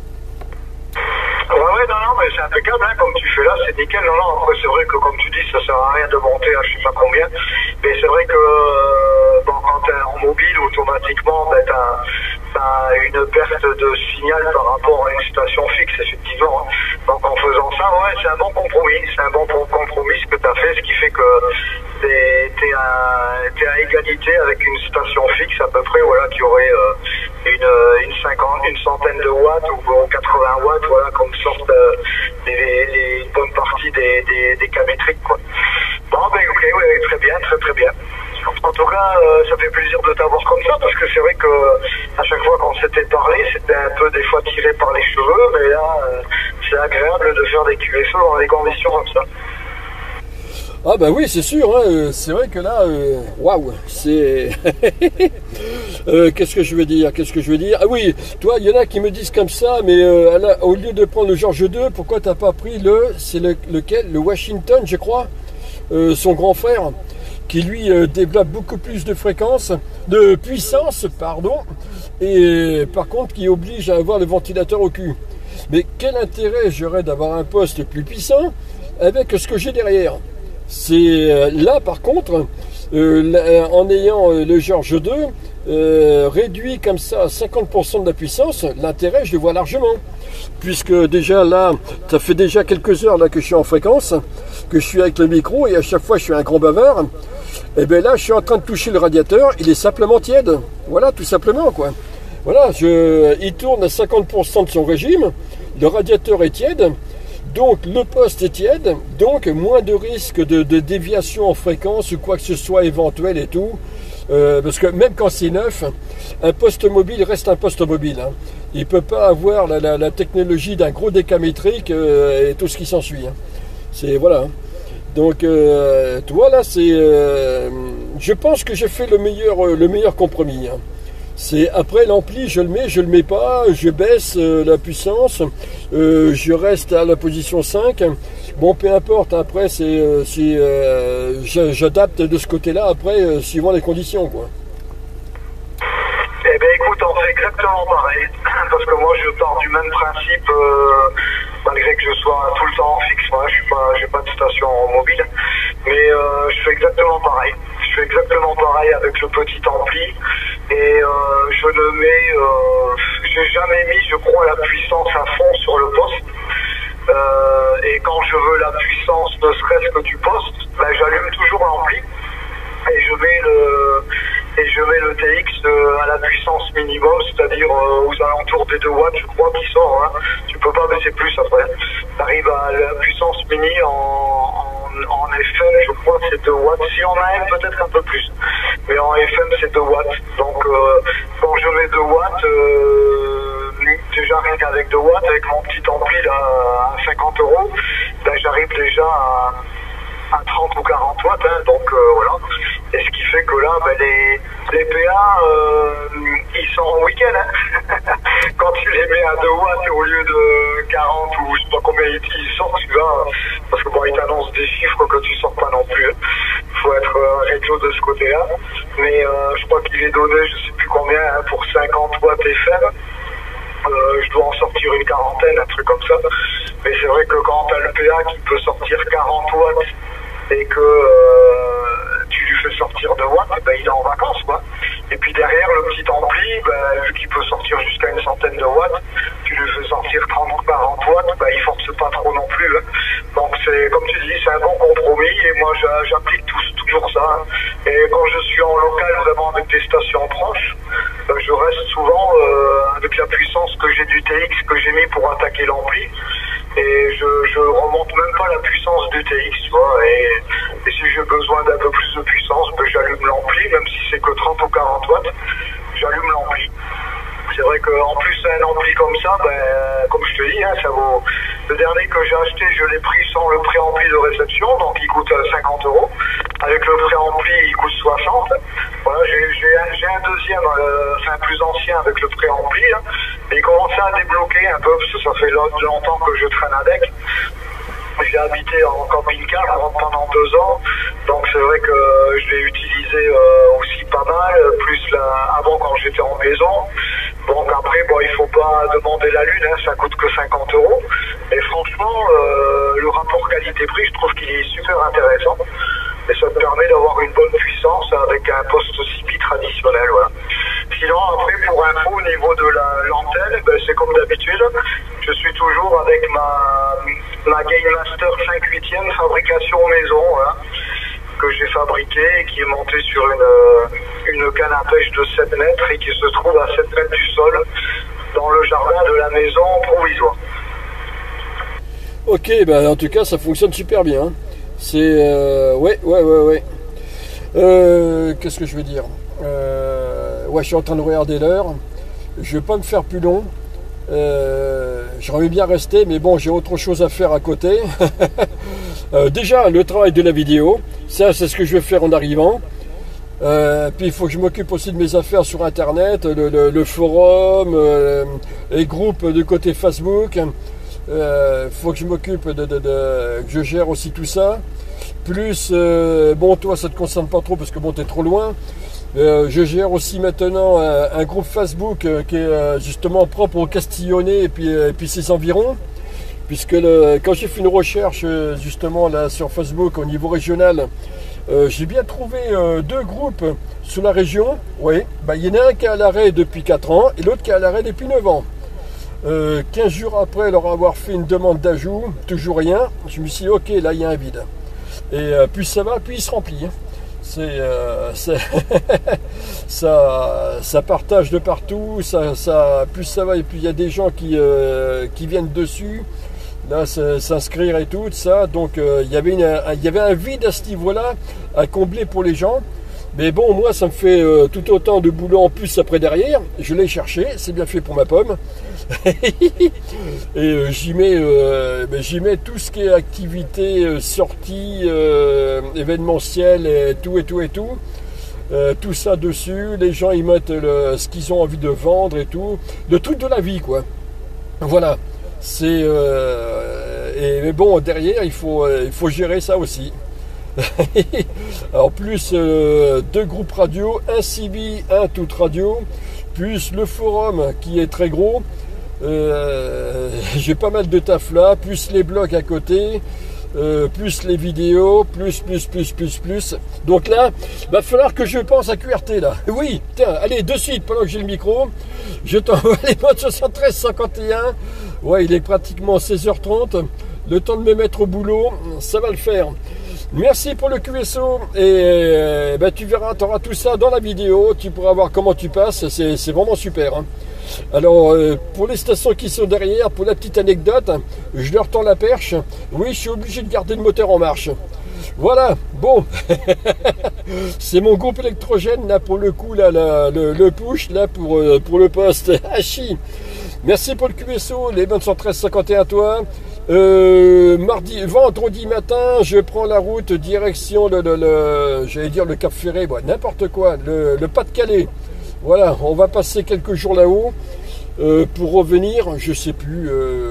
Ouais, non, mais c'est impeccable, hein, comme tu fais là, c'est nickel. Non, après, c'est vrai que, comme tu dis, ça sert à rien de monter à je sais pas combien. Mais c'est vrai que, quand t'es en mobile, automatiquement, ben, t'as une perte de signal par rapport à une station fixe, effectivement. Donc, en faisant ça, ouais, c'est un bon compromis. C'est un bon compromis ce que t'as fait, ce qui fait que t'es à égalité avec une station fixe, à peu près, voilà, qui aurait, une centaine de watts ou 80 watts, voilà, comme sortent une bonne partie des cas métriques, quoi. Bon, ben ok, ouais, très bien, très bien. En tout cas, ça fait plaisir de t'avoir comme ça, parce que c'est vrai que à chaque fois qu'on s'était parlé, c'était un peu des fois tiré par les cheveux, mais là, c'est agréable de faire des QSO dans des conditions comme ça. Ah bah oui, c'est sûr, hein, c'est vrai que là, waouh, c'est... qu'est-ce que je veux dire Ah oui, toi, il y en a qui me disent comme ça, mais au lieu de prendre le George II, pourquoi t'as pas pris lequel Le Washington, je crois, son grand frère, qui lui développe beaucoup plus de puissance, et par contre qui oblige à avoir le ventilateur au cul. Mais quel intérêt j'aurais d'avoir un poste plus puissant avec ce que j'ai derrière? C'est là par contre, en ayant le George II réduit comme ça à 50% de la puissance, l'intérêt je le vois largement. Puisque déjà là, ça fait déjà quelques heures là que je suis en fréquence, que je suis avec le micro et à chaque fois je suis un grand bavard. Et bien là je suis en train de toucher le radiateur, il est simplement tiède. Voilà, tout simplement quoi. Voilà, il tourne à 50% de son régime, le radiateur est tiède. Donc le poste est tiède, donc moins de risque de déviation en fréquence ou quoi que ce soit éventuel et tout. Parce que même quand c'est neuf, un poste mobile reste un poste mobile. Hein. Il ne peut pas avoir la technologie d'un gros décamétrique et tout ce qui s'ensuit. Hein. C'est voilà. Donc tu vois là, c'est. Je pense que j'ai fait le meilleur compromis. Hein. C'est après l'ampli, je le mets pas, je baisse la puissance, je reste à la position 5. Bon, peu importe, après c'est j'adapte de ce côté-là après suivant les conditions quoi. Eh bien écoute, on fait exactement pareil, parce que moi je pars du même principe malgré que je sois tout le temps en fixe. Moi, j'ai pas de station mobile, mais je fais exactement pareil. Je fais exactement pareil avec le petit ampli et je le mets. J'ai jamais mis, je crois, la puissance à fond sur le poste. Et quand je veux la puissance, ne serait-ce que du poste, ben, j'allume toujours l'ampli et je mets le TX à la puissance minimum, c'est-à-dire aux alentours des 2 watts, je crois, qui sort. Hein. Tu peux pas baisser plus après. Tu arrives à la puissance mini en FM, je crois que c'est 2 watts. Si en AM, peut-être un peu plus. Mais en FM, c'est 2 watts. Donc, quand je mets 2 watts, déjà rien qu'avec 2 watts, avec mon petit ampli là, à 50 €, ben, j'arrive déjà à 30 ou 40 watts. Hein, donc, voilà. Et ce qui fait que là, ben, les PA, ils sont en week-end. Hein. Quand tu les mets à 2 watts au lieu de 40 ou je sais pas combien ils sortent, tu vois, parce que bon, ils t'annoncent des chiffres que tu sors pas non plus. Il faut être réglo de ce côté-là. Mais je crois qu'il est donné, je sais plus combien, hein, pour 50 watts FM. Je dois en sortir une quarantaine, un truc comme ça. Mais c'est vrai que quand tu as le PA qui peut sortir 40 watts et que tu lui fais sortir 2 watts, ben, il est en vacances, quoi. Et puis derrière, le petit ampli, ben, vu qu'il peut sortir jusqu'à une centaine de watts, tu lui fais sortir 30 ou 40 watts, ben, il force pas trop non plus. Hein. Donc c'est, comme tu dis, c'est un bon compromis et moi j'applique toujours ça. Hein. Et quand je suis en local, vraiment avec des stations proches, ben, je reste souvent avec la puissance que j'ai du TX que j'ai mis pour attaquer l'ampli. Et je remonte même pas la puissance du TX, tu vois. Et si j'ai besoin d'un peu plus de puissance, ben j'allume l'ampli, même si c'est que 30 ou 40 watts, j'allume l'ampli. C'est vrai qu'en plus, un ampli comme ça, ben, comme je te dis, hein, ça vaut. Le dernier que j'ai acheté, je l'ai pris sans le préampli de réception, donc il coûte 50 €. Avec le préampli, il coûte 60. Voilà, j'ai un deuxième, enfin plus ancien avec le préampli. Hein, et il commençait à débloquer un peu, parce que ça fait longtemps que je traîne avec. J'ai habité en camping-car pendant 2 ans, donc c'est vrai que je l'ai utilisé aussi pas mal, plus avant quand j'étais en maison. Donc après, bon, il faut pas demander la lune, hein, ça coûte que 50 €. Et franchement, le rapport qualité-prix, je trouve qu'il est super intéressant. Et ça me permet d'avoir une bonne puissance avec un poste CP traditionnel, voilà. Sinon, après, pour info, au niveau de l'antenne, ben, c'est comme d'habitude. Je suis toujours avec ma Game Master 5/8e fabrication maison, voilà, que j'ai fabriquée et qui est montée sur une canne à pêche de 7 mètres et qui se trouve à 7 mètres du sol dans le jardin de la maison provisoire. Ok, ben en tout cas, ça fonctionne super bien. C'est... ouais. Qu'est-ce que je veux dire ouais, je suis en train de regarder l'heure. Je vais pas me faire plus long. J'aimerais bien rester, mais bon, j'ai autre chose à faire à côté. Déjà, le travail de la vidéo, ça, c'est ce que je vais faire en arrivant. Puis il faut que je m'occupe aussi de mes affaires sur Internet, le forum, les groupes de côté Facebook. Faut que je m'occupe que je gère aussi tout ça. Plus, bon, toi, ça te concerne pas trop parce que bon, t'es trop loin. Je gère aussi maintenant un groupe Facebook qui est justement propre au Castillonnais et puis ses environs. Puisque quand j'ai fait une recherche justement là sur Facebook au niveau régional, j'ai bien trouvé 2 groupes sur la région. Oui, bah, il y en a un qui est à l'arrêt depuis 4 ans et l'autre qui est à l'arrêt depuis 9 ans. 15 jours après leur avoir fait une demande d'ajout, toujours rien, je me suis dit ok, là il y a un vide. Et plus ça va, plus il se remplit. Ça partage de partout, plus ça va et plus il y a des gens qui viennent dessus, là s'inscrire et tout ça. Donc il y avait un vide à ce niveau-là à combler pour les gens. Mais bon, moi ça me fait tout autant de boulot en plus après derrière. Je l'ai cherché, c'est bien fait pour ma pomme. Et j'y mets tout ce qui est activité, sortie, événementielle et tout. Tout ça dessus. Les gens ils mettent ce qu'ils ont envie de vendre et tout. Le truc de la vie, quoi. Voilà. Mais bon, derrière, il faut gérer ça aussi. En plus 2 groupes radio, un CB, un Toute Radio, plus le forum qui est très gros. J'ai pas mal de taf là, plus les blogs à côté, plus les vidéos, plus. Donc là, va falloir que je pense à QRT là. Oui, tiens, allez, de suite, pendant que j'ai le micro, je t'envoie les modes 73 51. Ouais, il est pratiquement 16h30. Le temps de me mettre au boulot, ça va le faire. Merci pour le QSO et tu verras, tu auras tout ça dans la vidéo, tu pourras voir comment tu passes, c'est vraiment super. Hein. Alors pour les stations qui sont derrière, pour la petite anecdote, je leur tends la perche, oui je suis obligé de garder le moteur en marche. Voilà, bon, c'est mon groupe électrogène là pour le coup, là, le push là pour le poste Hachi. Merci pour le QSO, les 913-51 toi. Vendredi matin, je prends la route direction j'allais dire le Cap Ferré, bon, n'importe quoi, le Pas-de-Calais. Voilà, on va passer quelques jours là-haut pour revenir, je sais plus,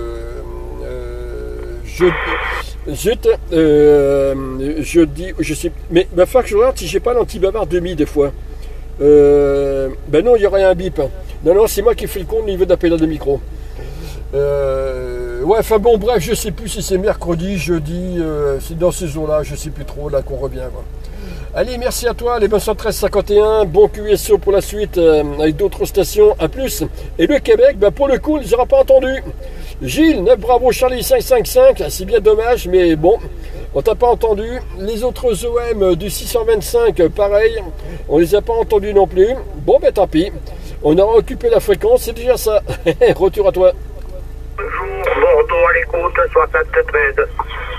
je sais, mais il va falloir que je regarde si j'ai pas l'anti-bavard demi des fois. Ben non, il y aurait un bip. Non, c'est moi qui fais le con au niveau d'appel de micro. Ouais, enfin bon, bref, je sais plus si c'est mercredi, jeudi, c'est dans ces eaux-là, je sais plus trop, là qu'on revient. Quoi. Allez, merci à toi, les 913-51, bon QSO pour la suite, avec d'autres stations, à plus. Et le Québec, ben pour le coup, ils n'auront pas entendu. Gilles, 9 Bravo Charlie 555, c'est bien dommage, mais bon, on t'a pas entendu. Les autres OM du 625, pareil, on les a pas entendus non plus. Bon, ben tant pis, on aura occupé la fréquence, c'est déjà ça. Retour à toi. Bonjour, Bordeaux à l'écoute, 73.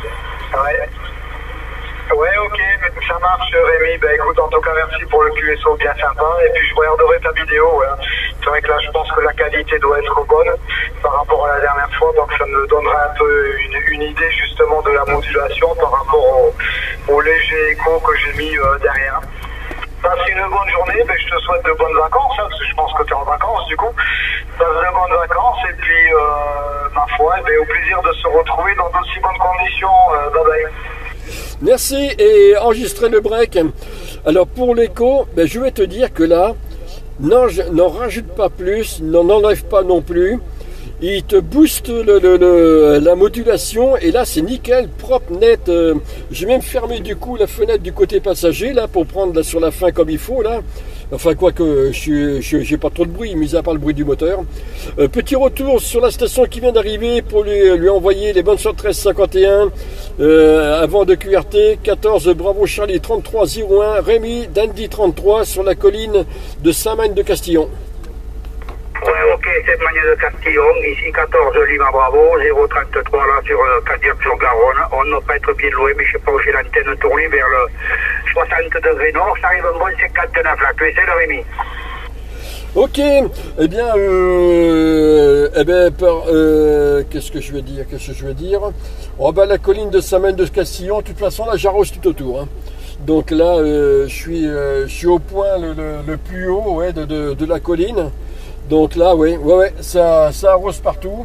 Ouais, ok, ça marche Rémi. Ben écoute, en tout cas merci pour le QSO bien sympa. Et puis je regarderai ta vidéo. Ouais. C'est vrai que là je pense que la qualité doit être bonne par rapport à la dernière fois. Donc ça me donnera un peu une idée justement de la modulation par rapport au léger écho que j'ai mis derrière. Passe une bonne journée, ben, je te souhaite de bonnes vacances, hein, parce que je pense que tu es en vacances du coup. Passe de bonnes vacances et puis ma foi, ben, au plaisir de se retrouver dans d'aussi bonnes conditions. Bye bye. Merci et enregistrez le break. Alors pour l'écho, ben, je vais te dire que là, n'en rajoute pas plus, n'en enlève pas non plus. Il te booste la modulation et là c'est nickel, propre, net. J'ai même fermé du coup la fenêtre du côté passager là pour prendre là, sur la fin comme il faut là. Enfin quoique j'ai pas trop de bruit, mis à part le bruit du moteur. Petit retour sur la station qui vient d'arriver pour lui envoyer les bonnes 1351 avant de QRT 14 Bravo Charlie 3301 Rémi Dandy 33 sur la colline de Saint-Magne de Castillon. Ouais, ok, cette manière de Castillon, ici 14 Lima Bravo, 033 là sur Cadillac-sur-Garonne. On ne va pas être bien loin, mais je sais pas où j'ai l'antenne tournée vers le 60 degrés nord, ça arrive un bon 59 là, tu essaies de Rémi. Ok, qu'est-ce que je vais dire, Oh bah la colline de Saint-Magne de Castillon, de toute façon là j'arrose tout autour. Hein. Donc là je suis au point le plus haut ouais, de la colline. Donc là, ouais, ça arrose partout.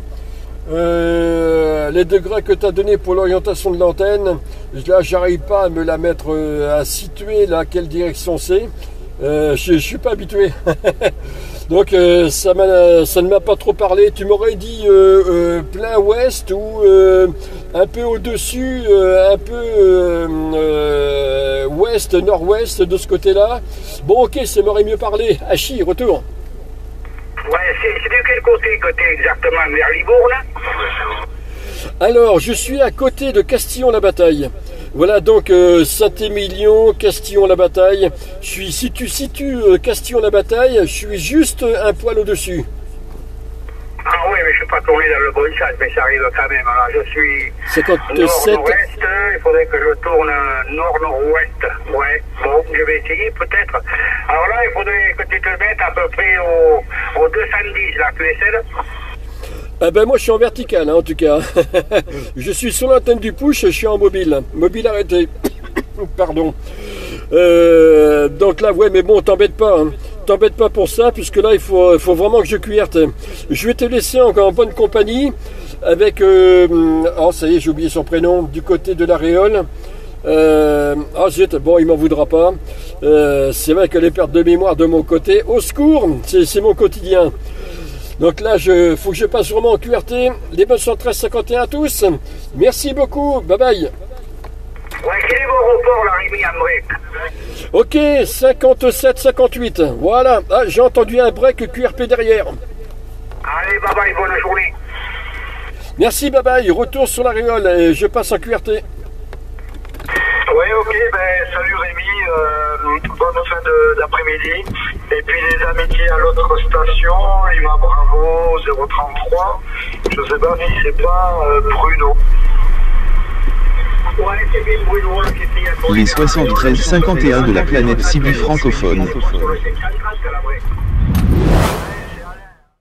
Les degrés que tu as donné pour l'orientation de l'antenne, là, j'arrive pas à me la mettre, à situer là, quelle direction c'est. Je suis pas habitué. Donc ça ne m'a pas trop parlé. Tu m'aurais dit plein ouest ou un peu au-dessus, un peu ouest, nord-ouest de ce côté-là. Bon, ok, ça m'aurait mieux parlé. Hachi, retour. Ouais, c'est de quel côté que tu es exactement, vers Libourne? Alors, je suis à côté de Castillon-la-Bataille. Voilà, donc Saint-Émilion, Castillon-la-Bataille. Si tu situes Castillon-la-Bataille, je suis juste un poil au-dessus. Ah oui, mais je ne suis pas tourné dans le bon sens, mais ça arrive quand même. Alors, je suis 57. nord-nord-ouest, il faudrait que je tourne nord-nord-ouest. Ouais, bon, je vais essayer peut-être. Alors là, il faudrait que tu te mettes à peu près au 210, là, tu essaies. Ah ben moi je suis en vertical hein, en tout cas. Je suis sur l'antenne du push, je suis en mobile. Mobile arrêté. Pardon. Donc là, ouais, mais bon, t'embête pas. Hein. T'embête pas pour ça, puisque là, il faut vraiment que je QRT. Je vais te laisser encore en bonne compagnie avec... oh, ça y est, j'ai oublié son prénom, du côté de la Réole. Ah zut, bon, il m'en voudra pas. C'est vrai que les pertes de mémoire de mon côté, au secours, c'est mon quotidien. Donc là, faut que je passe vraiment en QRT. Les 913-51 à tous. Merci beaucoup. Bye bye. Ouais, quel est mon report, là, Rémi, à break? Ok, 57-58. Voilà. Ah, j'ai entendu un break QRP derrière. Allez, bye bye, bonne journée. Merci, bye bye. Retour sur la réole et je passe en QRT. Ouais, ok, ben salut Rémi, bonne fin d'après-midi. Et puis les amitiés à l'autre station, Lima Bravo 033. Je sais pas si c'est pas Bruno. Ouais, c'est bien Bruno qui était à ton Les 73-51 de la planète Sibu francophone. sur le C4 à la break.